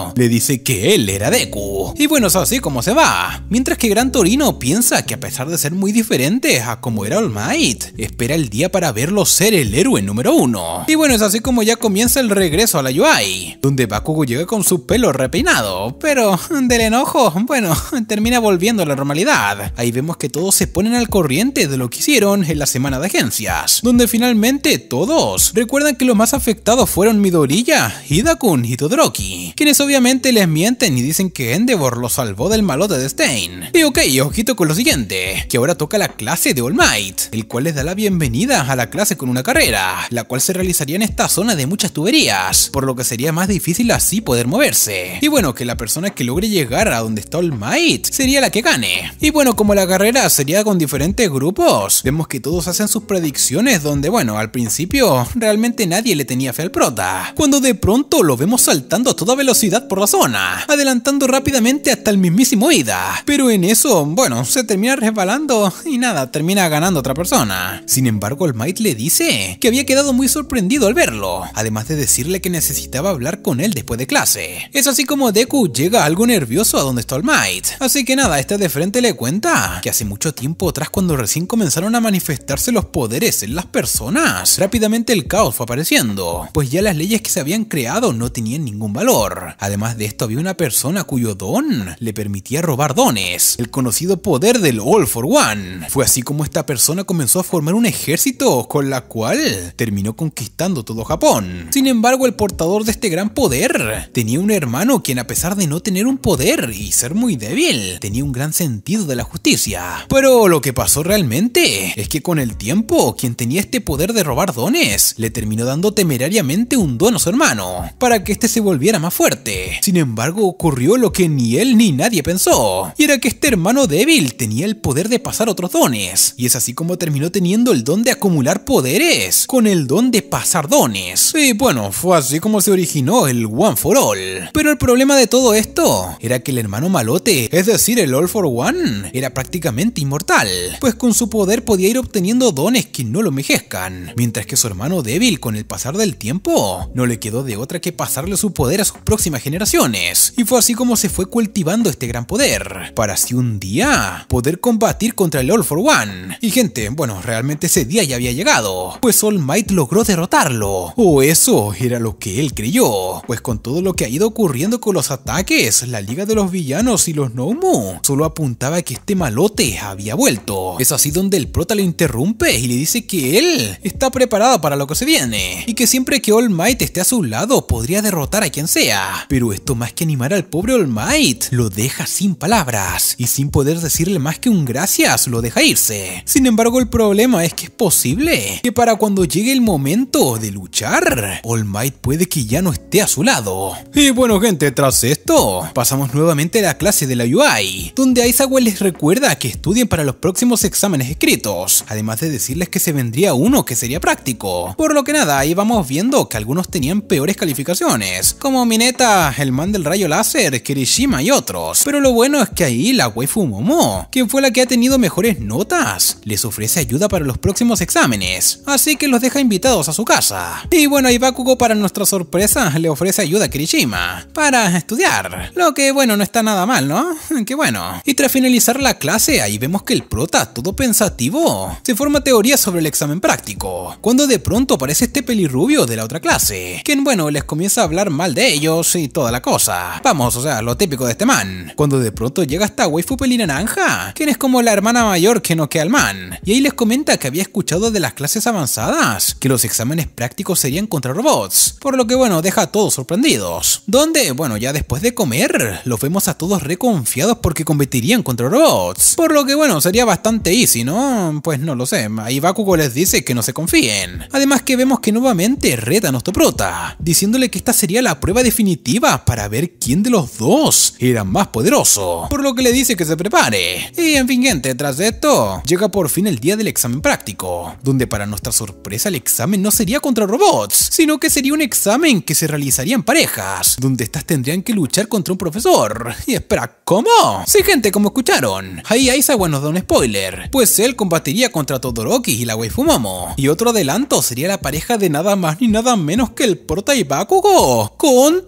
Torino le dice que él era Deku. Y bueno, es así como se va. Mientras que Gran Torino piensa que a pesar de ser muy diferente a como era All Might, espera el día para verlo ser el héroe número 1. Y bueno, es así como ya comienza el regreso a la UI, donde Bakugo llega con su pelo repeinado, pero del enojo, bueno, termina volviendo a la normalidad. Ahí vemos que todos se ponen al corriente de lo que hicieron en la semana de agencias, donde finalmente todos recuerdan que los más afectados fueron Midoriya, Hida-kun y Todoroki, quienes obviamente les mienten y dicen que Endeavor los salvó del malote de Stein. Y ok, ojito con lo siguiente, que ahora toca la clase de All Might, el cual les da la bienvenida a la clase con una carrera, la cual se realizaría en esta zona de muchas tuberías, por lo que sería más difícil así poder moverse. Y bueno, que la persona que logre llegar a donde está All Might sería la que gane. Y bueno, como la carrera sería con diferentes grupos, vemos que todos hacen sus predicciones donde bueno, al principio realmente nadie le tenía fe al prota, cuando de pronto lo vemos saltando a toda velocidad por la zona, adelantando rápidamente hasta el mismísimo Ida. Pero en eso, bueno, se termina resbalando y nada, termina ganando otra persona. Sin embargo, All Might le dice que había quedado muy sorprendido al verlo, además de decirle que necesitaba hablar con él después de clase. Es así como Deku llega algo nervioso a donde está All Might, así que nada, este de frente le cuenta que hace mucho tiempo atrás, cuando recién comenzaron a manifestarse los poderes en las personas, rápidamente el caos fue apareciendo, pues ya las leyes que se habían creado no tenían ningún valor. Además de esto, había una persona cuyo don le permitía robar dones, el conocido poder del All for One. Fue así como esta persona comenzó a formar un ejército con la cual terminó conquistando todo Japón. Sin embargo, el portador de este gran poder tenía un hermano quien, a pesar de no tener un poder y ser muy débil, tenía un gran sentido de la justicia. Pero lo que pasó realmente es que con el tiempo, quien tenía este poder de robar dones le terminó dando temerariamente un don a su hermano para que este se volviera más fuerte. Sin embargo, ocurrió lo que ni él ni nadie pensó, y era que este hermano débil tenía el poder de pasar otros dones, y es así como terminó teniendo el don de acumular poderes con el don de pasar dones. Y bueno, fue así como se originó el One for All. Pero el problema de todo esto era que el hermano malote, es decir, el All for One, era prácticamente inmortal, pues con su poder podía ir obteniendo dones que no lo envejezcan, mientras que su hermano débil, con el pasar del tiempo, no le quedó de otra que pasarle su poder a sus próximas generaciones. Y fue así como se fue cultivando este gran poder, para así un día poder combatir contra el All for One. Y gente, bueno, realmente ese día ya había llegado, pues All Might logró derrotarlo, o eso era lo que él creyó, pues con todo lo que ha ido ocurriendo con los ataques, la Liga de los Villanos y los Nomu solo apuntaba a que este malote había vuelto. Es así donde el prota le interrumpe y le dice que él está preparado para lo que se viene, y que siempre que All Might esté a su lado podría derrotar a quien sea. Pero esto, más que animar al pobre All Might, lo deja sin palabras, y sin poder decirle más que un gracias, lo deja irse. Sin embargo, el problema es que es posible que para cuando llegue el momento de luchar, All Might puede que ya no esté a su lado. Y bueno gente, tras esto, pasamos nuevamente a la clase de la UI, donde Aizawa les recuerda que estudien para los próximos exámenes escritos, además de decirles que se vendría uno que sería práctico. Por lo que nada, ahí vamos viendo que algunos tenían peores calificaciones, como Mineta, el man del rayo láser, Kirishima y otros. Pero lo bueno es que ahí la waifu Momo, quien fue la que ha tenido mejores notas, les ofrece ayuda para los próximos exámenes, así que los deja invitados a su casa. Y bueno, ahí Bakugo, para nuestra sorpresa, le ofrece ayuda a Kirishima para estudiar, lo que bueno, no está nada mal, ¿no? Qué bueno. Y tras finalizar la clase, ahí vemos que el prota, todo pensativo, se forma teorías sobre el examen práctico, cuando de pronto aparece este pelirrubio de la otra clase, quien bueno, les comienza a hablar mal de ellos y toda la cosa. Vamos, o sea, lo típico de este man. Cuando de pronto llega esta waifu pelinaranja, quien es como la hermana mayor que noquea al man, y ahí les comenta que había escuchado de las clases avanzadas que los exámenes prácticos serían contra robots, por lo que bueno, deja a todos sorprendidos. Donde, bueno, ya después de comer, los vemos a todos reconfiados porque competirían contra robots, por lo que bueno, sería bastante easy, ¿no? Pues no lo sé, ahí Bakugo les dice que no se confíen. Además que vemos que nuevamente reta a nuestro prota, diciéndole que esta sería la prueba definitiva para ver quién de los dos era más poderoso, por lo que le dice que se prepare. Y en fin gente, tras esto, llega por fin el día del examen práctico, donde para nuestra sorpresa el examen no sería contra robots, sino que sería un examen que se realizaría en parejas, donde estas tendrían que luchar contra un profesor. Y espera, ¿cómo? Sí gente, como escucharon, ahí Aizawa nos da un spoiler, pues él combatiría contra Todoroki y la waifu Momo, y otro adelanto sería la pareja de nada más ni nada menos que el prota y Bakugo contra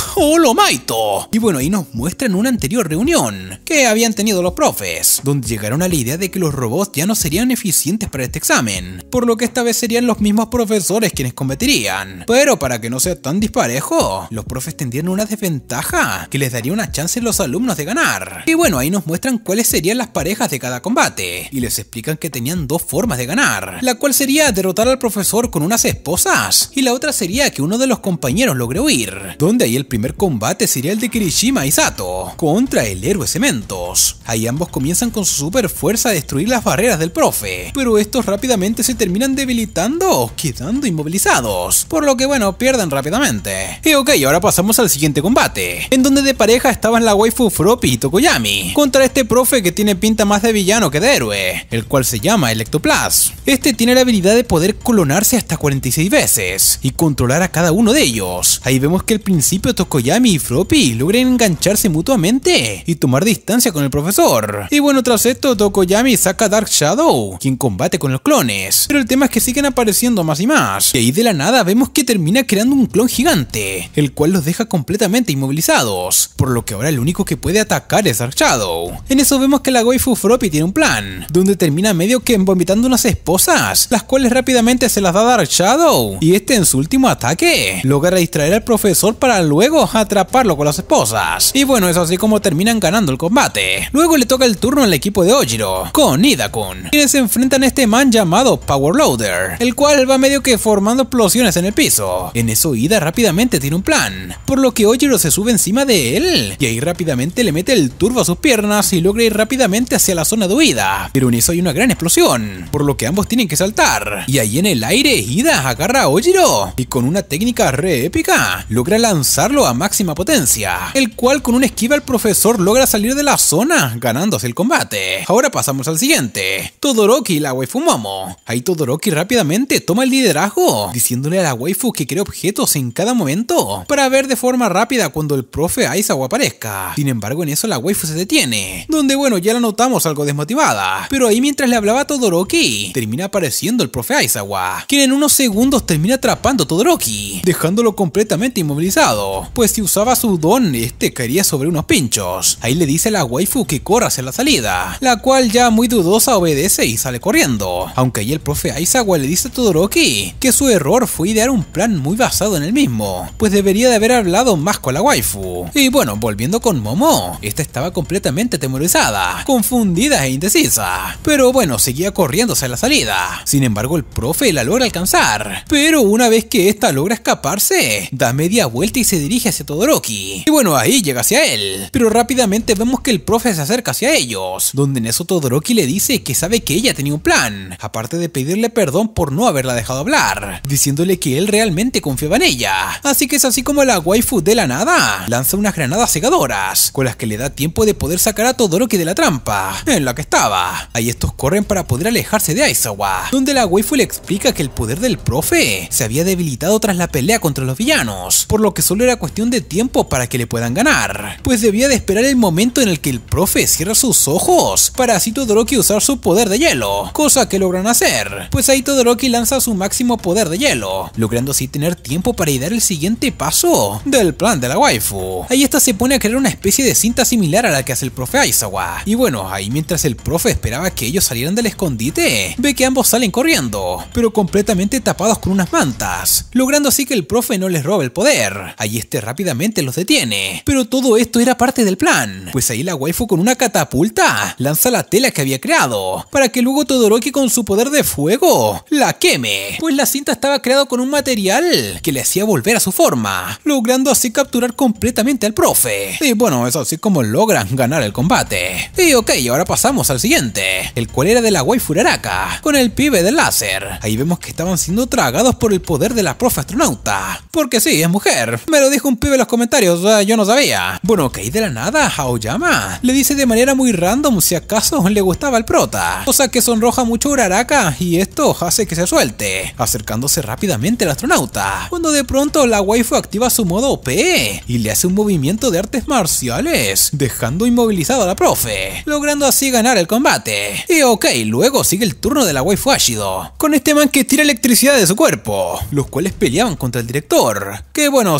¡Hola, Maito! Y bueno, ahí nos muestran una anterior reunión que habían tenido los profes, donde llegaron a la idea de que los robots ya no serían eficientes para este examen, por lo que esta vez serían los mismos profesores quienes competirían. Pero para que no sea tan disparejo, los profes tendrían una desventaja que les daría una chance a los alumnos de ganar. Y bueno, ahí nos muestran cuáles serían las parejas de cada combate, y les explican que tenían dos formas de ganar, la cual sería derrotar al profesor con unas esposas, y la otra sería que uno de los compañeros logre huir, donde ahí el primer combate sería el de Kirishima y Sato contra el héroe Cementos. Ahí ambos comienzan con su super fuerza a destruir las barreras del profe, pero estos rápidamente se terminan debilitando, quedando inmovilizados, por lo que bueno, pierden rápidamente. Y ok, ahora pasamos al siguiente combate, en donde de pareja estaban la waifu Froppy y Tokoyami, contra este profe que tiene pinta más de villano que de héroe, el cual se llama Electoplas. Este tiene la habilidad de poder clonarse hasta 46 veces y controlar a cada uno de ellos. Ahí vemos que al principio Tokoyami y Froppy logran engancharse mutuamente y tomar distancia con el profesor. Y bueno, tras esto Tokoyami saca a Dark Shadow, quien combate con los clones, pero el tema es que siguen apareciendo más y más. Y ahí de la nada vemos que termina creando un clon gigante, el cual los deja completamente inmovilizados, por lo que ahora el único que puede atacar es Dark Shadow. En eso vemos que la waifu Froppy tiene un plan, donde termina medio que vomitando unas esposas, las cuales rápidamente se las da Dark Shadow, y este en su último ataque logra distraer al profesor para luego atraparlo con las esposas. Y bueno, es así como terminan ganando el combate. Luego le toca el turno al equipo de Ojiro, con Ida-kun, quienes se enfrentan a este man llamado Power Loader, el cual va medio que formando explosiones en el piso. En eso Ida rápidamente tiene un plan, por lo que Ojiro se sube encima de él, y ahí rápidamente le mete el turbo a sus piernas y logra ir rápidamente hacia la zona de huida. Pero en eso hay una gran explosión, por lo que ambos tienen que saltar, y ahí en el aire Ida agarra a Ojiro y con una técnica re épica logra lanzarlo a máxima potencia, el cual con una esquiva el profesor logra salir de la zona ganándose el combate. Ahora pasamos al siguiente, Todoroki y la waifu Momo. Ahí Todoroki rápidamente toma el liderazgo, diciéndole a la waifu que crea objetos en cada momento para ver de forma rápida cuando el profe Aizawa aparezca. Sin embargo, en eso la waifu se detiene, donde bueno, ya la notamos algo desmotivada, pero ahí mientras le hablaba a Todoroki, termina apareciendo el profe Aizawa, quien en unos segundos termina atrapando a Todoroki, dejándolo completamente inmovilizado, pues si usaba su don, este caería sobre unos pinchos. Ahí le dice a la waifu que corra hacia la salida, la cual ya muy dudosa obedece y sale corriendo, aunque ahí el profe Aizawa le dice a Todoroki que su error fue idear un plan muy basado en él mismo, pues debería de haber hablado más con la waifu. Y bueno, volviendo con Momo, esta estaba completamente atemorizada, confundida e indecisa, pero bueno, seguía corriendo hacia la salida. Sin embargo, el profe la logra alcanzar, pero una vez que esta logra escaparse, da media vuelta y se dirige hacia Todoroki. Y bueno, ahí llega hacia él, pero rápidamente vemos que el profe se acerca hacia ellos, donde en eso Todoroki le dice que sabe que ella tenía un plan, aparte de pedirle perdón por no haberla dejado hablar, diciéndole que él realmente confiaba en ella. Así que es así como la waifu de la nada lanza unas granadas cegadoras, con las que le da tiempo de poder sacar a Todoroki de la trampa en la que estaba. Ahí estos corren para poder alejarse de Aizawa, donde la waifu le explica que el poder del profe se había debilitado tras la pelea contra los villanos, por lo que solo era cuestión de tiempo para que le puedan ganar, pues debía de esperar el momento en el que el profe cierra sus ojos para así Todoroki usar su poder de hielo, cosa que logran hacer, pues ahí Todoroki lanza su máximo poder de hielo, logrando así tener tiempo para dar el siguiente paso del plan de la waifu. Ahí esta se pone a crear una especie de cinta similar a la que hace el profe Aizawa, y bueno, ahí mientras el profe esperaba que ellos salieran del escondite, ve que ambos salen corriendo, pero completamente tapados con unas mantas, logrando así que el profe no les robe el poder. Ahí este rápidamente los detiene, pero todo esto era parte del plan, pues ahí la waifu con una catapulta lanza la tela que había creado, para que luego Todoroki con su poder de fuego la queme, pues la cinta estaba creada con un material que le hacía volver a su forma, logrando así capturar completamente al profe. Y bueno, es así como logran ganar el combate. Y ok, ahora pasamos al siguiente, el cual era de la waifu Araka, con el pibe del láser. Ahí vemos que estaban siendo tragados por el poder de la profe astronauta, porque sí, es mujer, me lo dijo un pibe en los comentarios, yo no sabía. Bueno, que ahí de la nada Aoyama le dice de manera muy random si acaso le gustaba el prota, cosa que sonroja mucho a Uraraka y esto hace que se suelte, acercándose rápidamente al astronauta, cuando de pronto la waifu activa su modo OP y le hace un movimiento de artes marciales, dejando inmovilizado a la profe, logrando así ganar el combate. Y ok, luego sigue el turno de la waifu Ashido, con este man que tira electricidad de su cuerpo, los cuales peleaban contra el director, que bueno, o sea, literal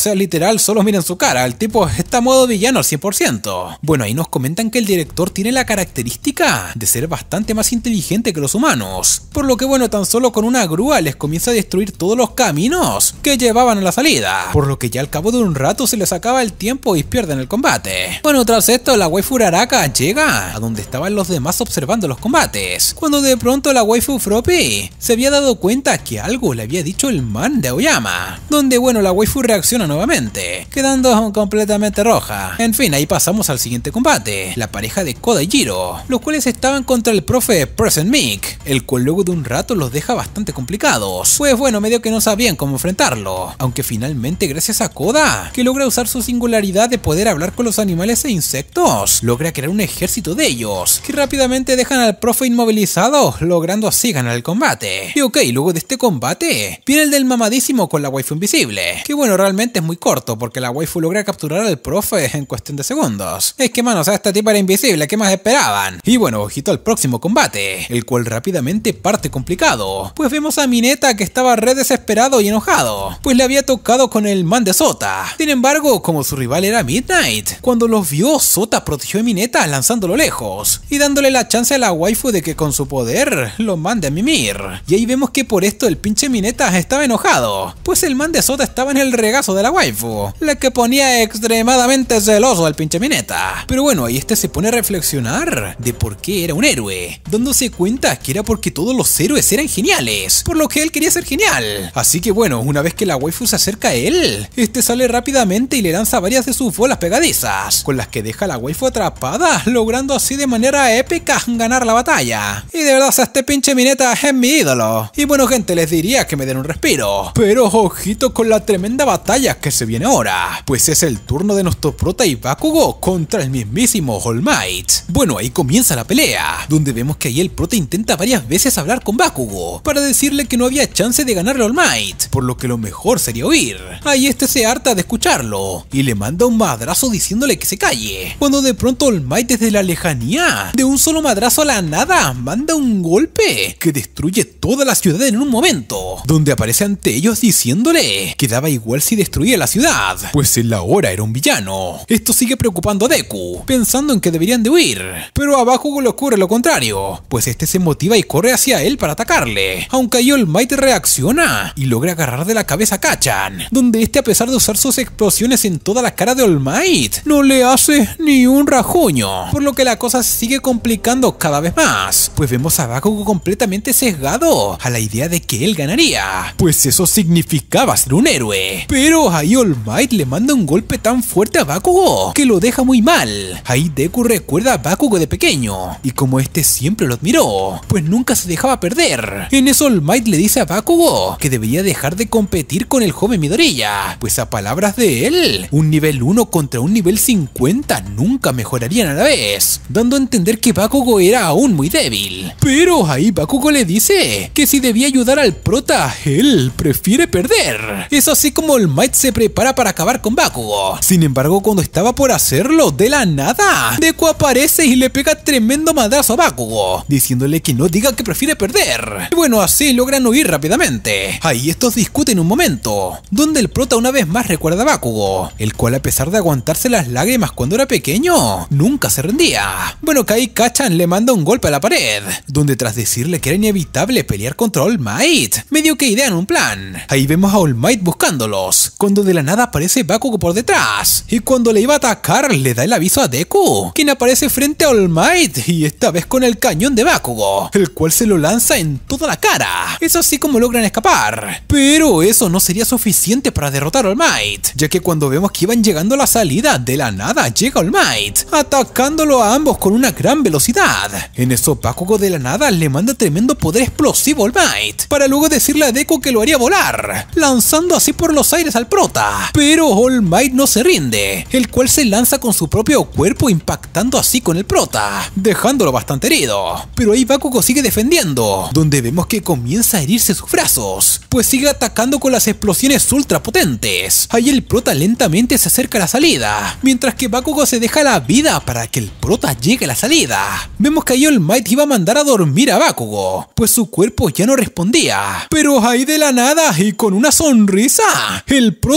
literal, solo miren su cara, el tipo está a modo villano al 100%. Bueno, ahí nos comentan que el director tiene la característica de ser bastante más inteligente que los humanos, por lo que bueno, tan solo con una grúa les comienza a destruir todos los caminos que llevaban a la salida, por lo que ya al cabo de un rato se les acaba el tiempo y pierden el combate. Bueno, tras esto la waifu Uraraka llega a donde estaban los demás observando los combates, cuando de pronto la waifu Froppy se había dado cuenta que algo le había dicho el man de Aoyama, donde bueno, la waifu reacciona nuevamente, quedando completamente roja. En fin, ahí pasamos al siguiente combate, la pareja de Koda y Jiro, los cuales estaban contra el profe Present Mic, el cual luego de un rato los deja bastante complicados, pues bueno, medio que no sabían cómo enfrentarlo, aunque finalmente gracias a Koda, que logra usar su singularidad de poder hablar con los animales e insectos, logra crear un ejército de ellos, que rápidamente dejan al profe inmovilizado, logrando así ganar el combate. Y ok, luego de este combate, viene el del mamadísimo con la waifu invisible, que bueno, realmente es muy corto, porque la waifu logra capturar al profe en cuestión de segundos. Es que mano, o sea, este tipo era invisible, ¿qué más esperaban? Y bueno, ojito al próximo combate, el cual rápidamente parte complicado, pues vemos a Mineta que estaba re desesperado y enojado, pues le había tocado con el man de Sota. Sin embargo, como su rival era Midnight, cuando los vio, Sota protegió a Mineta lanzándolo lejos, y dándole la chance a la waifu de que con su poder lo mande a mimir. Y ahí vemos que por esto el pinche Mineta estaba enojado, pues el man de Sota estaba en el regazo de la waifu, la que ponía extremadamente celoso al pinche Mineta. Pero bueno, ahí este se pone a reflexionar de por qué era un héroe, dándose cuenta que era porque todos los héroes eran geniales, por lo que él quería ser genial. Así que bueno, una vez que la waifu se acerca a él, este sale rápidamente y le lanza varias de sus bolas pegadizas, con las que deja a la waifu atrapada, logrando así de manera épica ganar la batalla. Y de verdad, o sea, este pinche Mineta es mi ídolo. Y bueno gente, les diría que me den un respiro, pero ojito con la tremenda batalla que se viene ahora, pues es el turno de nuestro prota y Bakugo contra el mismísimo All Might. Bueno, ahí comienza la pelea, donde vemos que ahí el prota intenta varias veces hablar con Bakugo para decirle que no había chance de ganarle a All Might, por lo que lo mejor sería huir. Ahí este se harta de escucharlo y le manda un madrazo diciéndole que se calle, cuando de pronto All Might desde la lejanía, de un solo madrazo a la nada, manda un golpe que destruye toda la ciudad en un momento, donde aparece ante ellos diciéndole que daba igual si destruía la ciudad, pues él ahora era un villano. Esto sigue preocupando a Deku, pensando en que deberían de huir, pero a Bakugo le ocurre lo contrario, pues este se motiva y corre hacia él para atacarle, aunque ahí All Might reacciona y logra agarrar de la cabeza a Kacchan, donde este, a pesar de usar sus explosiones en toda la cara de All Might, no le hace ni un rajuño, por lo que la cosa se sigue complicando cada vez más, pues vemos a Bakugo completamente sesgado a la idea de que él ganaría, pues eso significaba ser un héroe. Pero ahí All Might le manda un golpe tan fuerte a Bakugo que lo deja muy mal. Ahí Deku recuerda a Bakugo de pequeño, y como este siempre lo admiró, pues nunca se dejaba perder. En eso All Might le dice a Bakugo que debería dejar de competir con el joven Midoriya, pues a palabras de él, un nivel 1 contra un nivel 50 nunca mejorarían a la vez, dando a entender que Bakugo era aún muy débil. Pero ahí Bakugo le dice que si debía ayudar al prota, él prefiere perder. Es así como All Might se prepara para acabar con Bakugo. Sin embargo, cuando estaba por hacerlo, de la nada, Deku aparece y le pega tremendo madrazo a Bakugo, diciéndole que no diga que prefiere perder. Y bueno, así logran huir rápidamente. Ahí estos discuten un momento, donde el prota una vez más recuerda a Bakugo, el cual a pesar de aguantarse las lágrimas cuando era pequeño, nunca se rendía. Bueno, que ahí Kacchan le manda un golpe a la pared, donde tras decirle que era inevitable pelear contra All Might, medio que idean un plan. Ahí vemos a All Might buscándolos, cuando de la nada aparece Bakugo por detrás, y cuando le iba a atacar le da el aviso a Deku, quien aparece frente a All Might, y esta vez con el cañón de Bakugo, el cual se lo lanza en toda la cara. Es así como logran escapar, pero eso no sería suficiente para derrotar a All Might, ya que cuando vemos que iban llegando a la salida, de la nada llega All Might, atacándolo a ambos con una gran velocidad. En eso Bakugo de la nada le manda tremendo poder explosivo a All Might, para luego decirle a Deku que lo haría volar, lanzando así por los aires al prota. Pero All Might no se rinde, el cual se lanza con su propio cuerpo impactando así con el prota, dejándolo bastante herido. Pero ahí Bakugo sigue defendiendo, donde vemos que comienza a herirse sus brazos, pues sigue atacando con las explosiones ultra potentes. Ahí el prota lentamente se acerca a la salida, mientras que Bakugo se deja la vida para que el prota llegue a la salida. Vemos que ahí All Might iba a mandar a dormir a Bakugo, pues su cuerpo ya no respondía. Pero ahí de la nada y con una sonrisa, el prota llega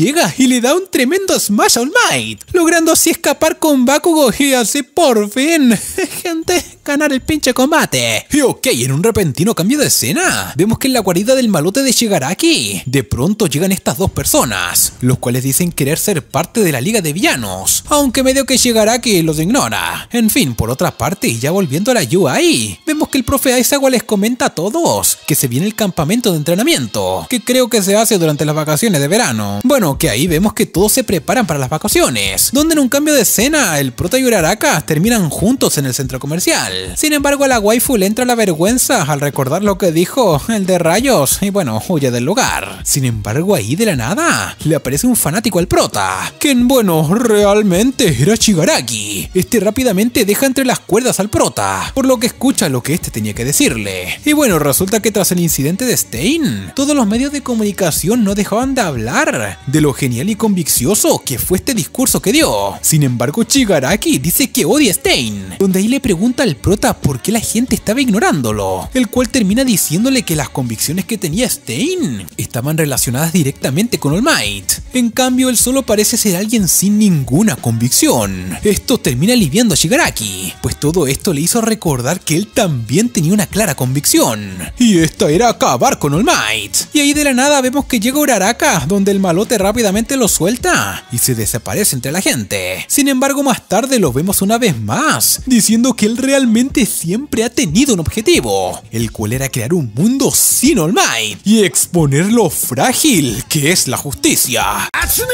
llega y le da un tremendo smash a All Might, logrando así escapar con Bakugo y así por fin, gente, ganar el pinche combate. Y ok, en un repentino cambio de escena, vemos que en la guarida del malote de Shigaraki, de pronto llegan estas dos personas, los cuales dicen querer ser parte de la Liga de Villanos, aunque medio que Shigaraki los ignora. En fin, por otra parte, y ya volviendo a la UI, vemos que el profe Aizawa les comenta a todos que se viene el campamento de entrenamiento, que creo que se hace durante las vacaciones de verano. Bueno, que ahí vemos que todos se preparan para las vacaciones, donde en un cambio de escena, el prota y Uraraka terminan juntos en el centro comercial. Sin embargo, a la waifu le entra la vergüenza al recordar lo que dijo el de rayos y bueno, huye del lugar. Sin embargo, ahí de la nada, le aparece un fanático al prota, quien bueno, realmente era Shigaraki. Este rápidamente deja entre las cuerdas al prota, por lo que escucha lo que este tenía que decirle. Y bueno, resulta que tras el incidente de Stein, todos los medios de comunicación no dejaban de hablar de lo genial y conviccioso que fue este discurso que dio. Sin embargo, Shigaraki dice que odia a Stein, donde ahí le pregunta al prota por qué la gente estaba ignorándolo, el cual termina diciéndole que las convicciones que tenía Stein estaban relacionadas directamente con All Might. En cambio, él solo parece ser alguien sin ninguna convicción. Esto termina aliviando a Shigaraki, pues todo esto le hizo recordar que él también tenía una clara convicción, y esta era acabar con All Might. Y ahí de la nada vemos que llega Uraraka, donde el malote rápidamente lo suelta y se desaparece entre la gente. Sin embargo, más tarde lo vemos una vez más, diciendo que él realmente siempre ha tenido un objetivo, el cual era crear un mundo sin All Might y exponer lo frágil que es la justicia.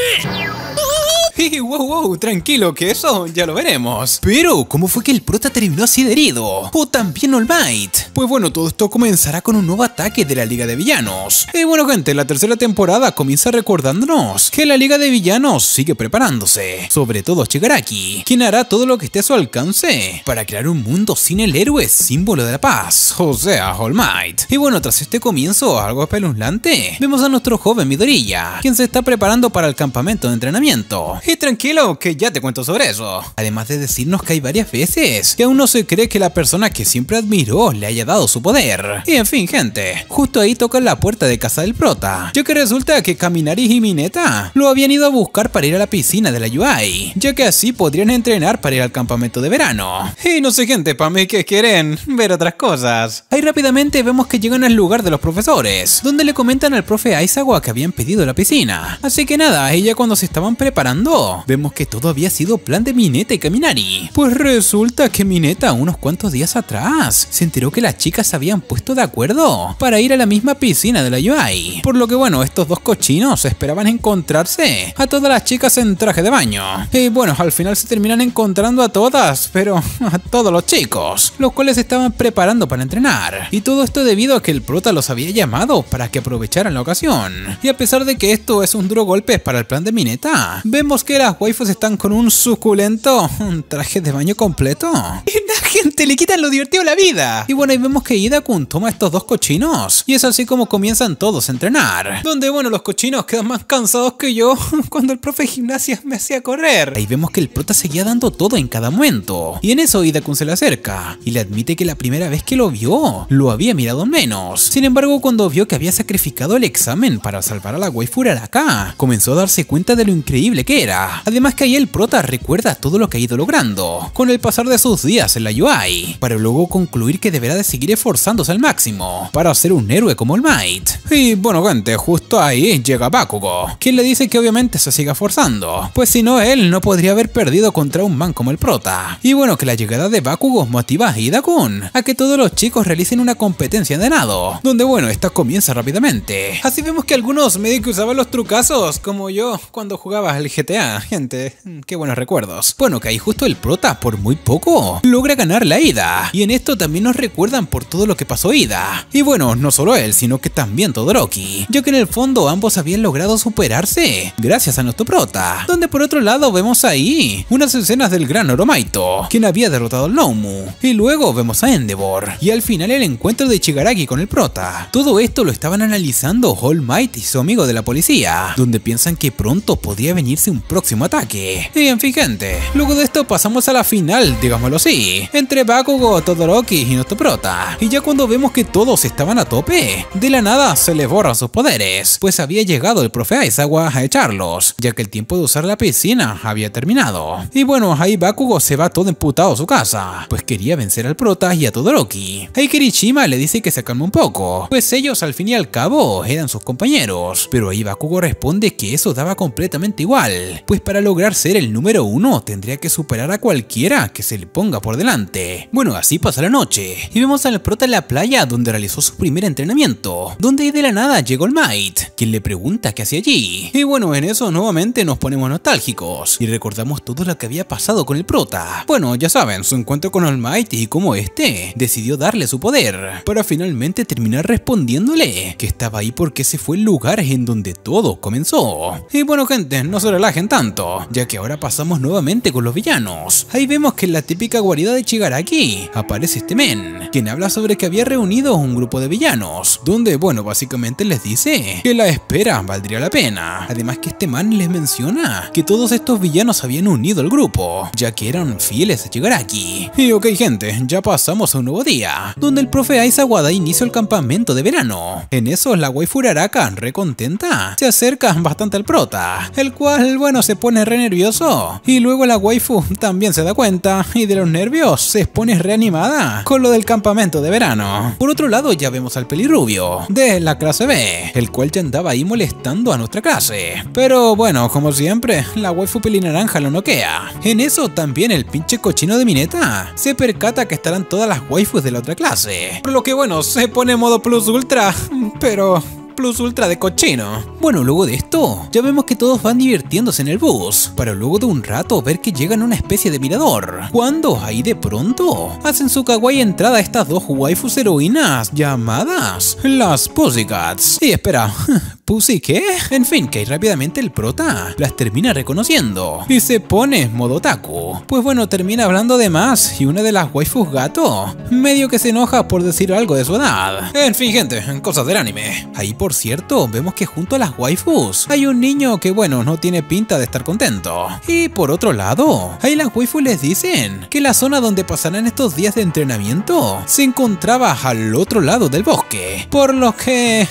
Wow, tranquilo, que eso ya lo veremos. Pero, ¿cómo fue que el prota terminó así de herido? ¿O también All Might? Pues bueno, todo esto comenzará con un nuevo ataque de la Liga de Villanos. Y bueno, gente, la tercera temporada comienza recordándonos que la Liga de Villanos sigue preparándose, sobre todo Shigaraki, quien hará todo lo que esté a su alcance para crear un mundo sin el héroe símbolo de la paz, o sea, All Might. Y bueno, tras este comienzo algo espeluznante, vemos a nuestro joven Midoriya, quien se está preparando para el campamento de entrenamiento. Y tranquilo, que ya te cuento sobre eso. Además de decirnos que hay varias veces que aún no se cree que la persona que siempre admiró le haya dado su poder. Y en fin, gente, justo ahí tocan la puerta de casa del prota, ya que resulta que Kaminari y Mineta lo habían ido a buscar para ir a la piscina de la UI, ya que así podrían entrenar para ir al campamento de verano. Y no sé, gente, para mí que quieren ver otras cosas. Ahí rápidamente vemos que llegan al lugar de los profesores, donde le comentan al profe Aizawa que habían pedido la piscina. Así que nada, ella cuando se estaban preparando, vemos que todo había sido plan de Mineta y Kaminari. Pues resulta que Mineta unos cuantos días atrás se enteró que las chicas se habían puesto de acuerdo para ir a la misma piscina de la UI. Por lo que bueno, estos dos cochinos esperaban encontrarse a todas las chicas en traje de baño. Y bueno, al final se terminan encontrando a todas, pero a todos los chicos, los cuales estaban preparando para entrenar. Y todo esto debido a que el prota los había llamado para que aprovecharan la ocasión. Y a pesar de que esto es un duro golpe para el plan de Mineta, vemos que las waifus están con un suculento traje de baño completo. Y la gente le quitan lo divertido a la vida. Y bueno, ahí vemos que Ida-kun toma a estos dos cochinos y es así como comienzan todos a entrenar. Donde bueno, los cochinos quedan más cansados que yo cuando el profe de gimnasia me hacía correr. Ahí vemos que el prota seguía dando todo en cada momento. Y en eso Ida-kun se le acerca y le admite que la primera vez que lo vio, lo había mirado menos. Sin embargo, cuando vio que había sacrificado el examen para salvar a la waifu Uraraka, comenzó a darse cuenta de lo increíble que era. Además que ahí el prota recuerda todo lo que ha ido logrando con el pasar de sus días en la UI, para luego concluir que deberá de seguir esforzándose al máximo para ser un héroe como All Might. Y bueno, gente, justo ahí llega Bakugo, quien le dice que obviamente se siga esforzando, pues si no él no podría haber perdido contra un man como el prota. Y bueno, que la llegada de Bakugo motiva a Ida-kun a que todos los chicos realicen una competencia de nado, donde bueno, esta comienza rápidamente. Así vemos que algunos medio que usaban los trucazos, como yo cuando jugaba al GTA. Gente, qué buenos recuerdos. Bueno, que ahí justo el prota, por muy poco, logra ganar la Ida. Y en esto también nos recuerdan por todo lo que pasó Ida. Y bueno, no solo él, sino que también Todoroki, ya que en el fondo ambos habían logrado superarse gracias a nuestro prota. Donde por otro lado vemos ahí unas escenas del gran Oromaito, quien había derrotado al Nomu. Y luego vemos a Endeavor. Y al final el encuentro de Shigaraki con el prota. Todo esto lo estaban analizando All Might y su amigo de la policía, donde piensan que pronto podría venirse un próximo ataque. Y en fin, gente, luego de esto pasamos a la final, digámoslo así, entre Bakugo, Todoroki y nuestro prota. Y ya cuando vemos que todos estaban a tope, de la nada se les borran sus poderes, pues había llegado el profe Aizawa a echarlos, ya que el tiempo de usar la piscina había terminado. Y bueno, ahí Bakugo se va todo emputado a su casa, pues quería vencer al prota y a Todoroki. Ahí Kirishima le dice que se calme un poco, pues ellos al fin y al cabo eran sus compañeros. Pero ahí Bakugo responde que eso daba completamente igual, pues para lograr ser el número 1 tendría que superar a cualquiera que se le ponga por delante. Bueno, así pasa la noche, y vemos al prota en la playa donde realizó su primer entrenamiento, donde de la nada llegó el Might, quien le pregunta qué hacía allí. Y bueno, en eso nuevamente nos ponemos nostálgicos, y recordamos todo lo que había pasado con el prota. Bueno, ya saben, su encuentro con All Might y cómo este decidió darle su poder, para finalmente terminar respondiéndole que estaba ahí porque ese fue el lugar en donde todo comenzó. Y bueno, gente, no se relajen tanto, ya que ahora pasamos nuevamente con los villanos. Ahí vemos que en la típica guarida de Shigaraki aparece este men, quien habla sobre que había reunido un grupo de villanos, donde bueno, básicamente les dice que la espera valdría la pena. Además que este man les menciona que todos estos villanos habían unido al grupo, ya que eran fieles a Shigaraki. Y ok, gente, ya pasamos a un nuevo día, donde el profe Aizawa da inicio al campamento de verano. En eso la waifu Uraraka, re contenta, se acerca bastante al prota, el cual bueno se pone re nervioso, y luego la waifu también se da cuenta y de los nervios se pone reanimada con lo del campamento de verano. Por otro lado ya vemos al pelirrubio de la clase B, el cual ya andaba ahí molestando a nuestra clase, pero bueno, como siempre la waifu pelinaranja lo noquea. En eso también el pinche cochino de Mineta se percata que estarán todas las waifus de la otra clase, por lo que bueno se pone en modo plus ultra, pero plus ultra de cochino. Bueno, luego de esto, ya vemos que todos van divirtiéndose en el bus, para luego de un rato ver que llegan a una especie de mirador, cuando ahí de pronto hacen su kawaii entrada a estas dos waifus heroínas llamadas las Pussycats. Y espera, ¿Pussy qué? En fin, que ahí rápidamente el prota las termina reconociendo y se pone en modo otaku. Pues bueno, termina hablando de más y una de las waifus gato medio que se enoja por decir algo de su edad. En fin, gente, cosas del anime. Ahí por cierto, vemos que junto a las waifus hay un niño que bueno, no tiene pinta de estar contento. Y por otro lado, ahí las waifus les dicen que la zona donde pasarán estos días de entrenamiento se encontraba al otro lado del bosque, por lo que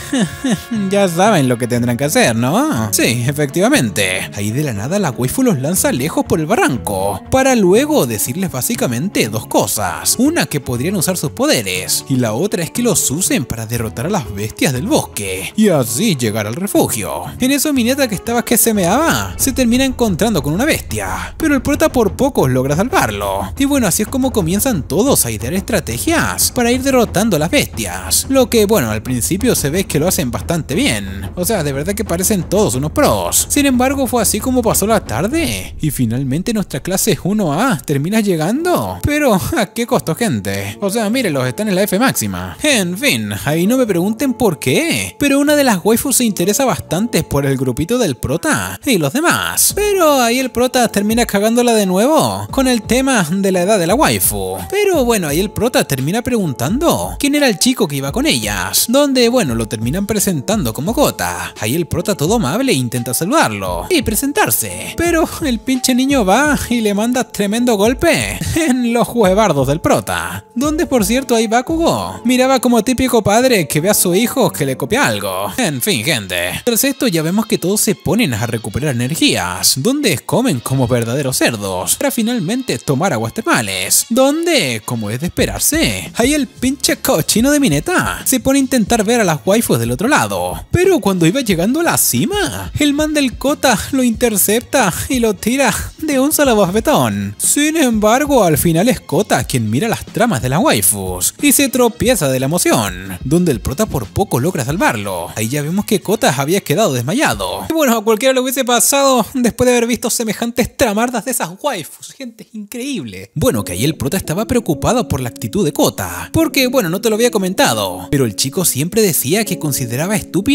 ya saben lo que tendrán que hacer, ¿no? Sí, efectivamente. Ahí de la nada la waifu los lanza lejos por el barranco, para luego decirles básicamente dos cosas. Una, que podrían usar sus poderes, y la otra es que los usen para derrotar a las bestias del bosque, y así llegar al refugio. En eso Mineta, que estaba que se meaba, se termina encontrando con una bestia, pero el prota por poco logra salvarlo. Y bueno, así es como comienzan todos a idear estrategias para ir derrotando a las bestias, lo que bueno, al principio se ve que lo hacen bastante bien. O sea, de verdad que parecen todos unos pros. Sin embargo, fue así como pasó la tarde y finalmente nuestra clase 1A termina llegando. Pero, ¿a qué costo, gente? O sea, mírenlos, están en la F máxima. En fin, ahí no me pregunten por qué, pero una de las waifus se interesa bastante por el grupito del prota y los demás. Pero ahí el prota termina cagándola de nuevo con el tema de la edad de la waifu. Pero bueno, ahí el prota termina preguntando quién era el chico que iba con ellas, donde bueno, lo terminan presentando como Kota. Ahí el prota todo amable intenta saludarlo y presentarse, pero el pinche niño va y le manda tremendo golpe en los huevardos del prota, donde por cierto ahí Bakugo miraba como típico padre que ve a su hijo que le copia algo. En fin, gente, tras esto ya vemos que todos se ponen a recuperar energías, donde comen como verdaderos cerdos para finalmente tomar aguas termales, donde, como es de esperarse, ahí el pinche cochino de Mineta se pone a intentar ver a las waifus del otro lado, pero cuando iba llegando a la cima, el man del Kota lo intercepta y lo tira de un solo bofetón. Sin embargo, al final es Kota quien mira las tramas de las waifus y se tropieza de la emoción, donde el prota por poco logra salvarlo. Ahí ya vemos que Kota había quedado desmayado. Y bueno, a cualquiera le hubiese pasado después de haber visto semejantes tramardas de esas waifus, gente, increíble. Bueno, que ahí el prota estaba preocupado por la actitud de Kota, porque bueno, no te lo había comentado, pero el chico siempre decía que consideraba estúpidos a todos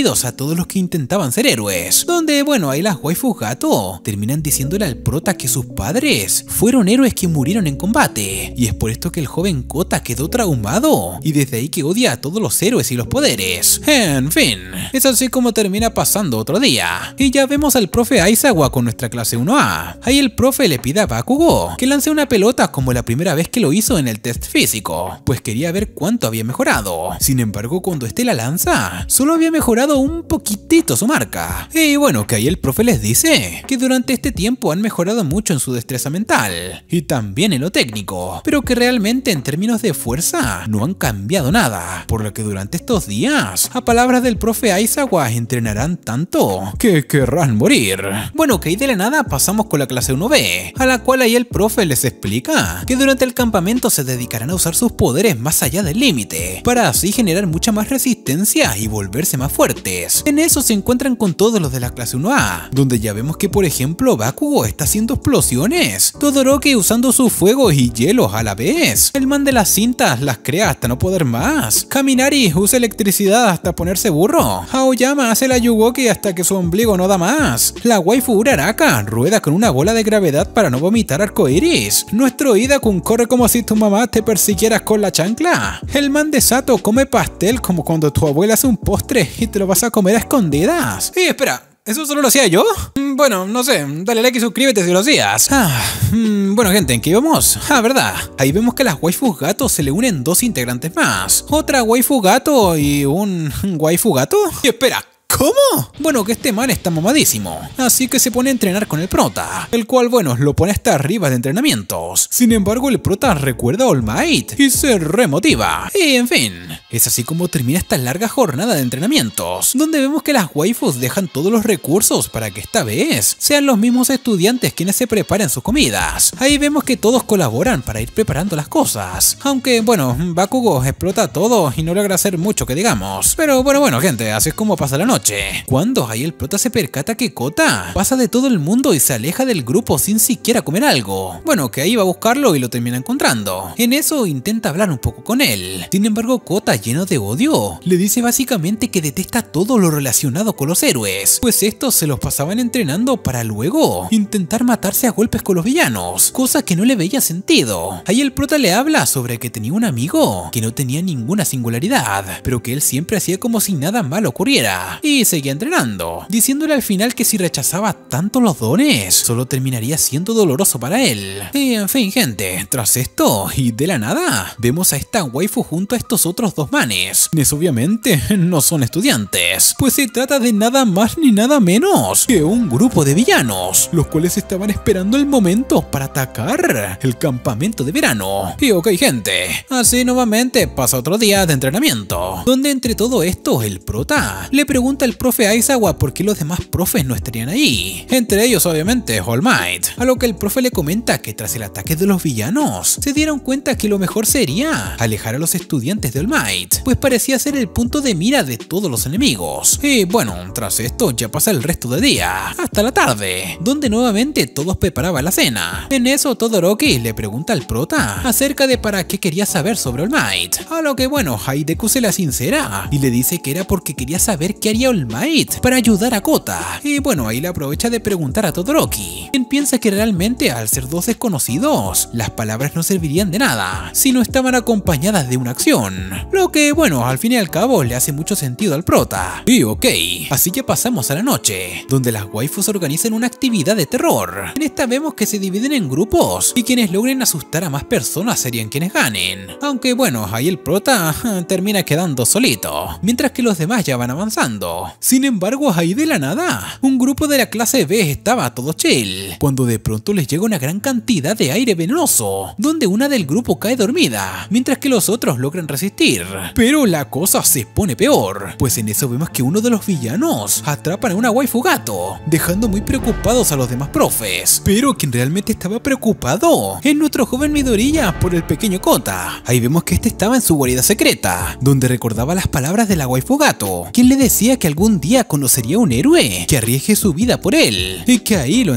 todos los que intentaban ser héroes, donde bueno, ahí las waifus gato terminan diciéndole al prota que sus padres fueron héroes que murieron en combate, y es por esto que el joven Kota quedó traumado, y desde ahí que odia a todos los héroes y los poderes. En fin, es así como termina pasando otro día, y ya vemos al profe Aizawa con nuestra clase 1A. Ahí el profe le pide a Bakugo que lance una pelota como la primera vez que lo hizo en el test físico, pues quería ver cuánto había mejorado. Sin embargo, cuando este la lanza, solo había mejorado un poquitito su marca. Y bueno, que ahí el profe les dice que durante este tiempo han mejorado mucho en su destreza mental, y también en lo técnico, pero que realmente en términos de fuerza no han cambiado nada, por lo que durante estos días, a palabras del profe Aizawa, entrenarán tanto que querrán morir. Bueno, que ahí de la nada pasamos con la clase 1B, a la cual ahí el profe les explica que durante el campamento se dedicarán a usar sus poderes más allá del límite, para así generar mucha más resistencia y volverse más fuertes. En eso se encuentran con todos los de la clase 1A, donde ya vemos que por ejemplo Bakugo está haciendo explosiones, Todoroki usando su fuego y hielo a la vez, el man de las cintas las crea hasta no poder más, Kaminari usa electricidad hasta ponerse burro, Aoyama hace la Yugoki hasta que su ombligo no da más, la waifu Uraraka rueda con una bola de gravedad para no vomitar arcoiris, nuestro Ida-kun corre como si tu mamá te persiguieras con la chancla, el man de Sato come pastel como cuando tu abuela hace un postre y te lo vas a comer a escondidas. Espera, ¿eso solo lo hacía yo? Bueno, no sé, dale like y suscríbete si lo hacías. Bueno gente, ¿en qué íbamos? Verdad, ahí vemos que a las waifus gato se le unen dos integrantes más, otra waifu gato y un waifu gato. Y espera, ¿cómo? Bueno, que este man está mamadísimo, así que se pone a entrenar con el prota, el cual bueno, lo pone hasta arriba de entrenamientos. Sin embargo, el prota recuerda a All Might y se remotiva. Y en fin, es así como termina esta larga jornada de entrenamientos, donde vemos que las waifus dejan todos los recursos para que esta vez sean los mismos estudiantes quienes se preparen sus comidas. Ahí vemos que todos colaboran para ir preparando las cosas, aunque bueno, Bakugo explota todo y no logra hacer mucho que digamos. Pero bueno gente, así es como pasa la noche, cuando ahí el prota se percata que Kota pasa de todo el mundo y se aleja del grupo sin siquiera comer algo. Bueno, que ahí va a buscarlo y lo termina encontrando. En eso intenta hablar un poco con él. Sin embargo, Kota, lleno de odio, le dice básicamente que detesta todo lo relacionado con los héroes, pues estos se los pasaban entrenando para luego intentar matarse a golpes con los villanos, cosa que no le veía sentido. Ahí el prota le habla sobre que tenía un amigo que no tenía ninguna singularidad, pero que él siempre hacía como si nada malo ocurriera, y seguía entrenando, diciéndole al final que si rechazaba tanto los dones, solo terminaría siendo doloroso para él. Y en fin gente, tras esto, y de la nada, vemos a esta waifu junto a estos otros dos manes, quienes obviamente no son estudiantes, pues se trata de nada más ni nada menos que un grupo de villanos, los cuales estaban esperando el momento para atacar el campamento de verano. Y ok gente, así nuevamente pasa otro día de entrenamiento, donde entre todo esto el prota le pregunta al profe Aizawa por qué los demás profes no estarían ahí, entre ellos obviamente All Might, a lo que el profe le comenta que tras el ataque de los villanos se dieron cuenta que lo mejor sería alejar a los estudiantes de All Might, pues parecía ser el punto de mira de todos los enemigos. Y bueno, tras esto ya pasa el resto del día, hasta la tarde, donde nuevamente todos preparaban la cena. En eso Todoroki le pregunta al prota acerca de para qué quería saber sobre All Might, a lo que bueno, Haideku se la sincera y le dice que era porque quería saber qué haría All Might para ayudar a Kota. Y bueno, ahí le aprovecha de preguntar a Todoroki, quien piensa que realmente al ser dos desconocidos, las palabras no servirían de nada si no estaban acompañadas de una acción, lo que bueno, al fin y al cabo le hace mucho sentido al prota. Y ok, así que pasamos a la noche, donde las waifus organizan una actividad de terror. En esta vemos que se dividen en grupos y quienes logren asustar a más personas serían quienes ganen, aunque bueno, ahí el prota termina quedando solito, mientras que los demás ya van avanzando. Sin embargo, ahí de la nada, un grupo de la clase B estaba todo chill, cuando de pronto les llega una gran cantidad de aire venenoso, donde una del grupo cae dormida, mientras que los otros logran resistir. Pero la cosa se pone peor, pues en eso vemos que uno de los villanos atrapan a una waifu gato, dejando muy preocupados a los demás profes. Pero quien realmente estaba preocupado es nuestro joven Midoriya por el pequeño Kota. Ahí vemos que este estaba en su guarida secreta, donde recordaba las palabras de la waifu gato, quien le decía que algún día conocería a un héroe que arriesgue su vida por él, y que ahí lo entendería todo.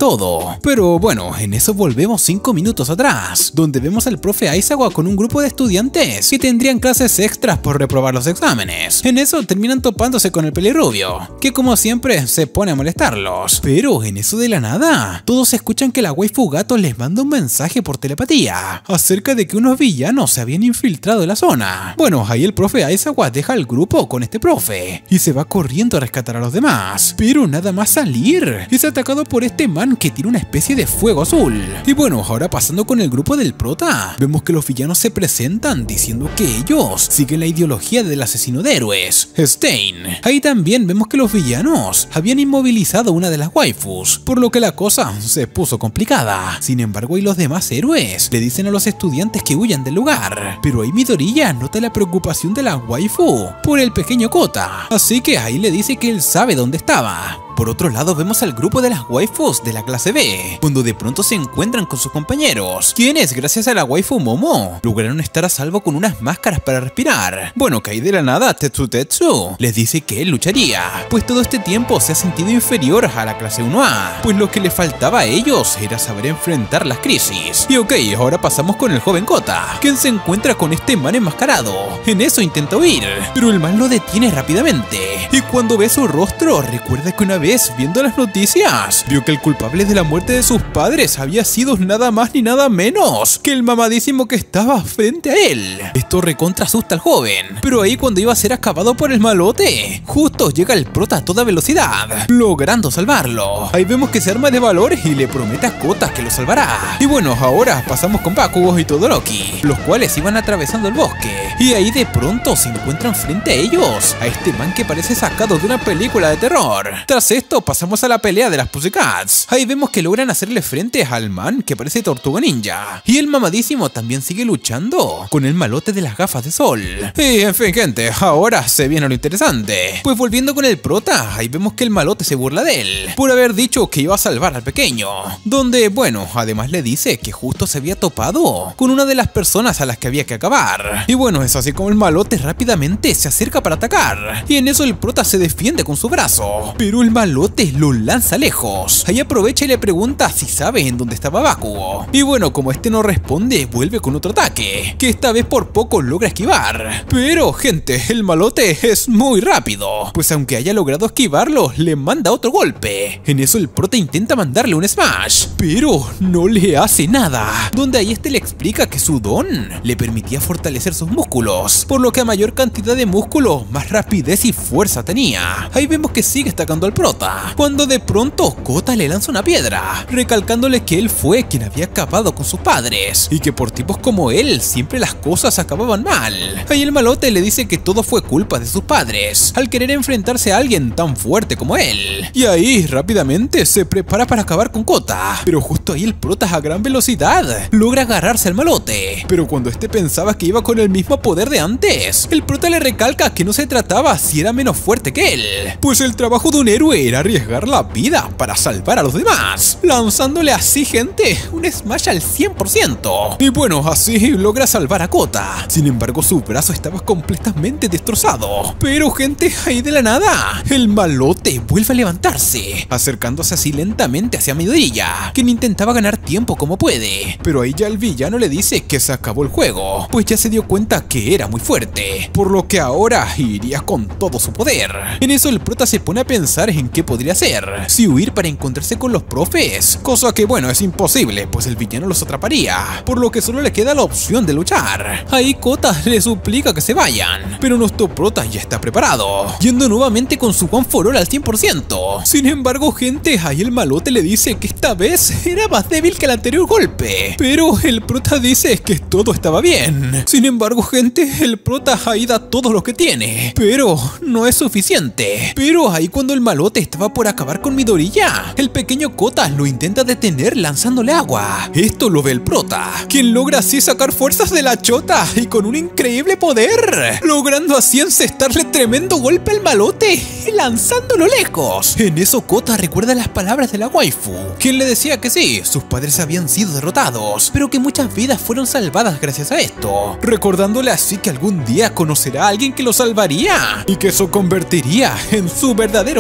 todo. Pero bueno, en eso volvemos 5 minutos atrás, donde vemos al profe Aizawa con un grupo de estudiantes que tendrían clases extras por reprobar los exámenes. En eso terminan topándose con el pelirrubio, que como siempre se pone a molestarlos. Pero en eso de la nada, todos escuchan que la waifu gato les manda un mensaje por telepatía acerca de que unos villanos se habían infiltrado en la zona. Bueno, ahí el profe Aizawa deja al grupo con este profe y se va corriendo a rescatar a los demás. Pero nada más salir, es atacado por este man que tiene una especie de fuego azul. Y bueno, ahora pasando con el grupo del prota, vemos que los villanos se presentan diciendo que ellos siguen la ideología del asesino de héroes, Stein. Ahí también vemos que los villanos habían inmovilizado una de las waifus, por lo que la cosa se puso complicada. Sin embargo, y los demás héroes le dicen a los estudiantes que huyan del lugar, pero ahí Midoriya nota la preocupación de la waifu por el pequeño Kota, así que ahí le dice que él sabe dónde estaba. Por otro lado vemos al grupo de las waifus de la clase B, cuando de pronto se encuentran con sus compañeros, quienes gracias a la waifu Momo lograron estar a salvo con unas máscaras para respirar. Bueno, que ahí de la nada Tetsu les dice que él lucharía, pues todo este tiempo se ha sentido inferior a la clase 1A, pues lo que le faltaba a ellos era saber enfrentar las crisis. Y ok, ahora pasamos con el joven Kota, quien se encuentra con este man enmascarado. En eso intenta huir, pero el man lo detiene rápidamente, y cuando ve su rostro recuerda que una vez viendo las noticias vio que el culpable de la muerte de sus padres había sido nada más ni nada menos que el mamadísimo que estaba frente a él. Esto recontra asusta al joven, pero ahí cuando iba a ser acabado por el malote, justo llega el prota a toda velocidad, logrando salvarlo. Ahí vemos que se arma de valor y le promete a Kota que lo salvará. Y bueno, ahora pasamos con Bakugo y Todoroki, los cuales iban atravesando el bosque, y ahí de pronto se encuentran frente a ellos a este man que parece sacado de una película de terror. Tras esto pasamos a la pelea de las Pussycats. Ahí vemos que logran hacerle frente al man que parece Tortuga Ninja, y el mamadísimo también sigue luchando con el malote de las gafas de sol. Y en fin, gente, ahora se viene lo interesante, pues volviendo con el prota, ahí vemos que el malote se burla de él por haber dicho que iba a salvar al pequeño, donde bueno, además le dice que justo se había topado con una de las personas a las que había que acabar. Y bueno, es así como el malote rápidamente se acerca para atacar, y en eso el prota se defiende con su brazo, pero el malote lo lanza lejos. Ahí aprovecha y le pregunta si sabe en dónde estaba Bakugo. Y bueno, como este no responde, vuelve con otro ataque, que esta vez por poco logra esquivar. Pero gente, el malote es muy rápido, pues aunque haya logrado esquivarlo, le manda otro golpe. En eso el prota intenta mandarle un smash, pero no le hace nada. Donde ahí este le explica que su don le permitía fortalecer sus músculos, por lo que a mayor cantidad de músculo, más rapidez y fuerza tenía. Ahí vemos que sigue atacando al prota, cuando de pronto Kota le lanza una piedra, recalcándole que él fue quien había acabado con sus padres, y que por tipos como él siempre las cosas acababan mal. Ahí el malote le dice que todo fue culpa de sus padres, al querer enfrentarse a alguien tan fuerte como él. Y ahí rápidamente se prepara para acabar con Kota, pero justo ahí el prota a gran velocidad logra agarrarse al malote, pero cuando este pensaba que iba con el mismo poder de antes, el prota le recalca que no se trataba si era menos fuerte que él, pues el trabajo de un héroe era arriesgar la vida para salvar a los demás, lanzándole así, gente, un smash al 100%. Y bueno, así logra salvar a Kota. Sin embargo, su brazo estaba completamente destrozado. Pero gente, ahí de la nada, el malote vuelve a levantarse, acercándose así lentamente hacia Midoriya, quien intentaba ganar tiempo como puede. Pero ahí ya el villano le dice que se acabó el juego, pues ya se dio cuenta que era muy fuerte, por lo que ahora iría con todo su poder. En eso el prota se pone a pensar en qué podría hacer, si huir para encontrarse con los profes, cosa que bueno, es imposible, pues el villano los atraparía, por lo que solo le queda la opción de luchar. Ahí Kota le suplica que se vayan, pero nuestro prota ya está preparado, yendo nuevamente con su One for All al 100%. Sin embargo, gente, ahí el malote le dice que esta vez era más débil que el anterior golpe, pero el prota dice que todo estaba bien. Sin embargo, gente, el prota ahí da todo lo que tiene, pero no es suficiente. Pero ahí cuando el malote estaba por acabar con Midoriya, el pequeño Kota lo intenta detener lanzándole agua. Esto lo ve el prota, quien logra así sacar fuerzas de la chota y con un increíble poder, logrando así encestarle tremendo golpe al malote y lanzándolo lejos. En eso Kota recuerda las palabras de la waifu, quien le decía que sí, sus padres habían sido derrotados, pero que muchas vidas fueron salvadas gracias a esto, recordándole así que algún día conocerá a alguien que lo salvaría y que eso convertiría en su verdadero héroe.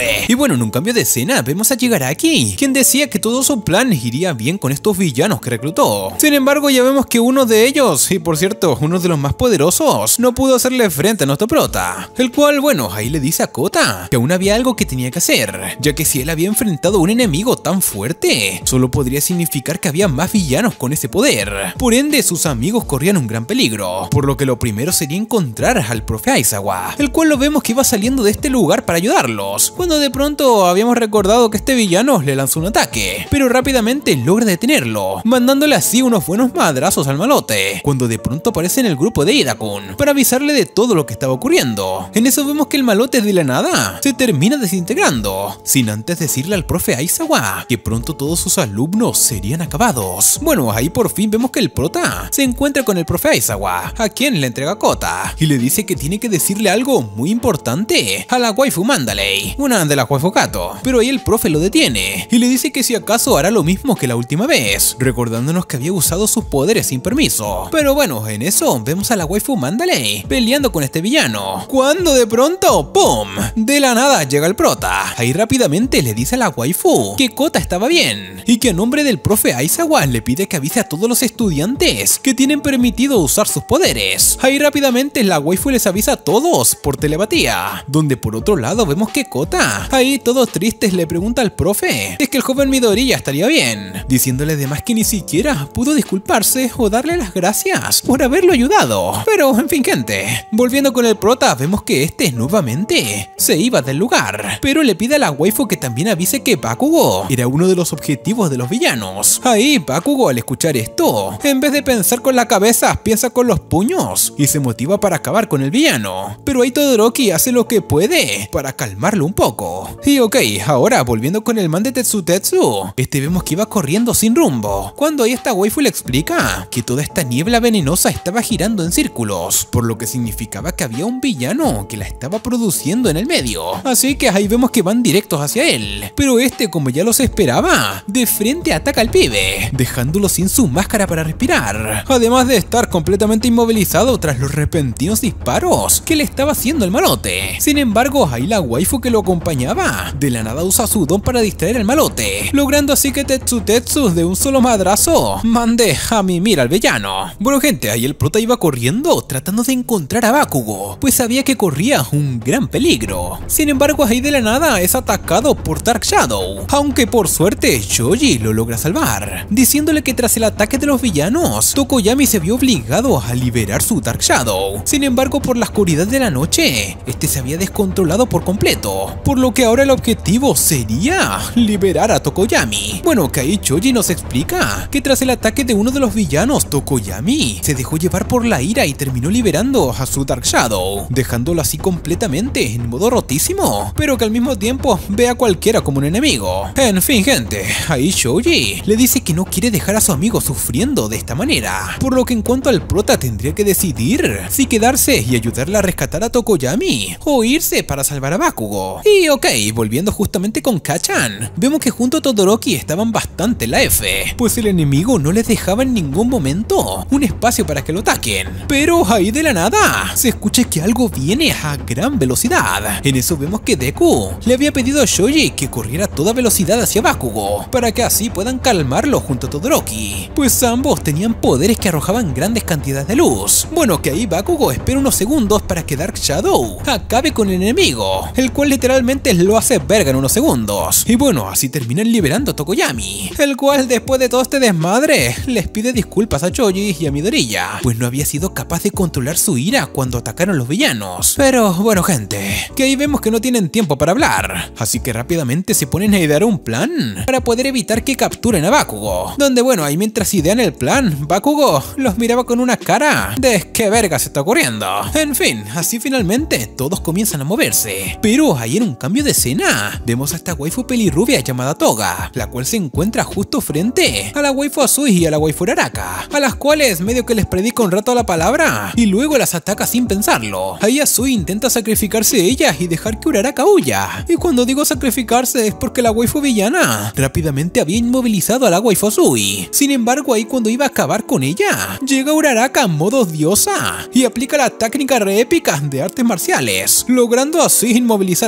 ¡Muere! Y bueno, en un cambio de escena vemos a Shigaraki, quien decía que todo su plan iría bien con estos villanos que reclutó. Sin embargo, ya vemos que uno de ellos, y por cierto, uno de los más poderosos, no pudo hacerle frente a nuestro prota, el cual, bueno, ahí le dice a Kota que aún había algo que tenía que hacer, ya que si él había enfrentado a un enemigo tan fuerte, solo podría significar que había más villanos con ese poder. Por ende, sus amigos corrían un gran peligro, por lo que lo primero sería encontrar al profe Aizawa, el cual lo vemos que iba saliendo de este lugar para ayudarlos, cuando de pronto habíamos recordado que este villano le lanzó un ataque, pero rápidamente logra detenerlo, mandándole así unos buenos madrazos al malote, cuando de pronto aparece en el grupo de Ida-kun para avisarle de todo lo que estaba ocurriendo. En eso vemos que el malote de la nada se termina desintegrando, sin antes decirle al profe Aizawa que pronto todos sus alumnos serían acabados. Bueno, ahí por fin vemos que el prota se encuentra con el profe Aizawa, a quien le entrega Kota, y le dice que tiene que decirle algo muy importante a la waifu Mandalay, una de las waifu Kato, pero ahí el profe lo detiene y le dice que si acaso hará lo mismo que la última vez, recordándonos que había usado sus poderes sin permiso. Pero bueno, en eso vemos a la waifu Mandalay peleando con este villano, cuando de pronto, ¡pum!, de la nada llega el prota. Ahí rápidamente le dice a la waifu que Kota estaba bien y que a nombre del profe Aizawa le pide que avise a todos los estudiantes que tienen permitido usar sus poderes. Ahí rápidamente la waifu les avisa a todos por telepatía, donde por otro lado vemos que Kota, ahí todos tristes, le pregunta al profe si es que el joven Midori ya estaría bien, diciéndole además que ni siquiera pudo disculparse o darle las gracias por haberlo ayudado. Pero en fin, gente, volviendo con el prota, vemos que este nuevamente se iba del lugar, pero le pide a la waifu que también avise que Bakugo era uno de los objetivos de los villanos. Ahí Bakugo, al escuchar esto, en vez de pensar con la cabeza, piensa con los puños y se motiva para acabar con el villano. Pero ahí Todoroki hace lo que puede para calmarlo un poco. Y ok, ahora volviendo con el man de Tetsutetsu, vemos que iba corriendo sin rumbo, cuando ahí esta waifu le explica que toda esta niebla venenosa estaba girando en círculos, por lo que significaba que había un villano que la estaba produciendo en el medio. Así que ahí vemos que van directos hacia él, pero como ya los esperaba, de frente ataca al pibe, dejándolo sin su máscara para respirar, además de estar completamente inmovilizado tras los repentinos disparos que le estaba haciendo el malote. Sin embargo, ahí la waifu que lo acompañaba de la nada usa su don para distraer al malote, logrando así que Tetsutetsu de un solo madrazo mande a mimir al villano. Bueno, gente, ahí el prota iba corriendo tratando de encontrar a Bakugo, pues sabía que corría un gran peligro. Sin embargo, ahí de la nada es atacado por Dark Shadow, aunque por suerte Choji lo logra salvar, diciéndole que tras el ataque de los villanos, Tokoyami se vio obligado a liberar su Dark Shadow. Sin embargo, por la oscuridad de la noche, se había descontrolado por completo, por lo que ahora el objetivo sería liberar a Tokoyami. Bueno, que ahí Choji nos explica que tras el ataque de uno de los villanos, Tokoyami se dejó llevar por la ira y terminó liberando a su Dark Shadow, dejándolo así completamente en modo rotísimo, pero que al mismo tiempo ve a cualquiera como un enemigo. En fin, gente, ahí Choji le dice que no quiere dejar a su amigo sufriendo de esta manera, por lo que en cuanto al prota tendría que decidir si quedarse y ayudarle a rescatar a Tokoyami o irse para salvar a Bakugo. Y ok, volviendo justamente con Kachan, vemos que junto a Todoroki estaban bastante en la F, pues el enemigo no les dejaba en ningún momento un espacio para que lo ataquen. Pero ahí de la nada se escucha que algo viene a gran velocidad. En eso vemos que Deku le había pedido a Shoji que corriera a toda velocidad hacia Bakugo, para que así puedan calmarlo junto a Todoroki, pues ambos tenían poderes que arrojaban grandes cantidades de luz. Bueno, que ahí Bakugo espera unos segundos para que Dark Shadow acabe con el enemigo, el cual literalmente lo hace verga en unos segundos. Y bueno, así terminan liberando a Tokoyami, el cual después de todo este desmadre les pide disculpas a Choji y a Midoriya, pues no había sido capaz de controlar su ira cuando atacaron los villanos. Pero bueno, gente, que ahí vemos que no tienen tiempo para hablar, así que rápidamente se ponen a idear un plan para poder evitar que capturen a Bakugo, donde bueno, ahí mientras idean el plan, Bakugo los miraba con una cara de ¿qué verga se está ocurriendo? En fin, así finalmente todos comienzan a moverse, pero ahí en un cambio de escena vemos a esta waifu pelirrubia llamada Toga, la cual se encuentra justo frente a la waifu Azui y a la waifu Uraraka, a las cuales medio que les predica un rato la palabra y luego las ataca sin pensarlo. Ahí Azui intenta sacrificarse ella y dejar que Uraraka huya, y cuando digo sacrificarse es porque la waifu villana rápidamente había inmovilizado a la waifu Azui. Sin embargo, ahí cuando iba a acabar con ella, llega Uraraka en modo diosa y aplica la técnica re épica de artes marciales, logrando así inmovilizar a Toga.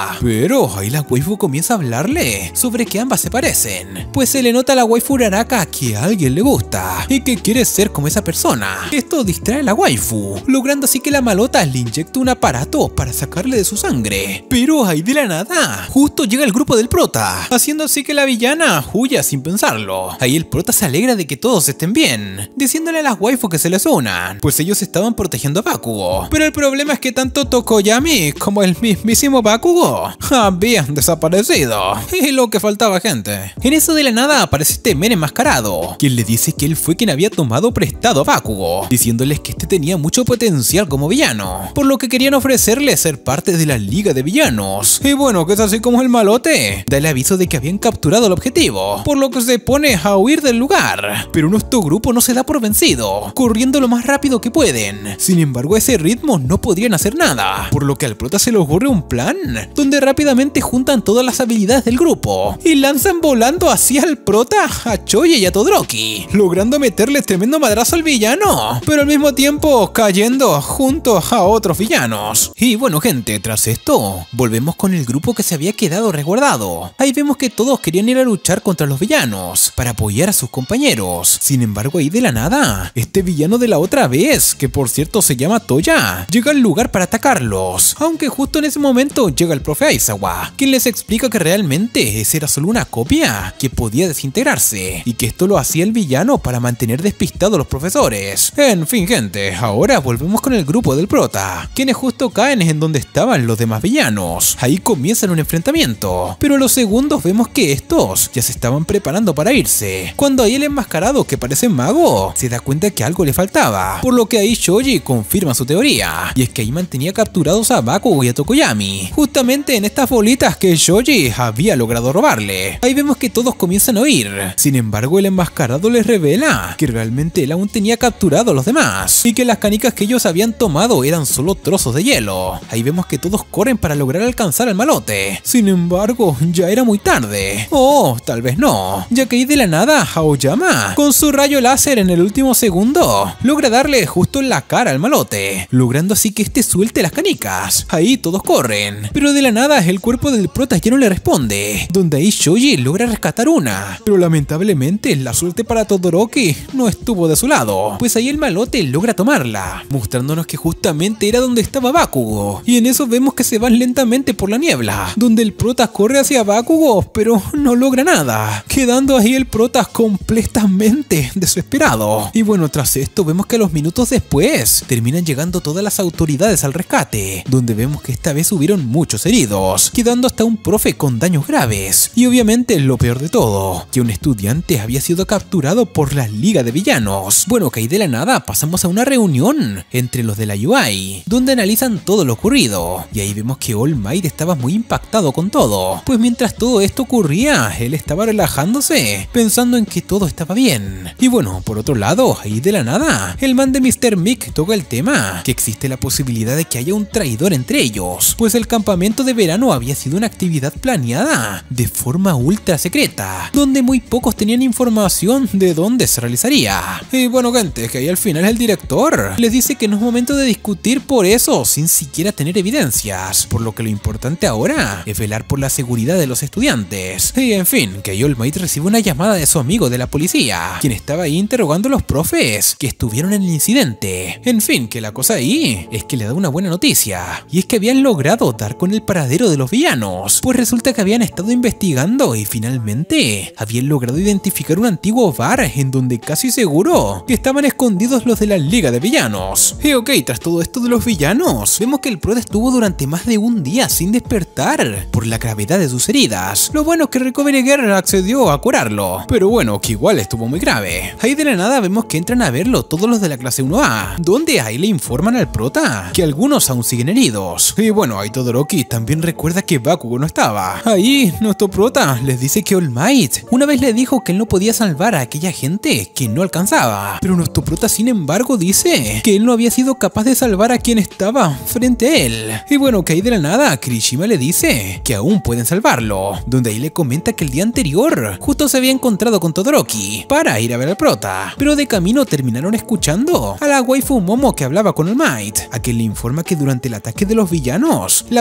prota. Pero ahí la waifu comienza a hablarle sobre que ambas se parecen, pues se le nota a la waifu Uraraka que a alguien le gusta y que quiere ser como esa persona. Esto distrae a la waifu, logrando así que la malota le inyecta un aparato para sacarle de su sangre. Pero ahí de la nada, justo llega el grupo del prota, haciendo así que la villana huya sin pensarlo. Ahí el prota se alegra de que todos estén bien, diciéndole a las waifu que se les unan, pues ellos estaban protegiendo a Bakugo. Pero el problema es que tanto Tokoyami como el mismísimo Bakugo habían desaparecido. Y lo que faltaba, gente. En eso de la nada aparece este men enmascarado, quien le dice que él fue quien había tomado prestado a Bakugo, diciéndoles que este tenía mucho potencial como villano, por lo que querían ofrecerle ser parte de la liga de villanos. Y bueno, que es así como el malote da el aviso de que habían capturado el objetivo, por lo que se pone a huir del lugar. Pero nuestro grupo no se da por vencido, corriendo lo más rápido que pueden. Sin embargo, a ese ritmo no podrían hacer nada, por lo que al prota se le ocurre un plan, donde rápidamente juntan todas las habilidades del grupo y lanzan volando hacia el prota a Choji y a Todoroki, logrando meterle tremendo madrazo al villano, pero al mismo tiempo cayendo junto a otros villanos. Y bueno, gente, tras esto, volvemos con el grupo que se había quedado resguardado. Ahí vemos que todos querían ir a luchar contra los villanos para apoyar a sus compañeros. Sin embargo, ahí de la nada, este villano de la otra vez, que por cierto se llama Toya, llega al lugar para atacarlos, aunque justo en ese momento llega el profe Aizawa, quien les explica que realmente esa era solo una copia que podía desintegrarse y que esto lo hacía el villano para mantener despistados a los profesores. En fin, gente, ahora volvemos con el grupo del prota, quienes justo caen en donde estaban los demás villanos. Ahí comienzan un enfrentamiento, pero a los segundos vemos que estos ya se estaban preparando para irse, cuando ahí el enmascarado, que parece mago, se da cuenta que algo le faltaba, por lo que ahí Shoji confirma su teoría, y es que ahí mantenía capturados a Bakugo y a Tokoyami, justamente en estas bolitas que Shoji había logrado robarle. Ahí vemos que todos comienzan a huir. Sin embargo, el enmascarado les revela que realmente él aún tenía capturado a los demás, y que las canicas que ellos habían tomado eran solo trozos de hielo. Ahí vemos que todos corren para lograr alcanzar al malote. Sin embargo, ya era muy tarde. O tal vez no, ya que ahí de la nada Aoyama, con su rayo láser en el último segundo, logra darle justo en la cara al malote, logrando así que este suelte las canicas. Ahí todos corren, pero de la nada el cuerpo del prota ya no le responde, donde ahí Shoji logra rescatar una, pero lamentablemente la suerte para Todoroki no estuvo de su lado, pues ahí el malote logra tomarla, mostrándonos que justamente era donde estaba Bakugo. Y en eso vemos que se van lentamente por la niebla, donde el prota corre hacia Bakugo, pero no logra nada, quedando ahí el prota completamente desesperado. Y bueno, tras esto vemos que a los minutos después terminan llegando todas las autoridades al rescate, donde vemos que esta vez hubieron muchos heridos, quedando hasta un profe con daños graves. Y obviamente lo peor de todo, que un estudiante había sido capturado por la liga de villanos. Bueno, que ahí de la nada pasamos a una reunión entre los de la UI, donde analizan todo lo ocurrido, y ahí vemos que All Might estaba muy impactado con todo, pues mientras todo esto ocurría, él estaba relajándose, pensando en que todo estaba bien. Y bueno, por otro lado, ahí de la nada, el man de Mr. Mick toca el tema, que existe la posibilidad de que haya un traidor entre ellos, pues el campamento de verano había sido una actividad planeada de forma ultra secreta, donde muy pocos tenían información de dónde se realizaría. Y bueno, gente, que ahí al final el director les dice que no es momento de discutir por eso sin siquiera tener evidencias, por lo que lo importante ahora es velar por la seguridad de los estudiantes. Y en fin, que ahí All Might recibe una llamada de su amigo de la policía, quien estaba ahí interrogando a los profes que estuvieron en el incidente. En fin, que la cosa ahí es que le da una buena noticia, y es que habían logrado dar con el paradero de los villanos, pues resulta que habían estado investigando y finalmente habían logrado identificar un antiguo bar en donde casi seguro que estaban escondidos los de la liga de villanos. Y ok, tras todo esto de los villanos, vemos que el prota estuvo durante más de un día sin despertar por la gravedad de sus heridas. Lo bueno es que Recovery Girl accedió a curarlo, pero bueno, que igual estuvo muy grave. Ahí de la nada vemos que entran a verlo todos los de la clase 1A, donde ahí le informan al prota que algunos aún siguen heridos. Y bueno, ahí Todoroki también recuerda que Bakugo no estaba. Ahí nuestro prota les dice que All Might una vez le dijo que él no podía salvar a aquella gente que no alcanzaba, pero nuestro prota sin embargo dice que él no había sido capaz de salvar a quien estaba frente a él. Y bueno, que ahí de la nada Kirishima le dice que aún pueden salvarlo, donde ahí le comenta que el día anterior justo se había encontrado con Todoroki para ir a ver al prota, pero de camino terminaron escuchando a la waifu Momo que hablaba con All Might, a quien le informa que durante el ataque de los villanos, la waifu había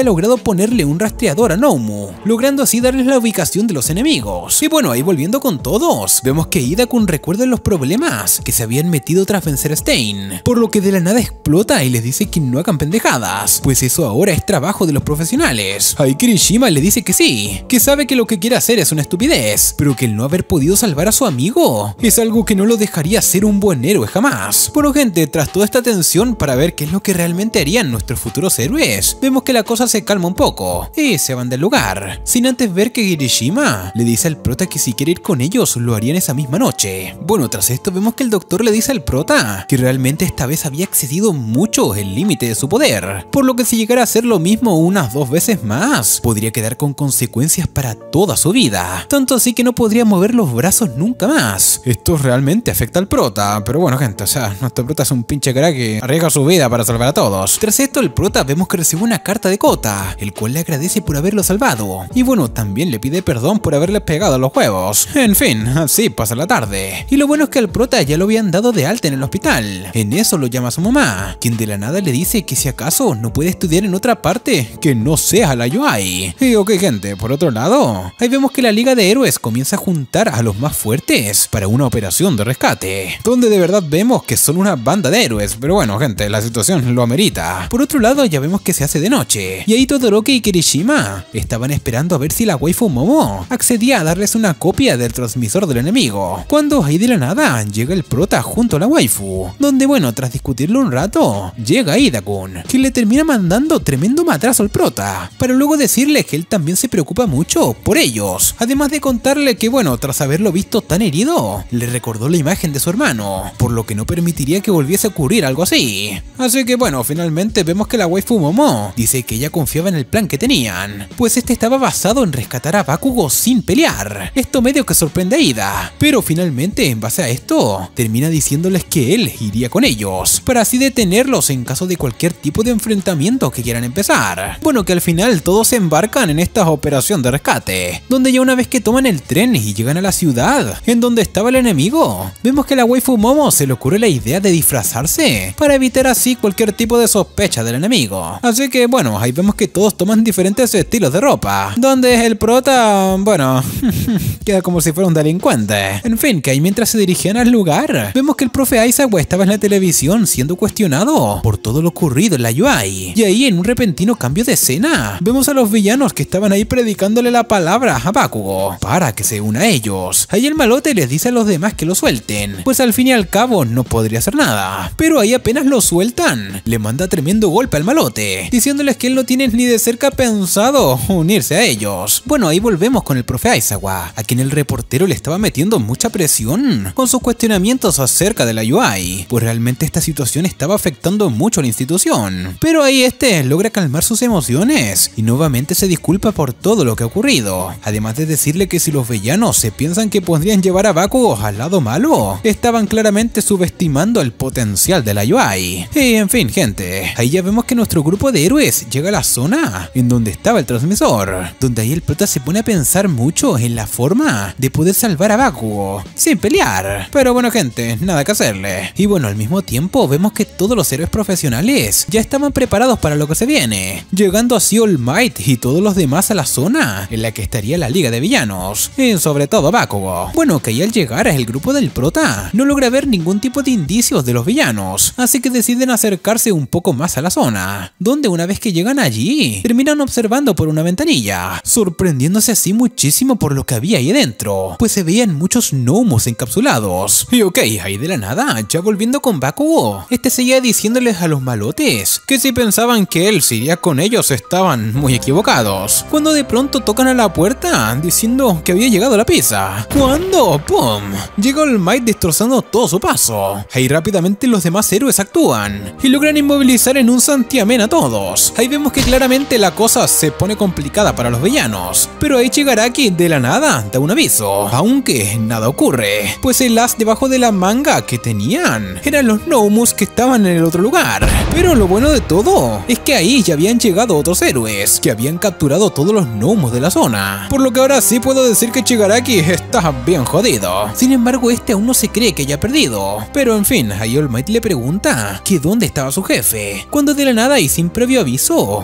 había logrado ponerle un rastreador a Nomu, logrando así darles la ubicación de los enemigos. Y bueno, ahí volviendo con todos, vemos que Hida-kun recuerda los problemas que se habían metido tras vencer a Stein, por lo que de la nada explota y les dice que no hagan pendejadas, pues eso ahora es trabajo de los profesionales. Ahí Kirishima le dice que sí, que sabe que lo que quiere hacer es una estupidez, pero que el no haber podido salvar a su amigo es algo que no lo dejaría ser un buen héroe jamás. Bueno gente, tras toda esta tensión para ver qué es lo que realmente harían nuestros futuros héroes, vemos que la cosa se calma un poco y se van del lugar, sin antes ver que Kirishima le dice al prota que si quiere ir con ellos lo harían esa misma noche. Bueno, tras esto vemos que el doctor le dice al prota que realmente esta vez había excedido mucho el límite de su poder, por lo que si llegara a hacer lo mismo unas 2 veces más, podría quedar con consecuencias para toda su vida, tanto así que no podría mover los brazos nunca más. Esto realmente afecta al prota, pero bueno gente, o sea, nuestro prota es un pinche crack que arriesga su vida para salvar a todos. Tras esto el prota vemos que recibe una carta de Kota, el cual le agradece por haberlo salvado, y bueno, también le pide perdón por haberle pegado a los huevos. En fin, así pasa la tarde, y lo bueno es que al prota ya lo habían dado de alta en el hospital. En eso lo llama su mamá, quien de la nada le dice que si acaso no puede estudiar en otra parte que no sea la UI. Y ok gente, por otro lado, ahí vemos que la Liga de Héroes comienza a juntar a los más fuertes para una operación de rescate, donde de verdad vemos que son una banda de héroes, pero bueno gente, la situación lo amerita. Por otro lado ya vemos que se hace de noche, y ahí Todoroki y Kirishima estaban esperando a ver si la waifu Momo accedía a darles una copia del transmisor del enemigo, cuando ahí de la nada llega el prota junto a la waifu, donde bueno, tras discutirlo un rato, llega Hida-kun, quien le termina mandando tremendo madrazo al prota, para luego decirle que él también se preocupa mucho por ellos, además de contarle que bueno, tras haberlo visto tan herido, le recordó la imagen de su hermano, por lo que no permitiría que volviese a ocurrir algo así. Así que bueno, finalmente vemos que la waifu Momo dice que ella confiaba en el plan que tenían, pues este estaba basado en rescatar a Bakugo sin pelear. Esto medio que sorprende a Ida, pero finalmente en base a esto, termina diciéndoles que él iría con ellos, para así detenerlos en caso de cualquier tipo de enfrentamiento que quieran empezar. Bueno, que al final todos se embarcan en esta operación de rescate, donde ya una vez que toman el tren y llegan a la ciudad en donde estaba el enemigo, vemos que a la waifu Momo se le ocurre la idea de disfrazarse para evitar así cualquier tipo de sospecha del enemigo. Así que bueno, ahí vemos que todos toman diferentes estilos de ropa, donde el prota, bueno, queda como si fuera un delincuente. En fin, que ahí mientras se dirigían al lugar, vemos que el profe Aizawa estaba en la televisión siendo cuestionado por todo lo ocurrido en la UI. Y ahí en un repentino cambio de escena, vemos a los villanos que estaban ahí predicándole la palabra a Bakugo para que se una a ellos. Ahí el malote les dice a los demás que lo suelten, pues al fin y al cabo no podría hacer nada. Pero ahí apenas lo sueltan, le manda tremendo golpe al malote, diciéndoles que él no tiene ni de cerca pensado unirse a ellos. Bueno, ahí volvemos con el profe Aizawa, a quien el reportero le estaba metiendo mucha presión con sus cuestionamientos acerca de la UI, pues realmente esta situación estaba afectando mucho a la institución. Pero ahí este logra calmar sus emociones y nuevamente se disculpa por todo lo que ha ocurrido, además de decirle que si los villanos se piensan que podrían llevar a Bakugo al lado malo, estaban claramente subestimando el potencial de la UI. Y en fin gente, ahí ya vemos que nuestro grupo de héroes llega a la zona en donde estaba el transmisor, donde ahí el prota se pone a pensar mucho en la forma de poder salvar a Bakugo sin pelear. Pero bueno gente, nada que hacerle. Y bueno, al mismo tiempo vemos que todos los héroes profesionales ya estaban preparados para lo que se viene, llegando así All Might y todos los demás a la zona en la que estaría la liga de villanos, y sobre todo Bakugo. Bueno, que ahí al llegar el grupo del prota no logra ver ningún tipo de indicios de los villanos, así que deciden acercarse un poco más a la zona, donde una vez que llegan allí, terminan observando por una ventanilla, sorprendiéndose así muchísimo por lo que había ahí dentro, pues se veían muchos gnomos encapsulados. Y ok, ahí de la nada, ya volviendo con Bakugo, este seguía diciéndoles a los malotes que si pensaban que él se iría con ellos estaban muy equivocados, cuando de pronto tocan a la puerta diciendo que había llegado la pizza, cuando ¡pum! Llega All Might destrozando todo su paso. Ahí rápidamente los demás héroes actúan y logran inmovilizar en un santiamén a todos. Ahí vemos que claramente la cosa se pone complicada para los villanos, pero ahí Shigaraki de la nada da un aviso, aunque nada ocurre, pues el as debajo de la manga que tenían eran los gnomus que estaban en el otro lugar. Pero lo bueno de todo es que ahí ya habían llegado otros héroes que habían capturado todos los gnomos de la zona, por lo que ahora sí puedo decir que Shigaraki está bien jodido. Sin embargo, este aún no se cree que haya perdido, pero en fin, ahí All Might le pregunta que dónde estaba su jefe, cuando de la nada y sin previo aviso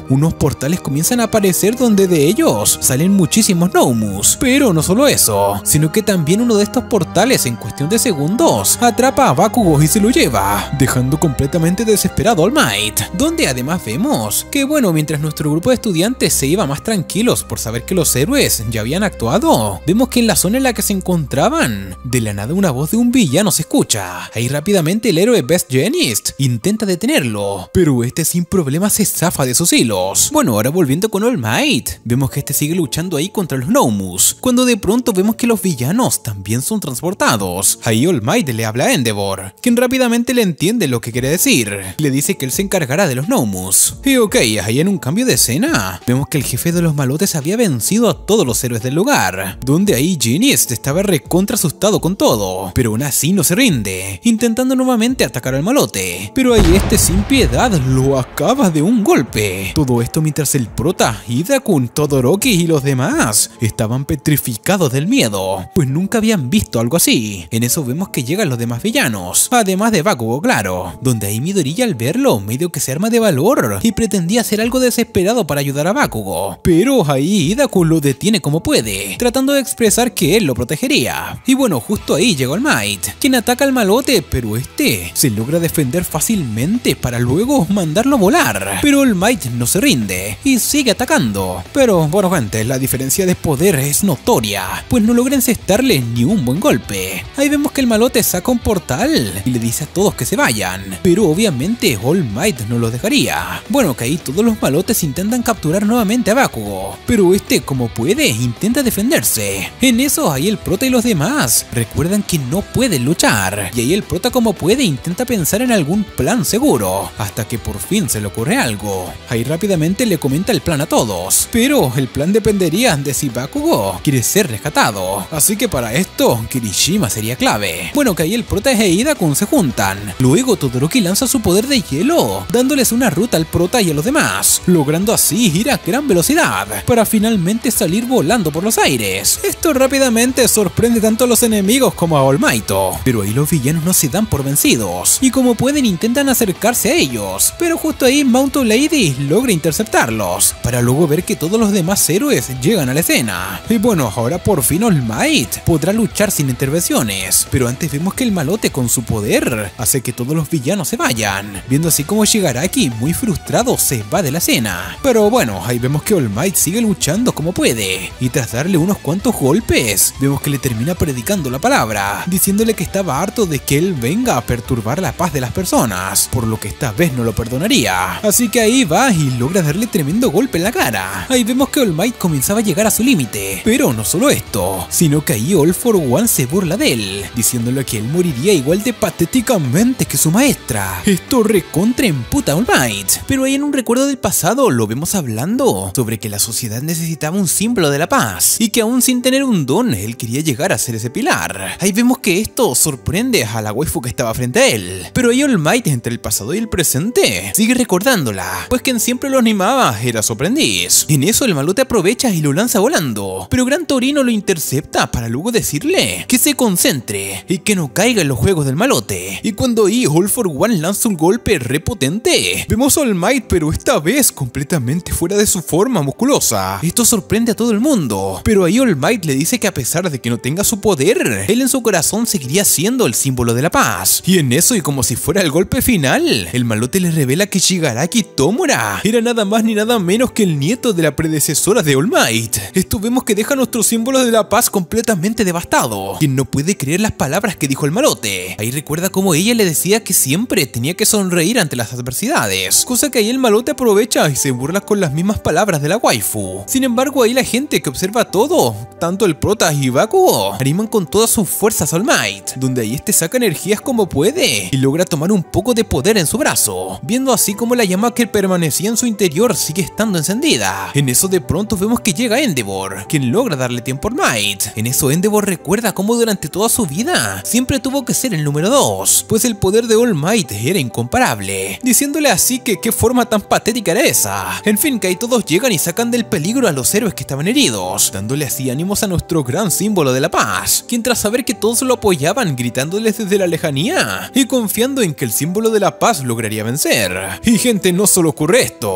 unos portales comienzan a aparecer donde de ellos salen muchísimos Gnomus. Pero no solo eso, sino que también uno de estos portales en cuestión de segundos atrapa a Bakugo y se lo lleva, dejando completamente desesperado a All Might. Donde además vemos que bueno, mientras nuestro grupo de estudiantes se iba más tranquilos por saber que los héroes ya habían actuado, vemos que en la zona en la que se encontraban, de la nada una voz de un villano se escucha. Ahí rápidamente el héroe Best Jeanist intenta detenerlo, pero este sin problema se zafa de sus hilos. Bueno, ahora volviendo con All Might, vemos que este sigue luchando ahí contra los Gnomus, cuando de pronto vemos que los villanos también son transportados. Ahí All Might le habla a Endeavor, quien rápidamente le entiende lo que quiere decir. Le dice que él se encargará de los Gnomus. Y ok, ahí en un cambio de escena, vemos que el jefe de los malotes había vencido a todos los héroes del lugar, donde ahí Jeanist estaba recontra asustado con todo, pero aún así no se rinde, intentando nuevamente atacar al malote, pero ahí este sin piedad lo acaba de un golpe. Todo esto mientras el prota, Hidakun, Todoroki y los demás estaban petrificados del miedo, pues nunca habían visto algo así. En eso vemos que llegan los demás villanos, además de Bakugo, claro, donde ahí Midoriya al verlo medio que se arma de valor y pretendía hacer algo desesperado para ayudar a Bakugo, pero ahí Hidakun lo detiene como puede, tratando de expresar que él lo protegería. Y bueno, justo ahí llegó All Might, quien ataca al malote, pero este se logra defender fácilmente para luego mandarlo a volar. Pero All Might no se rinde y sigue atacando. Pero bueno gente, la diferencia de poder es notoria, pues no logra encestarle ni un buen golpe. Ahí vemos que el malote saca un portal y le dice a todos que se vayan, pero obviamente All Might no los dejaría. Bueno, que ahí todos los malotes intentan capturar nuevamente a Bakugo, pero este como puede intenta defenderse. En eso ahí el prota y los demás recuerdan que no pueden luchar, y ahí el prota como puede intenta pensar en algún plan seguro, hasta que por fin se le ocurre algo. Ahí rápidamente le comenta el plan a todos, pero el plan dependería de si Bakugo quiere ser rescatado, así que para esto Kirishima sería clave. Bueno, que ahí el prota e Hidakun se juntan, luego Todoroki lanza su poder de hielo, dándoles una ruta al prota y a los demás, logrando así ir a gran velocidad, para finalmente salir volando por los aires. Esto rápidamente sorprende tanto a los enemigos como a All Might, pero ahí los villanos no se dan por vencidos, y como pueden intentan acercarse a ellos, pero justo ahí Mount Lady logra interceptarlos, para luego ver que todos los demás héroes llegan a la escena. Y bueno, ahora por fin All Might podrá luchar sin intervenciones, pero antes vemos que el malote con su poder hace que todos los villanos se vayan, viendo así como Shigaraki muy frustrado se va de la escena. Pero bueno, ahí vemos que All Might sigue luchando como puede, y tras darle unos cuantos golpes, vemos que le termina predicando la palabra, diciéndole que estaba harto de que él venga a perturbar la paz de las personas, por lo que esta vez no lo perdonaría. Así que ahí va y logra darle tremendo golpe en la cara. Ahí vemos que All Might comenzaba a llegar a su límite, pero no solo esto, sino que ahí All for One se burla de él, diciéndole que él moriría igual de patéticamente que su maestra. Esto recontra emputa a All Might, pero ahí en un recuerdo del pasado lo vemos hablando sobre que la sociedad necesitaba un símbolo de la paz, y que aún sin tener un don, él quería llegar a ser ese pilar. Ahí vemos que esto sorprende a la waifu que estaba frente a él, pero ahí All Might entre el pasado y el presente sigue recordándola, pues quien siempre lo animaba era su aprendiz. En eso el malote aprovecha y lo lanza volando, pero Gran Torino lo intercepta para luego decirle que se concentre y que no caiga en los juegos del malote. Y cuando ahí All for One lanza un golpe repotente, vemos a All Might pero esta vez completamente fuera de su forma musculosa. Esto sorprende a todo el mundo, pero ahí All Might le dice que a pesar de que no tenga su poder, él en su corazón seguiría siendo el símbolo de la paz. Y en eso, y como si fuera el golpe final, el malote le revela que Shigaraki Tomura era nada más ni nada menos que el nieto de la predecesora de All Might. Esto vemos que deja nuestros símbolos de la paz completamente devastado. Quien no puede creer las palabras que dijo el malote. Ahí recuerda cómo ella le decía que siempre tenía que sonreír ante las adversidades, cosa que ahí el malote aprovecha y se burla con las mismas palabras de la waifu. Sin embargo, ahí la gente que observa todo, tanto el prota y Bakugo, animan con todas sus fuerzas a All Might, donde ahí este saca energías como puede y logra tomar un poco de poder en su brazo, viendo así como la llama que permanecía en su interior sigue estando encendida. En eso de pronto vemos que llega Endeavor, quien logra darle tiempo a All Might. En eso Endeavor recuerda cómo durante toda su vida siempre tuvo que ser el número 2, pues el poder de All Might era incomparable, diciéndole así que qué forma tan patética era esa. En fin, que ahí todos llegan y sacan del peligro a los héroes que estaban heridos, dándole así ánimos a nuestro gran símbolo de la paz, quien tras saber que todos lo apoyaban gritándoles desde la lejanía y confiando en que el símbolo de la paz lograría vencer. Y gente, no solo ocurre esto,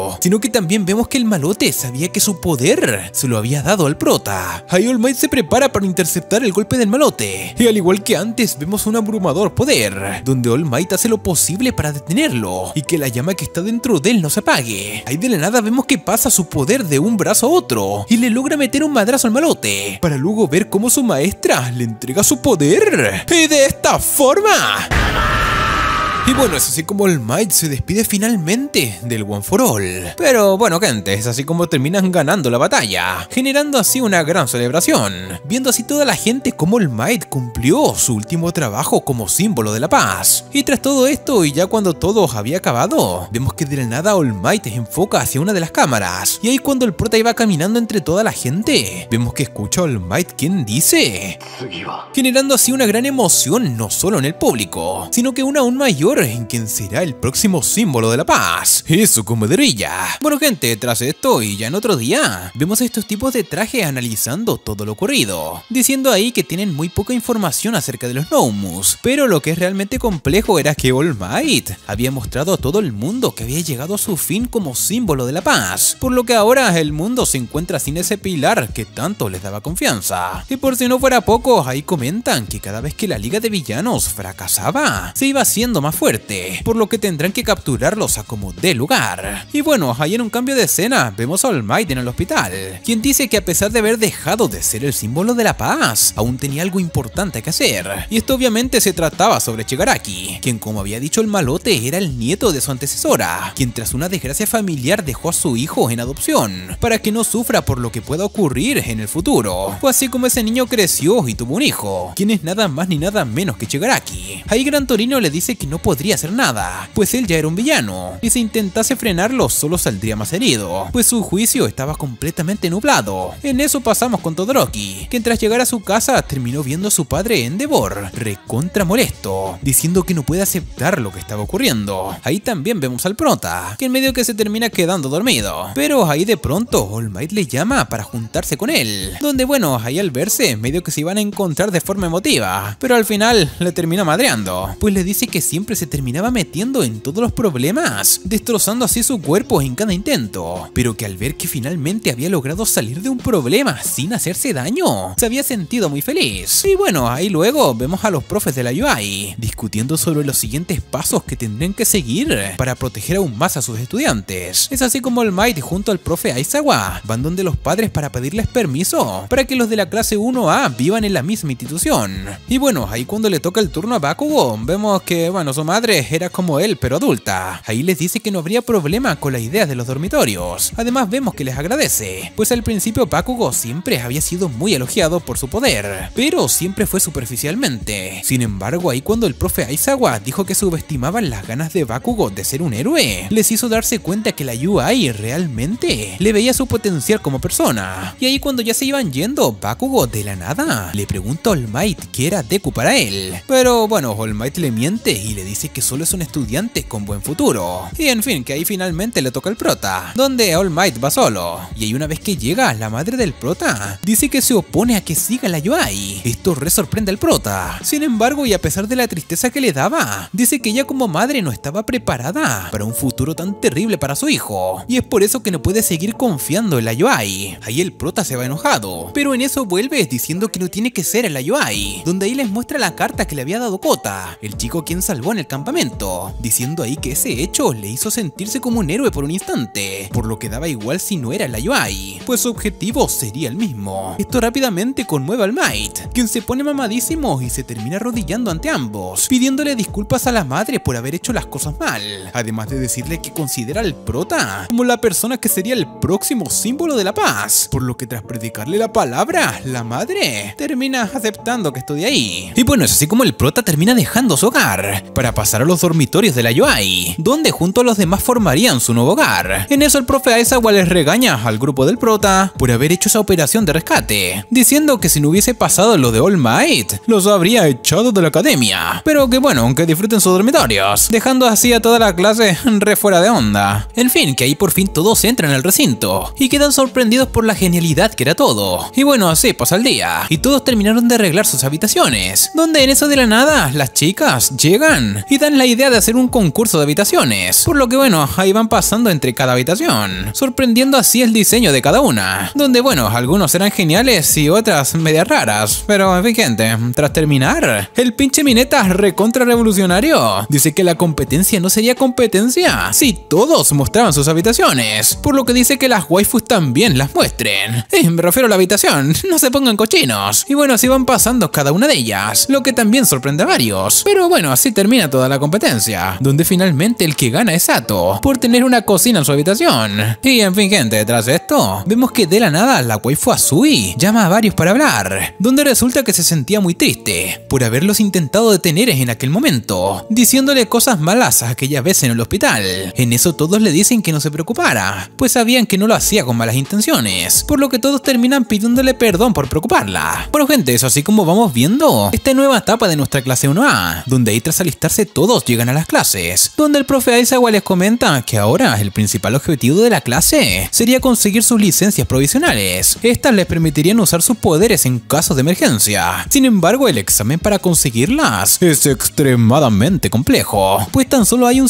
eso, sino que también vemos que el malote sabía que su poder se lo había dado al prota. Ahí All Might se prepara para interceptar el golpe del malote, y al igual que antes vemos un abrumador poder, donde All Might hace lo posible para detenerlo y que la llama que está dentro de él no se apague. Ahí de la nada vemos que pasa su poder de un brazo a otro y le logra meter un madrazo al malote, para luego ver cómo su maestra le entrega su poder, y de esta forma... Y bueno, es así como All Might se despide finalmente del One for All. Pero bueno, gente, es así como terminan ganando la batalla, generando así una gran celebración, viendo así toda la gente como All Might cumplió su último trabajo como símbolo de la paz. Y tras todo esto, y ya cuando todo había acabado, vemos que de la nada All Might se enfoca hacia una de las cámaras, y ahí cuando el prota iba caminando entre toda la gente, vemos que escucha a All Might quien dice, generando así una gran emoción no solo en el público, sino que una aún mayor en quien será el próximo símbolo de la paz, y su comadrilla. Bueno, gente, tras esto y ya en otro día, vemos a estos tipos de traje analizando todo lo ocurrido, diciendo ahí que tienen muy poca información acerca de los Nomus, pero lo que es realmente complejo era que All Might había mostrado a todo el mundo que había llegado a su fin como símbolo de la paz, por lo que ahora el mundo se encuentra sin ese pilar que tanto les daba confianza. Y por si no fuera poco, ahí comentan que cada vez que la liga de villanos fracasaba, se iba haciendo más fuerte, por lo que tendrán que capturarlos a como dé lugar. Y bueno, ahí en un cambio de escena vemos a All Might en el hospital, quien dice que a pesar de haber dejado de ser el símbolo de la paz, aún tenía algo importante que hacer, y esto obviamente se trataba sobre Shigaraki, quien como había dicho el malote era el nieto de su antecesora, quien tras una desgracia familiar dejó a su hijo en adopción, para que no sufra por lo que pueda ocurrir en el futuro. Fue así como ese niño creció y tuvo un hijo, quien es nada más ni nada menos que Shigaraki. Ahí Gran Torino le dice que no podría hacer nada, pues él ya era un villano, y si intentase frenarlo solo saldría más herido, pues su juicio estaba completamente nublado. En eso pasamos con Todoroki, que tras llegar a su casa terminó viendo a su padre Endeavor recontra molesto, diciendo que no puede aceptar lo que estaba ocurriendo. Ahí también vemos al prota, que en medio que se termina quedando dormido, pero ahí de pronto All Might le llama para juntarse con él, donde bueno, ahí al verse medio que se iban a encontrar de forma emotiva, pero al final le termina madreando, pues le dice que siempre se terminaba metiendo en todos los problemas, destrozando así su cuerpo en cada intento, pero que al ver que finalmente había logrado salir de un problema sin hacerse daño, se había sentido muy feliz. Y bueno, ahí luego vemos a los profes de la UI discutiendo sobre los siguientes pasos que tendrían que seguir para proteger aún más a sus estudiantes. Es así como All Might junto al profe Aizawa van donde los padres para pedirles permiso para que los de la clase 1A vivan en la misma institución. Y bueno, ahí cuando le toca el turno a Bakugo, vemos que bueno, su madre era como él pero adulta. Ahí les dice que no habría problema con las ideas de los dormitorios. Además vemos que les agradece, pues al principio Bakugo siempre había sido muy elogiado por su poder, pero siempre fue superficialmente. Sin embargo, ahí cuando el profe Aizawa dijo que subestimaban las ganas de Bakugo de ser un héroe, les hizo darse cuenta que la UI realmente le veía su potencial como persona. Y ahí cuando ya se iban yendo, Bakugo de la nada le pregunta a All Might qué era Deku para él, pero bueno, All Might le miente y le dice que solo es un estudiante con buen futuro. Y en fin, que ahí finalmente le toca el prota, donde All Might va solo, y ahí una vez que llega, la madre del prota dice que se opone a que siga la UI. Esto re sorprende al prota. Sin embargo, y a pesar de la tristeza que le daba, dice que ella como madre no estaba preparada para un futuro tan terrible para su hijo, y es por eso que no puede seguir confiando en la UI. Ahí el prota se va enojado, pero en eso vuelve diciendo que no tiene que ser en la UI, donde ahí les muestra la carta que le había dado Kota, el chico quien salvó en el campamento, diciendo ahí que ese hecho le hizo sentirse como un héroe por un instante, por lo que daba igual si no era la UI, pues su objetivo sería el mismo. Esto rápidamente conmueve al Might, quien se pone mamadísimo y se termina arrodillando ante ambos, pidiéndole disculpas a la madre por haber hecho las cosas mal, además de decirle que considera al prota como la persona que sería el próximo símbolo de la paz, por lo que tras predicarle la palabra, la madre termina aceptando que estudie ahí. Y bueno, es así como el prota termina dejando su hogar para pasar a los dormitorios de la UI, donde junto a los demás formarían su nuevo hogar. En eso el profe Aizawa les regaña al grupo del prota por haber hecho esa operación de rescate, diciendo que si no hubiese pasado lo de All Might, los habría echado de la academia, pero que bueno, que disfruten sus dormitorios, dejando así a toda la clase re fuera de onda. En fin, que ahí por fin todos entran al recinto y quedan sorprendidos por la genialidad que era todo. Y bueno, así pasa el día y todos terminaron de arreglar sus habitaciones, donde en eso de la nada las chicas llegan y dan la idea de hacer un concurso de habitaciones, por lo que bueno, ahí van pasando entre cada habitación, sorprendiendo así el diseño de cada una, donde bueno, algunos eran geniales y otras medias raras, pero en fin gente, tras terminar, el pinche Mineta recontra revolucionario dice que la competencia no sería competencia si todos mostraban sus habitaciones, por lo que dice que las waifus también las muestren. Me refiero a la habitación, no se pongan cochinos. Y bueno, así van pasando cada una de ellas, lo que también sorprende a varios. Pero bueno, así termina toda la competencia, donde finalmente el que gana es Sato, por tener una cocina en su habitación. Y en fin gente, tras esto, vemos que de la nada la waifu Azui llama a varios para hablar, donde resulta que se sentía muy triste por haberlos intentado detener en aquel momento, diciéndole cosas malas aquella vez en el hospital. En eso todos le dicen que no se preocupara, pues sabían que no lo hacía con malas intenciones, por lo que todos terminan pidiéndole perdón por preocuparla. Bueno gente, eso así como vamos viendo esta nueva etapa de nuestra clase 1A, donde ahí tras alistarse todos llegan a las clases, donde el profe Aizawa les comenta que ahora el principal objetivo de la clase sería conseguir sus licencias provisionales. Estas les permitirían usar sus poderes en casos de emergencia. Sin embargo, el examen para conseguirlas es extremadamente complejo, pues tan solo hay un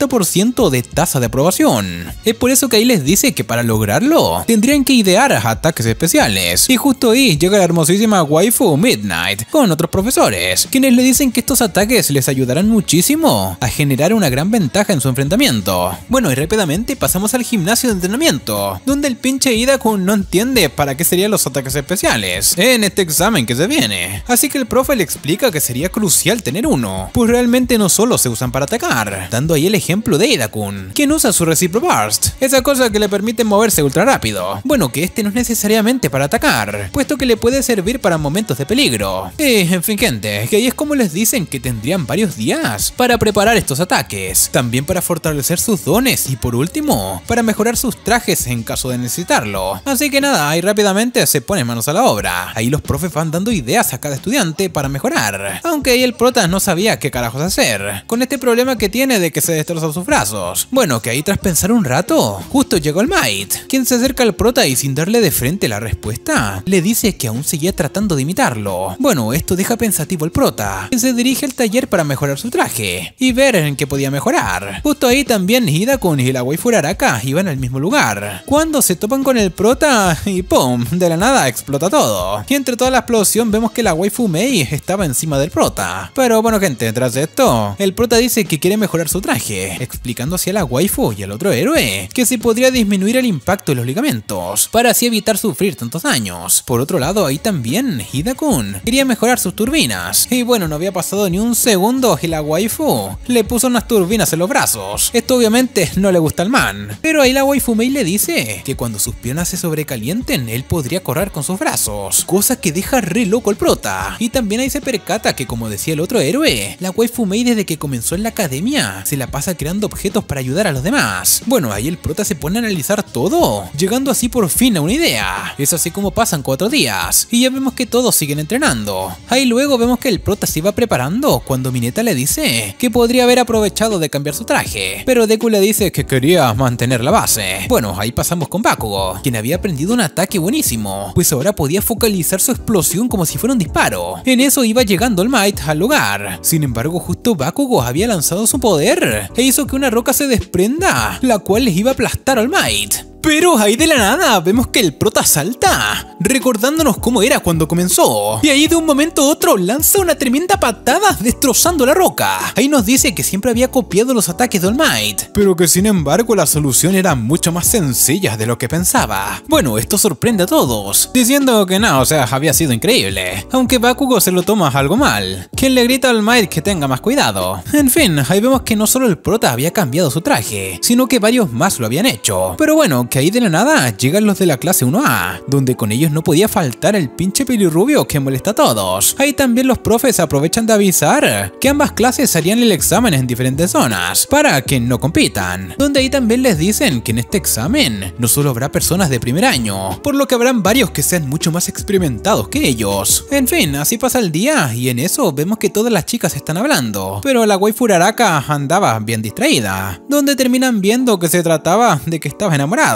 50% de tasa de aprobación. Es por eso que ahí les dice que para lograrlo tendrían que idear ataques especiales, y justo ahí llega la hermosísima waifu Midnight con otros profesores, quienes le dicen que estos ataques les ayudarán muchísimo a generar una gran ventaja en su enfrentamiento. Bueno, y rápidamente pasamos al gimnasio de entrenamiento, donde el pinche Hidakun no entiende para qué serían los ataques especiales en este examen que se viene, así que el profe le explica que sería crucial tener uno, pues realmente no solo se usan para atacar, dando ahí el ejemplo de Hidakun, quien usa su Recipro Burst, esa cosa que le permite moverse ultra rápido. Bueno, que este no es necesariamente para atacar, puesto que le puede servir para momentos de peligro. Y en fin gente, que ahí es como les dicen que tendrían varios días para preparar estos ataques, también para fortalecer sus dones y por último, para mejorar sus trajes en caso de necesitarlo. Así que nada, ahí rápidamente se ponen manos a la obra. Ahí los profes van dando ideas a cada estudiante para mejorar, aunque ahí el prota no sabía qué carajos hacer, con este problema que tiene de que se destrozan sus brazos. Bueno, que ahí tras pensar un rato, justo llegó el Might, quien se acerca al prota y sin darle de frente la respuesta, le dice que aún seguía tratando de imitarlo. Bueno, esto deja pensativo al prota, quien se dirige al taller para mejorar su traje y ver en qué podía mejorar. Justo ahí también Hidakun y la waifu Araka iban al mismo lugar, cuando se topan con el prota y ¡pum! De la nada explota todo. Y entre toda la explosión vemos que la waifu Mei estaba encima del prota. Pero bueno gente, tras esto, el prota dice que quiere mejorar su traje, explicando así a la waifu y al otro héroe que si podría disminuir el impacto de los ligamentos, para así evitar sufrir tantos daños. Por otro lado, ahí también Hidakun quería mejorar sus turbinas, y bueno, no había pasado ni un segundo y la waifu le puso unas turbinas en los brazos. Esto obviamente no le gusta al man, pero ahí la waifu Mei le dice que cuando sus piernas se sobrecalienten, él podría correr con sus brazos, cosa que deja re loco al prota. Y también ahí se percata que, como decía el otro héroe, la waifu Mei desde que comenzó en la academia se la pasa creando objetos para ayudar a los demás. Bueno, ahí el prota se pone a analizar todo, llegando así por fin a una idea. Es así como pasan 4 días, y ya vemos que todos siguen entrenando. Ahí luego vemos que el prota se iba preparando cuando Mineta le dice que podría haber aprovechado de cambiar su traje, pero Deku le dice que quería mantener la base. Bueno, ahí pasamos con Bakugo, quien había aprendido un ataque buenísimo, pues ahora podía focalizar su explosión como si fuera un disparo. En eso iba llegando el Might al lugar. Sin embargo, justo Bakugo había lanzado su poder e hizo que una roca se desprenda, la cual les iba a aplastar al Might. Pero ahí de la nada vemos que el prota salta, recordándonos cómo era cuando comenzó. Y ahí de un momento a otro lanza una tremenda patada destrozando la roca. Ahí nos dice que siempre había copiado los ataques de All Might, pero que sin embargo la solución era mucho más sencilla de lo que pensaba. Bueno, esto sorprende a todos, diciendo que no, o sea, había sido increíble. Aunque Bakugo se lo toma algo mal, quien le grita a All Might que tenga más cuidado. En fin, ahí vemos que no solo el prota había cambiado su traje, sino que varios más lo habían hecho. Pero bueno, que ahí de la nada llegan los de la clase 1A, donde con ellos no podía faltar el pinche pelirrubio que molesta a todos. Ahí también los profes aprovechan de avisar que ambas clases harían el examen en diferentes zonas, para que no compitan. Donde ahí también les dicen que en este examen no solo habrá personas de primer año, por lo que habrán varios que sean mucho más experimentados que ellos. En fin, así pasa el día, y en eso vemos que todas las chicas están hablando, pero la waifu Araka andaba bien distraída, donde terminan viendo que se trataba de que estaba enamorada.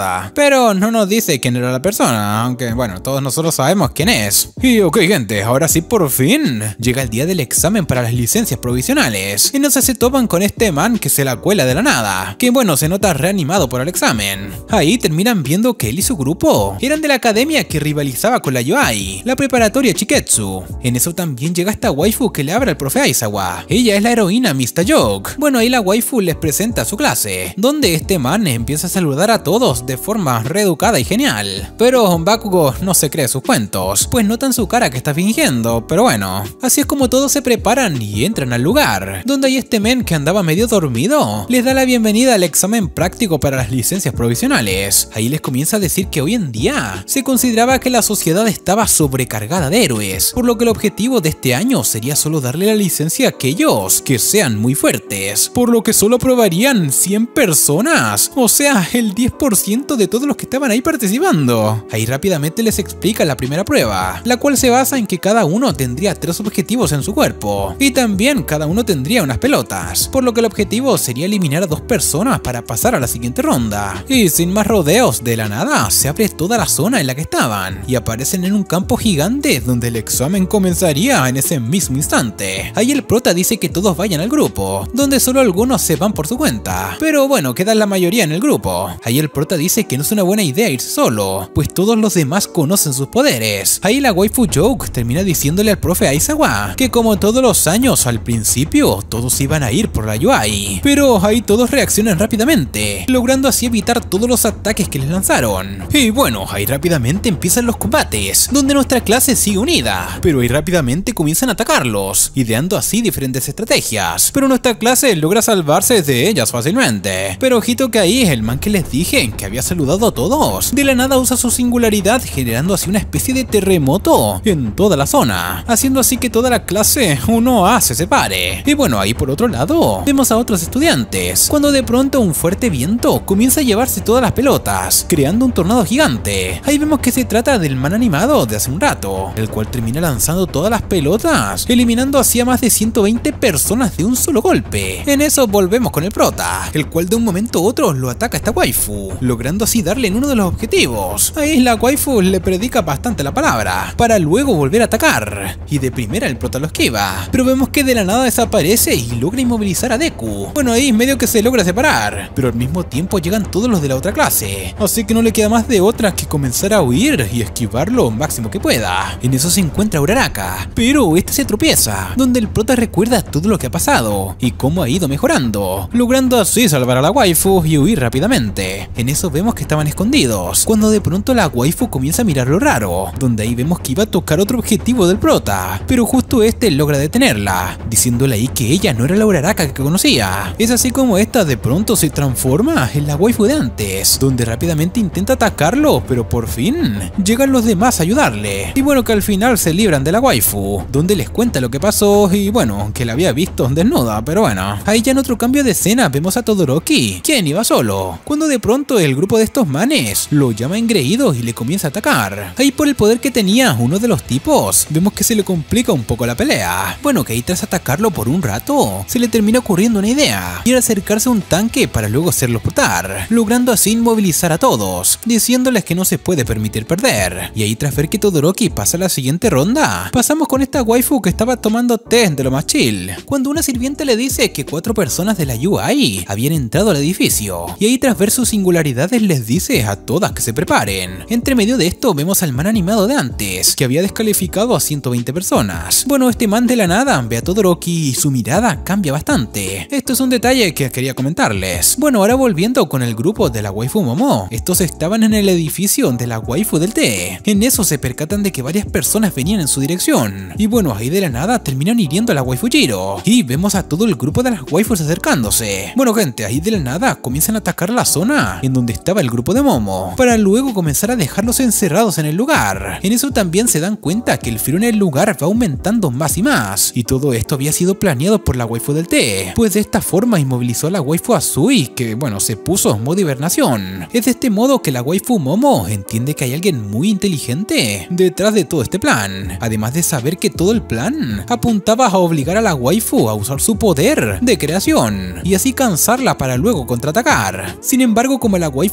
nada, pero no nos dice quién era la persona, aunque bueno, todos nosotros sabemos quién es. Y ok gente, ahora sí por fin llega el día del examen para las licencias provisionales, y no se topan con este man que se la cuela de la nada, que bueno, se nota reanimado por el examen. Ahí terminan viendo que él y su grupo eran de la academia que rivalizaba con la Yoai, la preparatoria Chiketsu. En eso también llega esta waifu que le habla al profe Aizawa. Ella es la heroína Mista Joke. Bueno, ahí la waifu les presenta su clase, donde este man empieza a saludar a todos de forma reeducada y genial. Pero Bakugo no se cree sus cuentos, pues notan su cara que está fingiendo, pero bueno. Así es como todos se preparan y entran al lugar, donde hay este men que andaba medio dormido. Les da la bienvenida al examen práctico para las licencias provisionales. Ahí les comienza a decir que hoy en día se consideraba que la sociedad estaba sobrecargada de héroes, por lo que el objetivo de este año sería solo darle la licencia a aquellos que sean muy fuertes, por lo que solo aprobarían 100 personas, o sea, el 10% de todos los que estaban ahí participando. Ahí rápidamente les explica la primera prueba, la cual se basa en que cada uno tendría 3 objetivos en su cuerpo, y también cada uno tendría unas pelotas, por lo que el objetivo sería eliminar a 2 personas para pasar a la siguiente ronda. Y sin más rodeos, de la nada se abre toda la zona en la que estaban, y aparecen en un campo gigante donde el examen comenzaría en ese mismo instante. Ahí el prota dice que todos vayan al grupo, donde solo algunos se van por su cuenta, pero bueno, quedan la mayoría en el grupo. Ahí el prota dice que no es una buena idea irse solo, pues todos los demás conocen sus poderes. Ahí la waifu Joke termina diciéndole al profe Aizawa que como todos los años al principio todos iban a ir por la Yoai, pero ahí todos reaccionan rápidamente, logrando así evitar todos los ataques que les lanzaron. Y bueno, ahí rápidamente empiezan los combates, donde nuestra clase sigue unida, pero ahí rápidamente comienzan a atacarlos, ideando así diferentes estrategias, pero nuestra clase logra salvarse de ellas fácilmente. Pero ojito que ahí el man que les dije que había saludado a todos, de la nada usa su singularidad, generando así una especie de terremoto en toda la zona, haciendo así que toda la clase 1A se separe. Y bueno, ahí por otro lado vemos a otros estudiantes, cuando de pronto un fuerte viento comienza a llevarse todas las pelotas, creando un tornado gigante. Ahí vemos que se trata del man animado de hace un rato, el cual termina lanzando todas las pelotas, eliminando así a más de 120 personas de un solo golpe. En eso volvemos con el prota, el cual de un momento a otro lo ataca a esta waifu, logrando así darle en uno de los objetivos. Ahí la waifu le predica bastante la palabra, para luego volver a atacar, y de primera el prota lo esquiva, pero vemos que de la nada desaparece y logra inmovilizar a Deku. Bueno, ahí medio que se logra separar, pero al mismo tiempo llegan todos los de la otra clase, así que no le queda más de otra que comenzar a huir y esquivar lo máximo que pueda. En eso se encuentra Uraraka, pero este se tropieza, donde el prota recuerda todo lo que ha pasado y cómo ha ido mejorando, logrando así salvar a la waifu y huir rápidamente. En eso vemos que estaban escondidos, cuando de pronto la waifu comienza a mirar lo raro, donde ahí vemos que iba a tocar otro objetivo del prota, pero justo este logra detenerla, diciéndole ahí que ella no era la Uraraka que conocía. Es así como esta de pronto se transforma en la waifu de antes, donde rápidamente intenta atacarlo, pero por fin llegan los demás a ayudarle. Y bueno, que al final se libran de la waifu, donde les cuenta lo que pasó y bueno, que la había visto desnuda, pero bueno. Ahí ya en otro cambio de escena vemos a Todoroki, quien iba solo, cuando de pronto el grupo de estos manes lo llama engreído y le comienza a atacar. Ahí por el poder que tenía uno de los tipos, vemos que se le complica un poco la pelea. Bueno, que ahí tras atacarlo por un rato, se le termina ocurriendo una idea, y era acercarse a un tanque para luego hacerlo explotar, logrando así inmovilizar a todos, diciéndoles que no se puede permitir perder. Y ahí tras ver que Todoroki pasa a la siguiente ronda, pasamos con esta waifu que estaba tomando té de lo más chill, cuando una sirviente le dice que 4 personas de la UI habían entrado al edificio, y ahí tras ver sus singularidades les dice a todas que se preparen. Entre medio de esto vemos al man animado de antes, que había descalificado a 120 personas. Bueno, este man de la nada ve a Todoroki y su mirada cambia bastante. Esto es un detalle que quería comentarles. Bueno, ahora volviendo con el grupo de la waifu Momo, estos estaban en el edificio de la waifu del té. En eso se percatan de que varias personas venían en su dirección, y bueno, ahí de la nada terminan hiriendo a la waifu Jiro, y vemos a todo el grupo de las waifus acercándose. Bueno gente, ahí de la nada comienzan a atacar la zona en donde estaba el grupo de Momo, para luego comenzar a dejarlos encerrados en el lugar. En eso también se dan cuenta que el frío en el lugar va aumentando más y más, y todo esto había sido planeado por la waifu del té, pues de esta forma inmovilizó a la waifu Azui, que bueno, se puso en modo hibernación. Es de este modo que la waifu Momo entiende que hay alguien muy inteligente detrás de todo este plan, además de saber que todo el plan apuntaba a obligar a la waifu a usar su poder de creación, y así cansarla para luego contraatacar. Sin embargo, como la waifu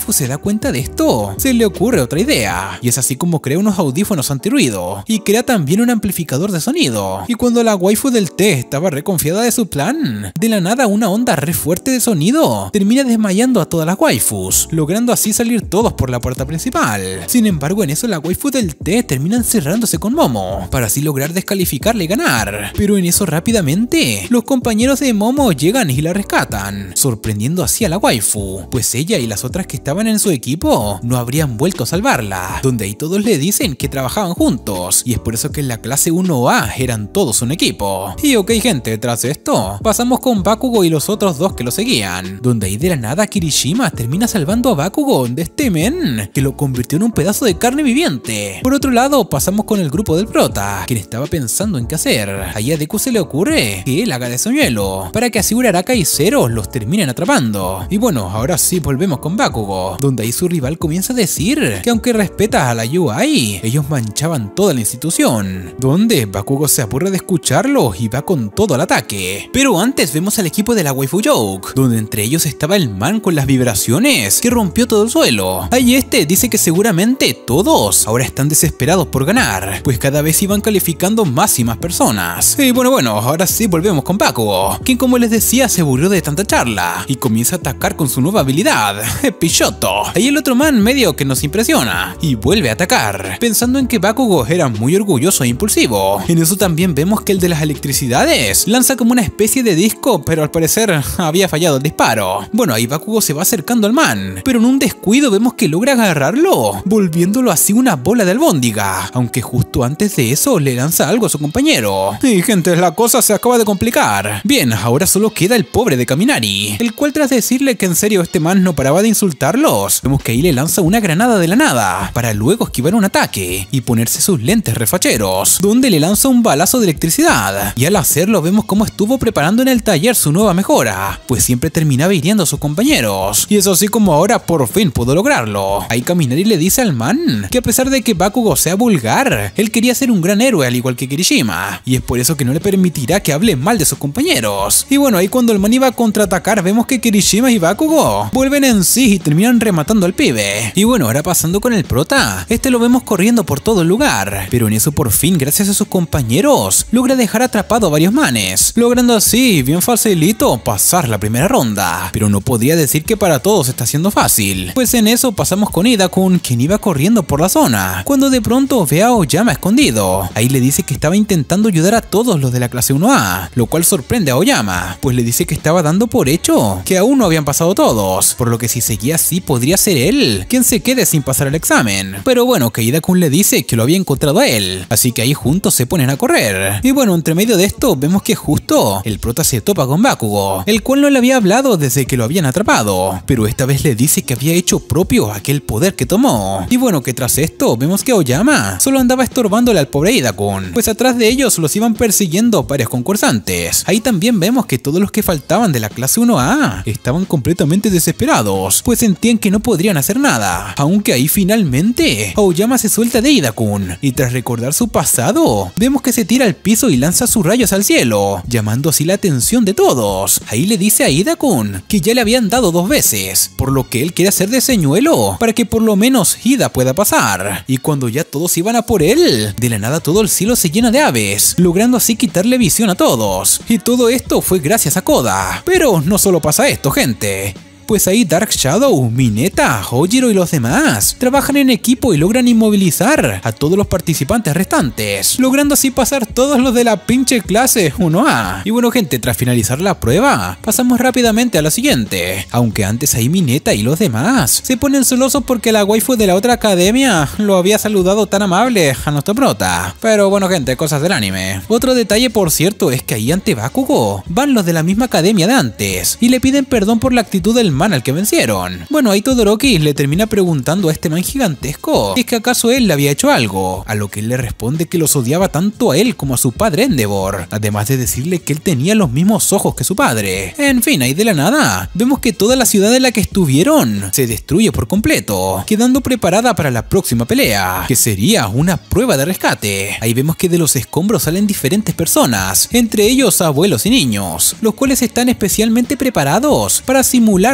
waifu se da cuenta de esto, se le ocurre otra idea, y es así como crea unos audífonos antirruido, y crea también un amplificador de sonido. Y cuando la waifu del té estaba reconfiada de su plan, de la nada una onda re fuerte de sonido termina desmayando a todas las waifus, logrando así salir todos por la puerta principal. Sin embargo, en eso la waifu del té termina encerrándose con Momo, para así lograr descalificarle y ganar. Pero en eso rápidamente, los compañeros de Momo llegan y la rescatan, sorprendiendo así a la waifu, pues ella y las otras que estaban en su equipo no habrían vuelto a salvarla, donde ahí todos le dicen que trabajaban juntos, y es por eso que en la clase 1A eran todos un equipo. Y ok gente, tras esto, pasamos con Bakugo y los otros dos que lo seguían, donde ahí de la nada Kirishima termina salvando a Bakugo de este men, que lo convirtió en un pedazo de carne viviente. Por otro lado, pasamos con el grupo del prota, quien estaba pensando en qué hacer. Ahí a Deku se le ocurre que él haga de señuelo, para que así Uraraka y Zero los terminen atrapando. Y bueno, ahora sí volvemos con Bakugo, donde ahí su rival comienza a decir que aunque respeta a la UI, ellos manchaban toda la institución, donde Bakugo se aburre de escucharlo y va con todo al ataque. Pero antes vemos al equipo de la waifu Joke, donde entre ellos estaba el man con las vibraciones que rompió todo el suelo. Ahí este dice que seguramente todos ahora están desesperados por ganar, pues cada vez iban calificando más y más personas. Y bueno, ahora sí volvemos con Bakugo, quien como les decía se aburrió de tanta charla y comienza a atacar con su nueva habilidad, Pichoto. Ahí el otro man medio que nos impresiona y vuelve a atacar, pensando en que Bakugo era muy orgulloso e impulsivo. En eso también vemos que el de las electricidades lanza como una especie de disco, pero al parecer había fallado el disparo. Bueno, ahí Bakugo se va acercando al man, pero en un descuido vemos que logra agarrarlo, volviéndolo así una bola de albóndiga, aunque justo antes de eso le lanza algo a su compañero. Y gente, la cosa se acaba de complicar. Bien, ahora solo queda el pobre de Kaminari, el cual tras decirle que en serio este man no paraba de insultarlos, vemos que ahí le lanza una granada de la nada, para luego esquivar un ataque y ponerse sus lentes refacheros, donde le lanza un balazo de electricidad, y al hacerlo vemos cómo estuvo preparando en el taller su nueva mejora, pues siempre terminaba hiriendo a sus compañeros, y es así como ahora por fin pudo lograrlo. Ahí Kaminari le dice al man que a pesar de que Bakugo sea vulgar, él quería ser un gran héroe al igual que Kirishima, y es por eso que no le permitirá que hable mal de sus compañeros. Y bueno, ahí cuando el man iba a contraatacar vemos que Kirishima y Bakugo vuelven en sí y terminan rematando al pibe. Y bueno, ahora pasando con el prota, este lo vemos corriendo por todo el lugar, pero en eso por fin gracias a sus compañeros logra dejar atrapado a varios manes, logrando así bien facilito pasar la primera ronda. Pero no podría decir que para todos está siendo fácil, pues en eso pasamos con Ida-kun, quien iba corriendo por la zona, cuando de pronto ve a Oyama escondido. Ahí le dice que estaba intentando ayudar a todos los de la clase 1A, lo cual sorprende a Oyama, pues le dice que estaba dando por hecho que aún no habían pasado todos, por lo que si seguía así podría ser él quien se quede sin pasar el examen. Pero bueno, que Ida-kun le dice que lo había encontrado a él, así que ahí juntos se ponen a correr. Y bueno, entre medio de esto vemos que justo el prota se topa con Bakugo, el cual no le había hablado desde que lo habían atrapado, pero esta vez le dice que había hecho propio aquel poder que tomó. Y bueno, que tras esto vemos que Oyama solo andaba estorbándole al pobre Ida-kun, pues atrás de ellos los iban persiguiendo varios concursantes. Ahí también vemos que todos los que faltaban de la clase 1A estaban completamente desesperados, pues sentían que no podrían hacer nada, aunque ahí finalmente Aoyama se suelta de Ida-kun y tras recordar su pasado vemos que se tira al piso y lanza sus rayos al cielo, llamando así la atención de todos. Ahí le dice a Ida-kun que ya le habían dado 2 veces, por lo que él quiere hacer de señuelo para que por lo menos Ida pueda pasar. Y cuando ya todos iban a por él, de la nada todo el cielo se llena de aves, logrando así quitarle visión a todos. Y todo esto fue gracias a Koda. Pero no solo pasa esto, gente. Pues ahí Dark Shadow, Mineta, Hojiro y los demás trabajan en equipo y logran inmovilizar a todos los participantes restantes, logrando así pasar todos los de la pinche clase 1A. Y bueno gente, tras finalizar la prueba, pasamos rápidamente a la siguiente, aunque antes ahí Mineta y los demás se ponen celosos porque la waifu de la otra academia lo había saludado tan amable a nuestro prota. Pero bueno gente, cosas del anime. Otro detalle por cierto es que ahí ante Bakugo van los de la misma academia de antes y le piden perdón por la actitud del man al que vencieron. Bueno, ahí Todoroki le termina preguntando a este man gigantesco si es que acaso él le había hecho algo, a lo que él le responde que los odiaba tanto a él como a su padre Endeavor, además de decirle que él tenía los mismos ojos que su padre. En fin, ahí de la nada vemos que toda la ciudad en la que estuvieron se destruye por completo, quedando preparada para la próxima pelea, que sería una prueba de rescate. Ahí vemos que de los escombros salen diferentes personas, entre ellos abuelos y niños, los cuales están especialmente preparados para simular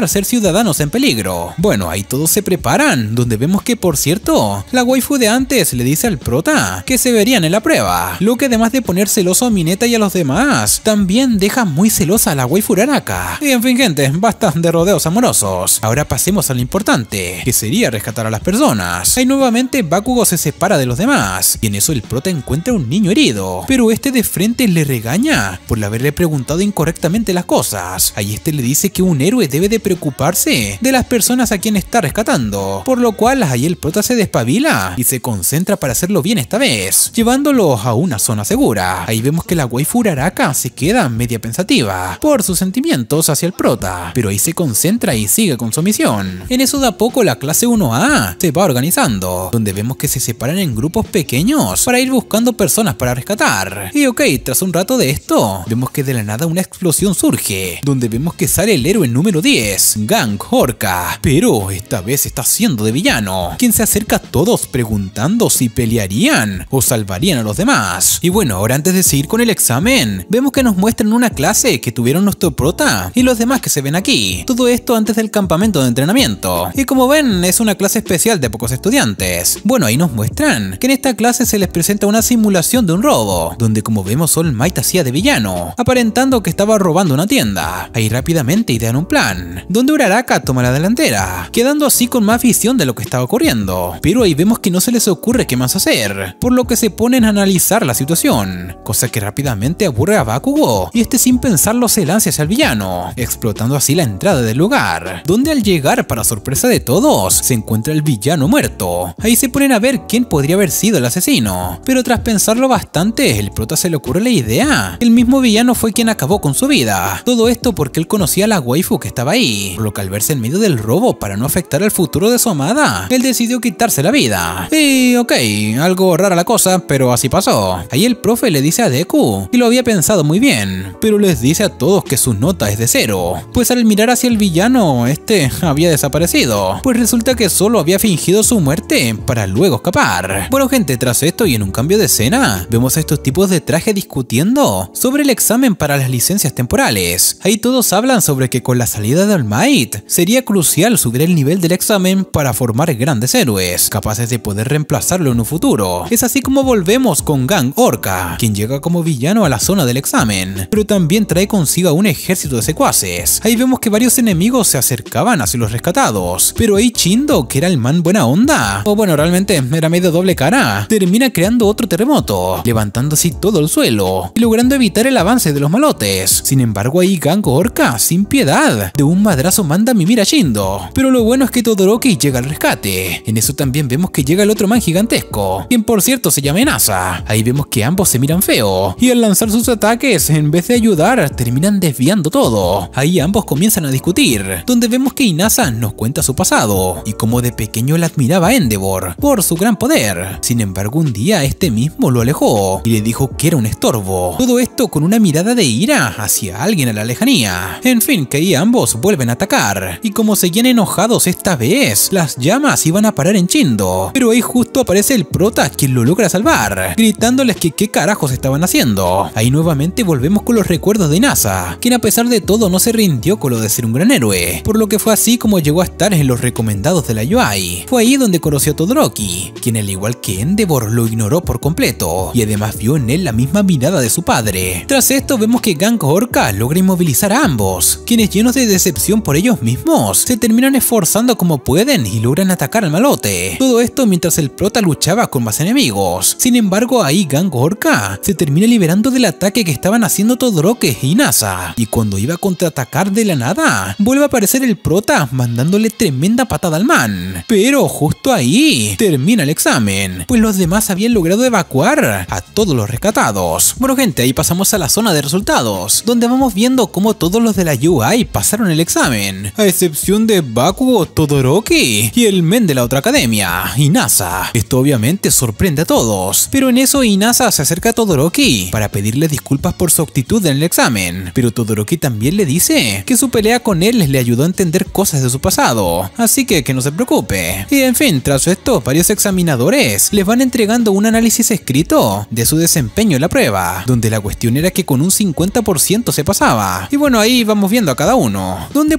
ser ciudadanos en peligro. Bueno, ahí todos se preparan, donde vemos que, por cierto, la waifu de antes le dice al prota que se verían en la prueba, lo que además de poner celoso a Mineta y a los demás, también deja muy celosa a la waifu Uraraka. Y en fin, gente, basta de rodeos amorosos. Ahora pasemos a lo importante, que sería rescatar a las personas. Ahí nuevamente Bakugo se separa de los demás, y en eso el prota encuentra un niño herido, pero este de frente le regaña por haberle preguntado incorrectamente las cosas. Ahí este le dice que un héroe debe de preocuparse de las personas a quien está rescatando, por lo cual ahí el prota se despabila y se concentra para hacerlo bien esta vez, llevándolos a una zona segura. Ahí vemos que la waifu Uraraka se queda media pensativa por sus sentimientos hacia el prota, pero ahí se concentra y sigue con su misión. En eso de a poco la clase 1A se va organizando, donde vemos que se separan en grupos pequeños para ir buscando personas para rescatar. Y ok, tras un rato de esto, vemos que de la nada una explosión surge, donde vemos que sale el héroe número 10, Gang Orca, pero esta vez está siendo de villano, quien se acerca a todos preguntando si pelearían o salvarían a los demás. Y bueno, ahora antes de seguir con el examen, vemos que nos muestran una clase que tuvieron nuestro prota y los demás que se ven aquí. Todo esto antes del campamento de entrenamiento. Y como ven, es una clase especial de pocos estudiantes. Bueno, ahí nos muestran que en esta clase se les presenta una simulación de un robo, donde como vemos All Might hacía de villano, aparentando que estaba robando una tienda. Ahí rápidamente idean un plan, donde Uraraka toma la delantera, quedando así con más visión de lo que estaba ocurriendo. Pero ahí vemos que no se les ocurre qué más hacer, por lo que se ponen a analizar la situación, cosa que rápidamente aburre a Bakugo, y este sin pensarlo se lanza hacia el villano, explotando así la entrada del lugar, donde al llegar, para sorpresa de todos, se encuentra el villano muerto. Ahí se ponen a ver quién podría haber sido el asesino, pero tras pensarlo bastante, el prota se le ocurre la idea. El mismo villano fue quien acabó con su vida. Todo esto porque él conocía a la waifu que estaba ahí, por lo que al verse en medio del robo para no afectar el futuro de su amada, él decidió quitarse la vida. Y ok, algo rara la cosa, pero así pasó. Ahí el profe le dice a Deku, y lo había pensado muy bien, pero les dice a todos que su nota es de 0, pues al mirar hacia el villano, este había desaparecido, pues resulta que solo había fingido su muerte para luego escapar. Bueno gente, tras esto y en un cambio de escena, vemos a estos tipos de traje discutiendo sobre el examen para las licencias temporales. Ahí todos hablan sobre que con la salida de All Might sería crucial subir el nivel del examen para formar grandes héroes, capaces de poder reemplazarlo en un futuro. Es así como volvemos con Gang Orca, quien llega como villano a la zona del examen, pero también trae consigo a un ejército de secuaces. Ahí vemos que varios enemigos se acercaban hacia los rescatados, pero ahí Chindo, que era el man buena onda, o bueno, realmente era medio doble cara, termina creando otro terremoto, levantando así todo el suelo y logrando evitar el avance de los malotes. Sin embargo, ahí Gang Orca, sin piedad, de un madrazo manda a mimir a Shindo, pero lo bueno es que Todoroki llega al rescate. En eso también vemos que llega el otro man gigantesco, quien por cierto se llama Inasa. Ahí vemos que ambos se miran feo, y al lanzar sus ataques, en vez de ayudar, terminan desviando todo. Ahí ambos comienzan a discutir, donde vemos que Inasa nos cuenta su pasado, y cómo de pequeño le admiraba a Endeavor por su gran poder. Sin embargo, un día este mismo lo alejó, y le dijo que era un estorbo. Todo esto con una mirada de ira hacia alguien a la lejanía. En fin, que ahí ambos vuelven a atacar, y como seguían enojados esta vez, las llamas iban a parar en Chindo, pero ahí justo aparece el prota, quien lo logra salvar, gritándoles que qué carajos estaban haciendo. Ahí nuevamente volvemos con los recuerdos de Inasa, quien a pesar de todo no se rindió con lo de ser un gran héroe, por lo que fue así como llegó a estar en los recomendados de la UI. Fue ahí donde conoció a Todoroki, quien al igual que Endeavor lo ignoró por completo, y además vio en él la misma mirada de su padre. Tras esto vemos que Gang Orca logra inmovilizar a ambos, quienes llenos de decepción por ellos mismos, se terminan esforzando como pueden y logran atacar al malote. Todo esto mientras el prota luchaba con más enemigos. Sin embargo, ahí Gang Orca se termina liberando del ataque que estaban haciendo Todoroki e Inasa, y cuando iba a contraatacar de la nada, vuelve a aparecer el prota mandándole tremenda patada al man. Pero justo ahí termina el examen, pues los demás habían logrado evacuar a todos los rescatados. Bueno gente, ahí pasamos a la zona de resultados, donde vamos viendo cómo todos los de la UI pasaron el examen, a excepción de Bakugo, Todoroki y el men de la otra academia, Inasa. Esto obviamente sorprende a todos, pero en eso Inasa se acerca a Todoroki para pedirle disculpas por su actitud en el examen, pero Todoroki también le dice que su pelea con él le ayudó a entender cosas de su pasado, así que no se preocupe. Y en fin, tras esto, varios examinadores les van entregando un análisis escrito de su desempeño en la prueba, donde la cuestión era que con un 50% se pasaba. Y bueno, ahí vamos viendo a cada uno, donde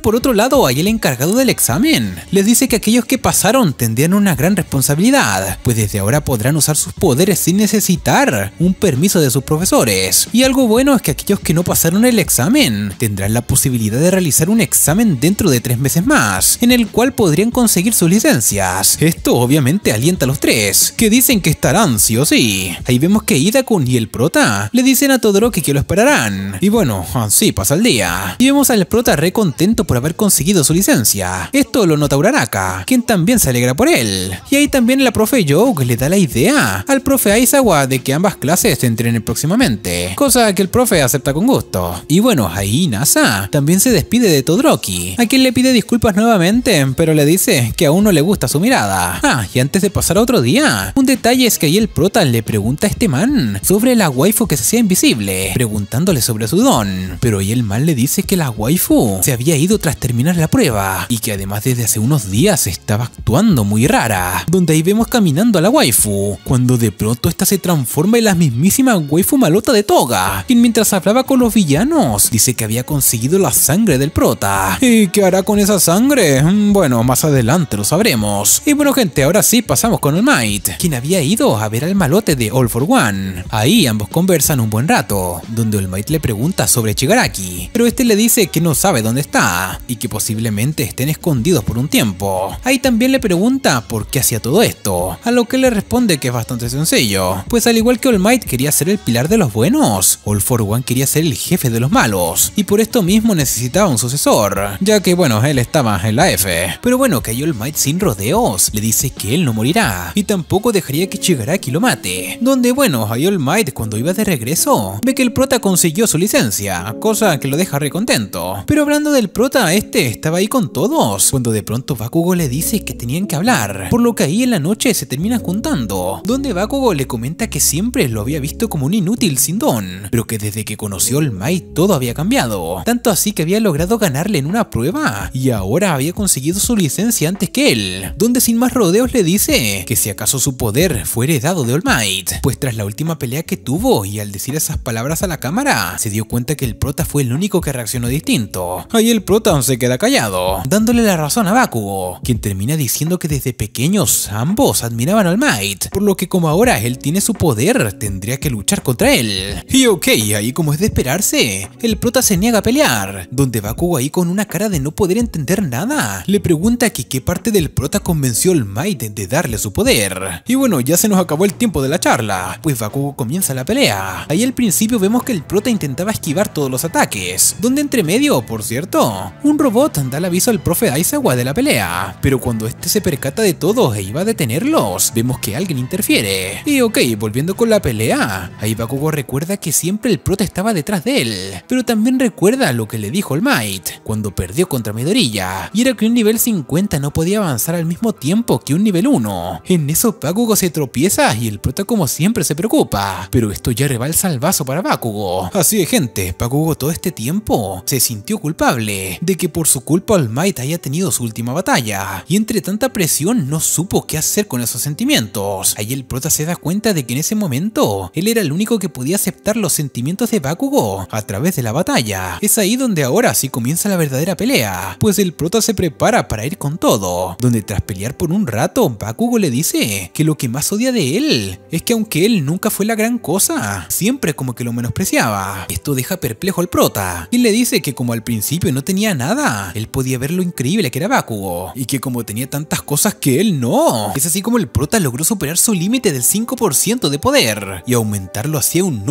por otro lado, ahí el encargado del examen les dice que aquellos que pasaron tendrían una gran responsabilidad, pues desde ahora podrán usar sus poderes sin necesitar un permiso de sus profesores. Y algo bueno es que aquellos que no pasaron el examen tendrán la posibilidad de realizar un examen dentro de 3 meses más, en el cual podrían conseguir sus licencias. Esto obviamente alienta a los tres, que dicen que estarán sí o sí. Ahí vemos que Hida-kun y el prota le dicen a Todoroki que lo esperarán. Y bueno, así pasa el día. Y vemos al prota re contento por haber conseguido su licencia. Esto lo nota Uraraka, quien también se alegra por él. Y ahí también la profe Yoke le da la idea al profe Aizawa de que ambas clases se entrenen próximamente, cosa que el profe acepta con gusto. Y bueno, ahí Nasa también se despide de Todoroki, a quien le pide disculpas nuevamente, pero le dice que aún no le gusta su mirada. Y antes de pasar a otro día, un detalle es que ahí el prota le pregunta a este man sobre la waifu que se hacía invisible, preguntándole sobre su don, pero ahí el man le dice que la waifu se había ido tras terminar la prueba, y que además desde hace unos días estaba actuando muy rara, donde ahí vemos caminando a la waifu, cuando de pronto esta se transforma en la mismísima waifu malota de Toga, quien mientras hablaba con los villanos, dice que había conseguido la sangre del prota. ¿Y qué hará con esa sangre? Bueno, más adelante lo sabremos. Y bueno gente, ahora sí pasamos con All Might, quien había ido a ver al malote de All for One. Ahí ambos conversan un buen rato, donde All Might le pregunta sobre Shigaraki, pero este le dice que no sabe dónde está, y que posiblemente estén escondidos por un tiempo. Ahí también le pregunta por qué hacía todo esto, a lo que le responde que es bastante sencillo, pues al igual que All Might quería ser el pilar de los buenos, All for One quería ser el jefe de los malos, y por esto mismo necesitaba un sucesor, ya que bueno, él estaba en la F. Pero bueno, que All Might sin rodeos le dice que él no morirá, y tampoco dejaría que Shigaraki lo mate, donde bueno, All Might cuando iba de regreso, ve que el prota consiguió su licencia, cosa que lo deja re contento. Pero hablando del prota, este estaba ahí con todos, cuando de pronto Bakugo le dice que tenían que hablar, por lo que ahí en la noche se terminan juntando, donde Bakugo le comenta que siempre lo había visto como un inútil sin don, pero que desde que conoció All Might todo había cambiado, tanto así que había logrado ganarle en una prueba, y ahora había conseguido su licencia antes que él, donde sin más rodeos le dice que si acaso su poder fue heredado de All Might, pues tras la última pelea que tuvo y al decir esas palabras a la cámara, se dio cuenta que el prota fue el único que reaccionó distinto. Ahí el prota se queda callado, dándole la razón a Bakugo, quien termina diciendo que desde pequeños ambos admiraban a All Might, por lo que como ahora él tiene su poder, tendría que luchar contra él. Y ok, ahí como es de esperarse, el prota se niega a pelear, donde Bakugo ahí con una cara de no poder entender nada, le pregunta que qué parte del prota convenció a All Might de darle su poder. Y bueno, ya se nos acabó el tiempo de la charla, pues Bakugo comienza la pelea. Ahí al principio vemos que el prota intentaba esquivar todos los ataques, donde entre medio, por cierto, un robot da el aviso al profe Aizawa de la pelea, pero cuando este se percata de todo e iba a detenerlos, vemos que alguien interfiere. Y ok, volviendo con la pelea, ahí Bakugo recuerda que siempre el prota estaba detrás de él, pero también recuerda lo que le dijo All Might cuando perdió contra Midoriya, y era que un nivel 50 no podía avanzar al mismo tiempo que un nivel 1. En eso Bakugo se tropieza y el prota como siempre se preocupa, pero esto ya rebalsa el vaso para Bakugo. Así de gente, Bakugo todo este tiempo se sintió culpable de que por su culpa All Might haya tenido su última batalla, y entre tanta presión no supo qué hacer con esos sentimientos. Ahí el prota se da cuenta de que en ese momento él era el único que podía aceptar los sentimientos de Bakugo a través de la batalla. Es ahí donde ahora sí comienza la verdadera pelea, pues el prota se prepara para ir con todo, donde tras pelear por un rato, Bakugo le dice que lo que más odia de él es que aunque él nunca fue la gran cosa, siempre como que lo menospreciaba. Esto deja perplejo al prota, y le dice que como al principio no tenía nada, él podía ver lo increíble que era Bakugo, y que como tenía tantas cosas que él no. Es así como el prota logró superar su límite del 5% de poder, y aumentarlo hacia un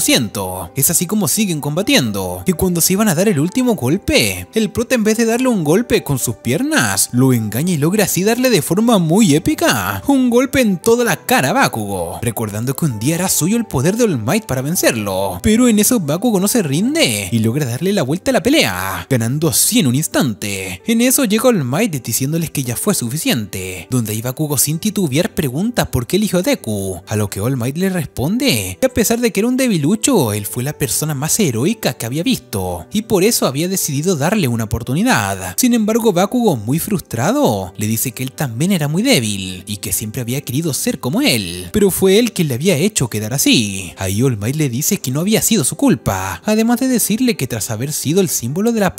8%. Es así como siguen combatiendo, y cuando se iban a dar el último golpe, el prota en vez de darle un golpe con sus piernas, lo engaña y logra así darle de forma muy épica un golpe en toda la cara a Bakugo, recordando que un día era suyo el poder de All Might para vencerlo. Pero en eso Bakugo no se rinde y logra darle la vuelta a la pelea, ganando así en un instante. En eso llega All Might diciéndoles que ya fue suficiente, donde ahí Bakugo sin titubear pregunta por qué eligió a Deku, a lo que All Might le responde que a pesar de que era un debilucho, él fue la persona más heroica que había visto, y por eso había decidido darle una oportunidad. Sin embargo, Bakugo, muy frustrado, le dice que él también era muy débil, y que siempre había querido ser como él, pero fue él quien le había hecho quedar así. Ahí All Might le dice que no había sido su culpa, además de decirle que tras haber sido el símbolo de la paz,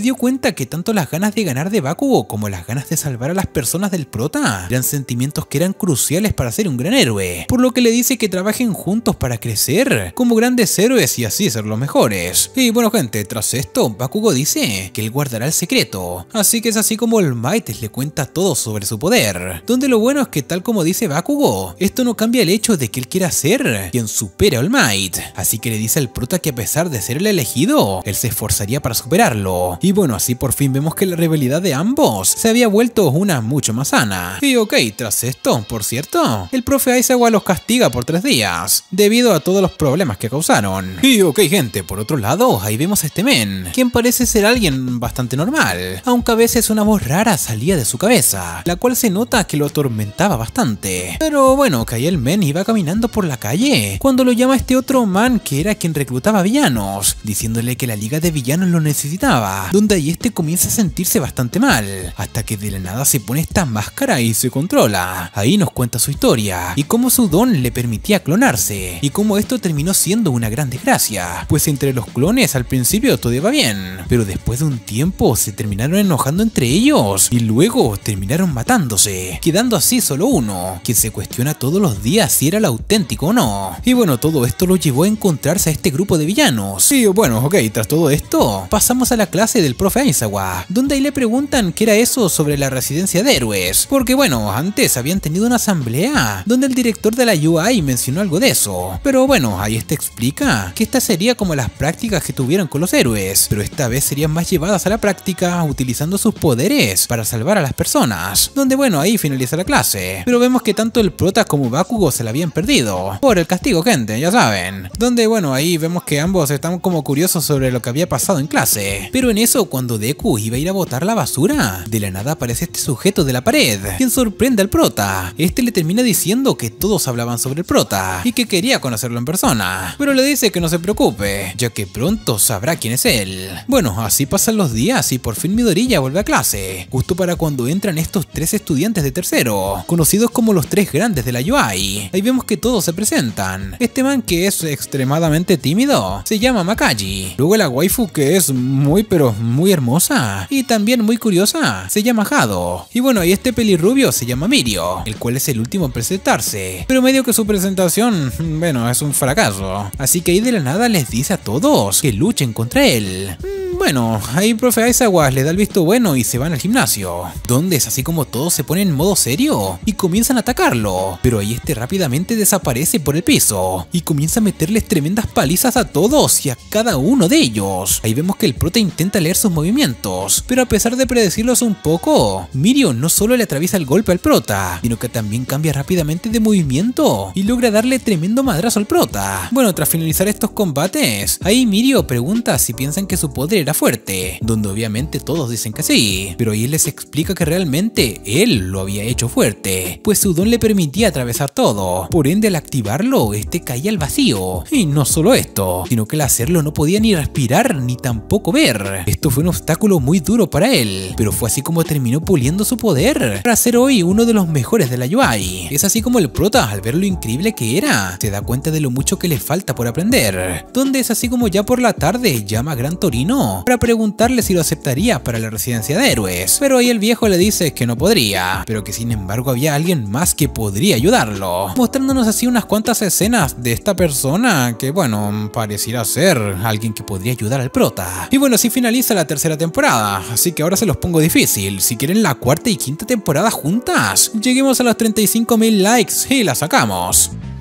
se dio cuenta que tanto las ganas de ganar de Bakugo como las ganas de salvar a las personas del prota eran sentimientos que eran cruciales para ser un gran héroe, por lo que le dice que trabajen juntos para crecer como grandes héroes y así ser los mejores. Y bueno gente, tras esto Bakugo dice que él guardará el secreto, así que es así como All Might le cuenta todo sobre su poder, donde lo bueno es que tal como dice Bakugo, esto no cambia el hecho de que él quiera ser quien supere a All Might, así que le dice al prota que a pesar de ser el elegido, él se esforzaría para superarlo. Y bueno, así por fin vemos que la rivalidad de ambos se había vuelto una mucho más sana. Y ok, tras esto, por cierto, el profe Aizawa los castiga por 3 días, debido a todos los problemas que causaron. Y ok gente, por otro lado, ahí vemos a este men, quien parece ser alguien bastante normal, aunque a veces una voz rara salía de su cabeza, la cual se nota que lo atormentaba bastante. Pero bueno, que ahí el men iba caminando por la calle, cuando lo llama este otro man que era quien reclutaba villanos, diciéndole que la liga de villanos lo necesitaba, donde ahí este comienza a sentirse bastante mal, hasta que de la nada se pone esta máscara y se controla. Ahí nos cuenta su historia, y cómo su don le permitía clonarse, y cómo esto terminó siendo una gran desgracia, pues entre los clones al principio todo iba bien, pero después de un tiempo se terminaron enojando entre ellos, y luego terminaron matándose, quedando así solo uno, quien se cuestiona todos los días si era el auténtico o no. Y bueno, todo esto lo llevó a encontrarse a este grupo de villanos. Y bueno, ok, tras todo esto, pasamos a la clase del profe Aizawa, donde ahí le preguntan qué era eso sobre la residencia de héroes, porque bueno, antes habían tenido una asamblea, donde el director de la UI mencionó algo de eso, pero bueno, ahí este explica que esta sería como las prácticas que tuvieron con los héroes, pero esta vez serían más llevadas a la práctica utilizando sus poderes para salvar a las personas, donde bueno, ahí finaliza la clase, pero vemos que tanto el prota como Bakugo se la habían perdido, por el castigo gente, ya saben, donde bueno, ahí vemos que ambos están como curiosos sobre lo que había pasado en clase, pero en eso cuando Deku iba a ir a botar la basura, de la nada aparece este sujeto de la pared, quien sorprende al prota. Este le termina diciendo que todos hablaban sobre el prota y que quería conocerlo en persona, pero le dice que no se preocupe, ya que pronto sabrá quién es él. Bueno, así pasan los días y por fin Midoriya vuelve a clase, justo para cuando entran estos 3 estudiantes de tercero, conocidos como los 3 grandes de la UI. Ahí vemos que todos se presentan. Este man que es extremadamente tímido se llama Makaji, luego la waifu que es muy pero muy hermosa y también muy curiosa se llama Hado, y bueno, y este pelirrubio se llama Mirio, el cual es el último en presentarse, pero medio que su presentación, bueno, es un fracaso, así que ahí de la nada les dice a todos que luchen contra él. Bueno, ahí profe Aizawa le da el visto bueno y se van al gimnasio, donde es así como todos se ponen en modo serio y comienzan a atacarlo, pero ahí este rápidamente desaparece por el piso y comienza a meterles tremendas palizas a todos y a cada uno de ellos. Ahí vemos que el prota intenta leer sus movimientos, pero a pesar de predecirlos un poco, Mirio no solo le atraviesa el golpe al prota, sino que también cambia rápidamente de movimiento y logra darle tremendo madrazo al prota. Bueno, tras finalizar estos combates, ahí Mirio pregunta si piensan que su poder era fuerte, donde obviamente todos dicen que sí, pero ahí les explica que realmente él lo había hecho fuerte, pues su don le permitía atravesar todo, por ende al activarlo este caía al vacío, y no solo esto, sino que al hacerlo no podía ni respirar ni tampoco ver. Esto fue un obstáculo muy duro para él, pero fue así como terminó puliendo su poder para ser hoy uno de los mejores de la UI. Es así como el prota, al ver lo increíble que era, se da cuenta de lo mucho que le falta por aprender, donde es así como ya por la tarde llama a Gran Torino para preguntarle si lo aceptaría para la residencia de héroes, pero ahí el viejo le dice que no podría, pero que sin embargo había alguien más que podría ayudarlo, mostrándonos así unas cuantas escenas de esta persona que bueno, pareciera ser alguien que podría ayudar al prota. Y bueno, así finaliza la 3ª temporada, así que ahora se los pongo difícil. Si quieren la 4ª y 5ª temporada juntas, lleguemos a los 35.000 likes y la sacamos.